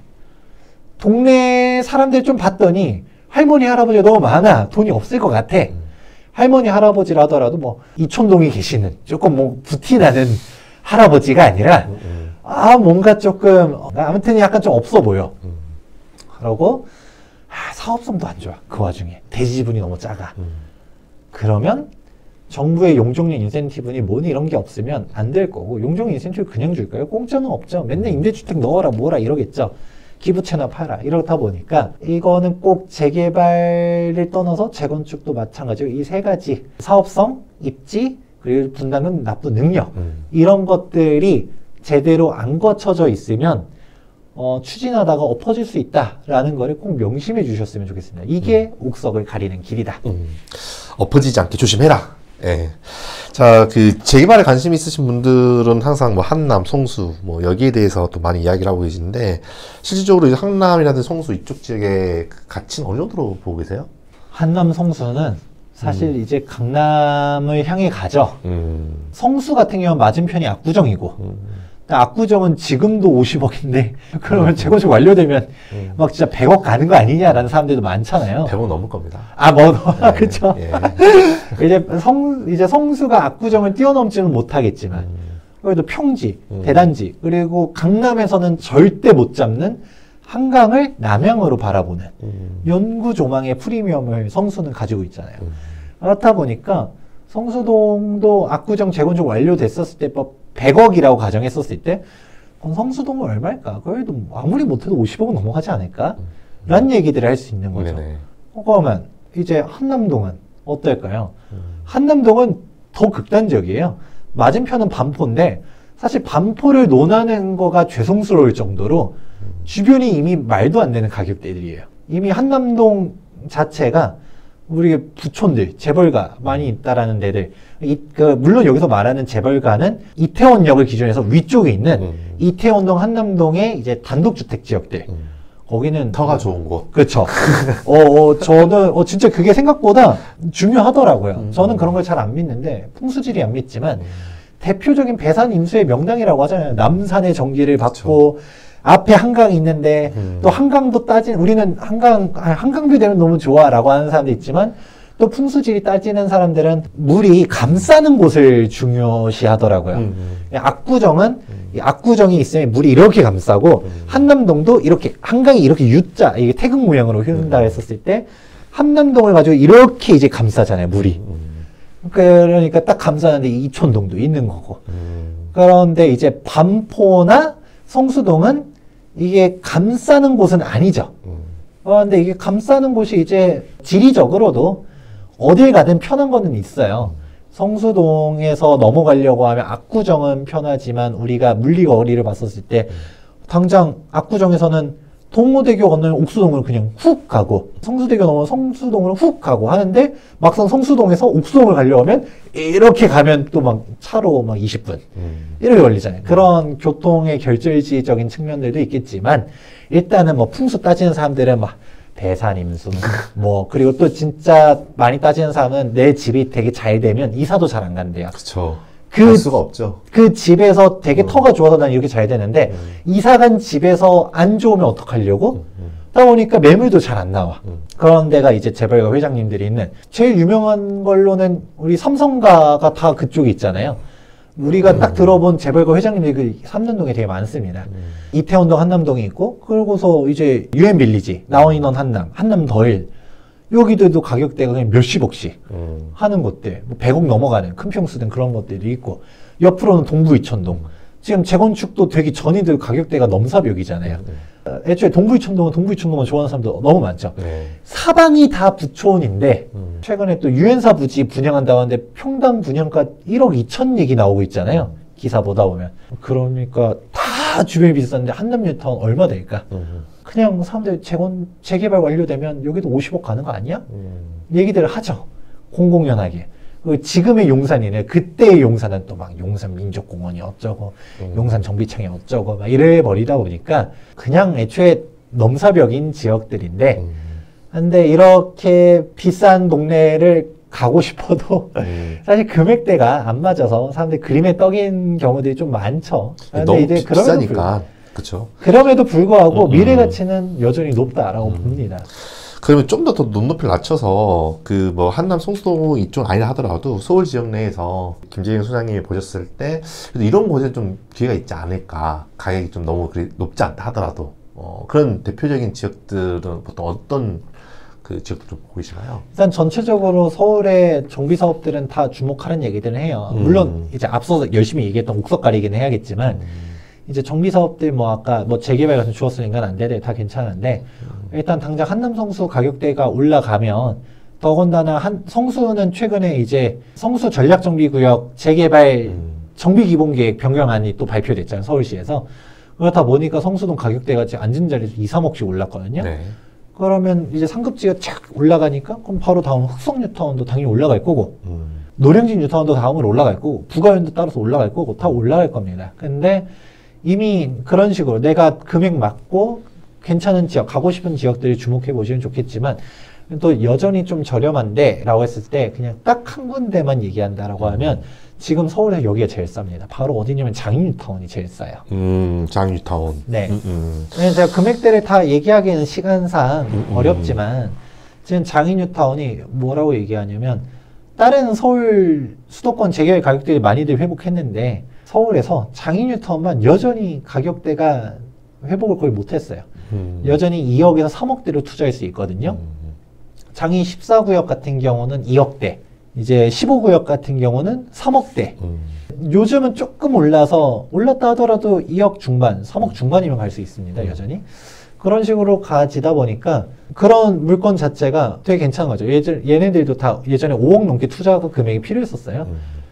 B: 동네 사람들 좀 봤더니 할머니, 할아버지가 너무 많아. 돈이 없을 것 같아. 할머니, 할아버지라 하더라도 뭐 이촌동에 계시는 조금 뭐 부티나는 할아버지가 아니라 뭔가 조금 아무튼 약간 좀 없어 보여. 그러고 사업성도 안 좋아. 그 와중에 대지분이 너무 작아. 그러면 정부의 용적률 인센티브니 뭐니 이런 게 없으면 안 될 거고 용적률 인센티브 그냥 줄까요? 공짜는 없죠. 맨날 임대주택 넣어라 뭐라 이러겠죠. 기부 채납하라 이러다 보니까 이거는 꼭 재개발을 떠나서 재건축도 마찬가지고 이 세 가지 사업성, 입지 그리고 분담금 납부 능력 이런 것들이 제대로 안 거쳐져 있으면 추진하다가 엎어질 수 있다라는 거를 꼭 명심해 주셨으면 좋겠습니다. 이게 옥석을 가리는 길이다.
A: 엎어지지 않게 조심해라. 예. 자, 그 재개발에 관심 있으신 분들은 항상 뭐 한남, 송수 뭐 여기에 대해서 또 많이 이야기를 하고 계시는데 실질적으로 이제 한남이라든지 송수 이쪽 지역의 가치는 어느 정도로 보고 계세요?
B: 한남 송수는 사실 이제 강남을 향해 가죠. 성수 같은 경우는 맞은편이 압구정이고 압구정은 지금도 50억인데 그러면 재건축 완료되면 막 진짜 100억 가는 거 아니냐라는 사람들도 많잖아요.
A: 100억 넘을 겁니다.
B: 네, 그쵸. 예. 이제 성수가 압구정을 뛰어넘지는 못하겠지만 그래도 평지, 대단지 그리고 강남에서는 절대 못 잡는 한강을 남향으로 바라보는 연구 조망의 프리미엄을 성수는 가지고 있잖아요. 그렇다 보니까 성수동도 압구정 재건축 완료됐었을 때 100억이라고 가정했었을 때 그럼 성수동은 얼마일까? 그래도 아무리 못해도 50억은 넘어가지 않을까? 라는 얘기들을 할 수 있는 거죠. 그러면 이제 한남동은 어떨까요? 한남동은 더 극단적이에요. 맞은편은 반포인데 사실 반포를 논하는 거가 죄송스러울 정도로 주변이 이미 말도 안 되는 가격대들이에요. 이미 한남동 자체가 우리 부촌들, 재벌가 많이 있다라는 데들. 물론 여기서 말하는 재벌가는 이태원역을 기준으로 해서 위쪽에 있는 이태원동, 한남동의 이제 단독주택 지역들. 거기는.
A: 터가 좋은 곳.
B: 그렇죠. 저는, 진짜 그게 생각보다 중요하더라고요. 저는 그런 걸 잘 안 믿는데, 풍수지리 안 믿지만, 대표적인 배산 임수의 명당이라고 하잖아요. 남산의 전기를 받고, 그쵸. 앞에 한강이 있는데 또 한강도 우리는 한강뷰 되면 너무 좋아라고 하는 사람도 있지만 또 풍수지리 따지는 사람들은 물이 감싸는 곳을 중요시 하더라고요. 압구정이 있으면 물이 이렇게 감싸고 한남동도 이렇게 한강이 이렇게 U자 이게 태극 모양으로 흐른다 했었을 때 한남동을 가지고 이렇게 이제 감싸잖아요, 물이. 그러니까 딱 감싸는데 이촌동도 있는 거고. 그런데 이제 반포나 성수동은 이게 감싸는 곳은 아니죠. 근데 이게 감싸는 곳이 이제 지리적으로도 어딜 가든 편한 거는 있어요. 성수동에서 넘어가려고 하면 압구정은 편하지만 우리가 물리거리를 봤었을 때 당장 압구정에서는 동호대교 건너면 옥수동으로 그냥 훅 가고 성수대교 넘으면 성수동으로 훅 가고 하는데 막상 성수동에서 옥수동을 가려고 하면 이렇게 가면 또 막 차로 막 20분 이렇게 걸리잖아요. 그런 교통의 결절지적인 측면들도 있겠지만 일단은 뭐 풍수 따지는 사람들은 막 배산임수 뭐 그리고 또 진짜 많이 따지는 사람은 내 집이 되게 잘 되면 이사도 잘 안 간대요.
A: 그렇죠. 갈 수가 없죠.
B: 그 집에서 되게 터가 좋아서 난 이렇게 잘 되는데 이사 간 집에서 안 좋으면 어떡하려고? 그러다 보니까 매물도 잘 안 나와. 그런 데가 이제 재벌가 회장님들이 있는, 제일 유명한 걸로는 우리 삼성가가 다 그쪽에 있잖아요. 우리가 딱 들어본 재벌가 회장님들이 그 삼전동에 되게 많습니다. 이태원동 한남동에 있고, 그러고서 이제 유엔빌리지, 나원인원 한남, 한남 더일, 여기들도 가격대가 그냥 몇십억씩 하는 곳들, 뭐 100억 넘어가는 큰 평수 등 그런 것들이 있고, 옆으로는 동부 이천동. 지금 재건축도 되기 전이들 가격대가 넘사벽이잖아요. 애초에 동부 이천동만 좋아하는 사람도 너무 많죠.
A: 네.
B: 사방이 다 부촌인데 최근에 또 유엔사 부지 분양한다고 하는데 평당 분양가 1억 2천 얘기 나오고 있잖아요. 기사 보다 보면. 그러니까 다 주변이 비싼데 한남 뉴타운 얼마 될까? 그냥 사람들 재개발 완료되면 여기도 50억 가는 거 아니야? 얘기들을 하죠. 공공연하게. 지금의 용산이네. 그때의 용산은 또 막 용산 민족공원이 어쩌고, 용산 정비창이 어쩌고, 막 이래 버리다 보니까 그냥 애초에 넘사벽인 지역들인데, 근데 이렇게 비싼 동네를 가고 싶어도 사실 금액대가 안 맞아서 사람들이 그림에 떡인 경우들이 좀 많죠.
A: 너무 이제 비싸니까. 그렇죠.
B: 그럼에도 불구하고 미래 가치는 여전히 높다라고 봅니다.
A: 그러면 좀 더 눈높이를 낮춰서 그 뭐 한남 송수동 이쪽 아니라 하더라도 서울 지역 내에서 김재경 소장님이 보셨을 때 그래도 이런 곳에 좀 기회가 있지 않을까, 가격이 좀 너무 높지 않다 하더라도 그런 대표적인 지역들은 보통 어떤 그 지역들 좀 보이시나요?
B: 일단 전체적으로 서울의 정비 사업들은 다 주목하는 얘기들을 해요. 물론 이제 앞서 열심히 얘기했던 옥석가리기는 해야겠지만 이제 정비 사업들 뭐 아까 뭐 재개발 같은 주었으니까 안 되대 다 괜찮은데 일단 당장 한남 성수 가격대가 올라가면 더군다나 성수는 최근에 이제 성수 전략정비구역 재개발 정비기본계획 변경안이 또 발표됐잖아요. 서울시에서. 그렇다 보니까 성수동 가격대가 지금 앉은 자리에서 2, 3억씩 올랐거든요. 네. 그러면 이제 상급지가 착 올라가니까 그럼 바로 다음 흑성 뉴타운도 당연히 올라갈 거고 노량진 뉴타운도 다음으로 올라갈 거고 부가현도 따라서 올라갈 거고 다 올라갈 겁니다. 근데 이미 그런 식으로 내가 금액 맞고 괜찮은 지역, 가고 싶은 지역들을 주목해 보시면 좋겠지만 또 여전히 좀 저렴한데 라고 했을 때 그냥 딱 한 군데만 얘기한다라고 하면 지금 서울에서 여기가 제일 쌉니다. 바로 어디냐면 장인뉴타운이 제일 싸요.
A: 장인뉴타운.
B: 네. 제가 금액대를 다 얘기하기에는 시간상 어렵지만 지금 장인뉴타운이 뭐라고 얘기하냐면 다른 서울 수도권 재개발 가격들이 많이들 회복했는데 서울에서 장인뉴타운만 여전히 가격대가 회복을 거의 못했어요. 여전히 2억에서 3억대로 투자할 수 있거든요. 장인 14구역 같은 경우는 2억대, 이제 15구역 같은 경우는 3억대. 요즘은 조금 올랐다 하더라도 2억 중반, 3억 중반이면 갈 수 있습니다. 여전히. 그런 식으로 가지다 보니까 그런 물건 자체가 되게 괜찮은 거죠. 얘네들도 다 예전에 5억 넘게 투자 금액이 필요했었어요.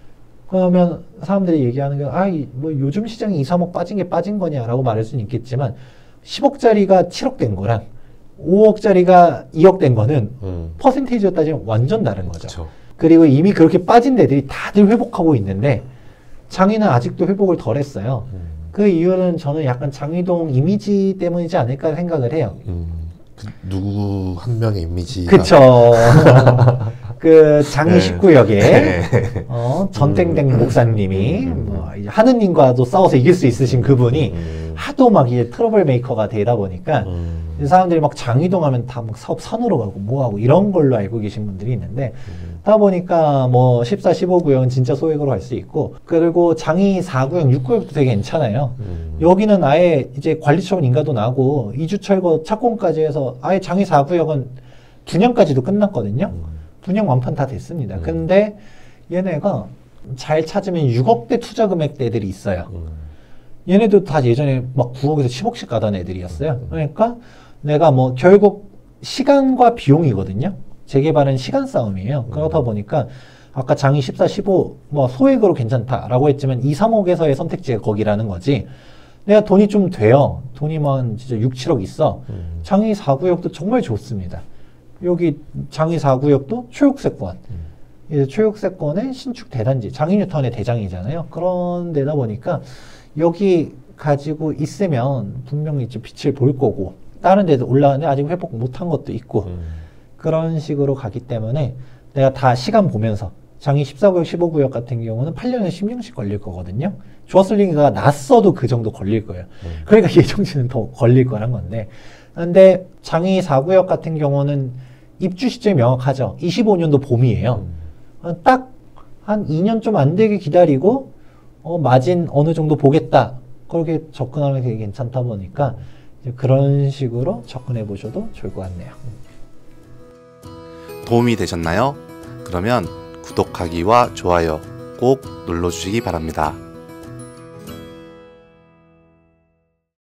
B: 그러면 사람들이 얘기하는 게, 뭐 요즘 시장이 2, 3억 빠진 게 빠진 거냐라고 말할 수는 있겠지만 10억짜리가 7억 된 거랑 5억짜리가 2억 된 거는 퍼센테이지로 따지면 완전 다른 거죠. 그쵸. 그리고 이미 그렇게 빠진 데들이 다들 회복하고 있는데 장위는 아직도 회복을 덜 했어요. 그 이유는 저는 약간 장위동 이미지 때문이지 않을까 생각을 해요.
A: 누구 한 명의 이미지가.
B: 그쵸. 그 장위 19역에 전땡땡 목사님이 뭐 하느님과도 싸워서 이길 수 있으신 그분이 하도 막 이제 트러블 메이커가 되다 보니까 사람들이 막 장위동 하면 다 막 사업 산으로 가고 뭐하고 이런 걸로 알고 계신 분들이 있는데 다 보니까 뭐 14, 15구역은 진짜 소액으로 갈 수 있고 그리고 장위 4구역, 6구역도 되게 괜찮아요. 여기는 아예 이제 관리처분 인가도 나고 이주철거 착공까지 해서 아예 장위 4구역은 분양까지도 끝났거든요. 분양 완판 다 됐습니다. 근데 얘네가 잘 찾으면 6억대 투자 금액대들이 있어요. 얘네도 다 예전에 막 9억에서 10억씩 가던 애들이었어요. 그러니까 내가 뭐 결국 시간과 비용이거든요. 재개발은 시간 싸움이에요. 그러다 보니까 아까 장위 14, 15 뭐 소액으로 괜찮다라고 했지만 2, 3억에서의 선택지가 거기라는 거지. 내가 돈이 좀 돼요. 돈이 만 진짜 6, 7억 있어. 장위 4구역도 정말 좋습니다. 여기 장위 4구역도 초역세권. 이제 초역세권의 신축 대단지, 장인뉴타운의 대장이잖아요. 그런 데다 보니까 여기 가지고 있으면 분명히 좀 빛을 볼 거고 다른 데도 올라가는데 아직 회복 못한 것도 있고 그런 식으로 가기 때문에 내가 다 시간 보면서 장위 14구역, 15구역 같은 경우는 8년에서 10년씩 걸릴 거거든요. 주어슬링가 났어도 그 정도 걸릴 거예요. 그러니까 예정지는 더 걸릴 거란 건데 근데 장위 4구역 같은 경우는 입주 시점이 명확하죠. 25년도 봄이에요. 딱 한 2년 좀 안 되게 기다리고 마진 어느 정도 보겠다. 그렇게 접근하는 게 되게 괜찮다 보니까 이제 그런 식으로 접근해 보셔도 좋을 것 같네요.
C: 도움이 되셨나요? 그러면 구독하기와 좋아요 꼭 눌러주시기 바랍니다.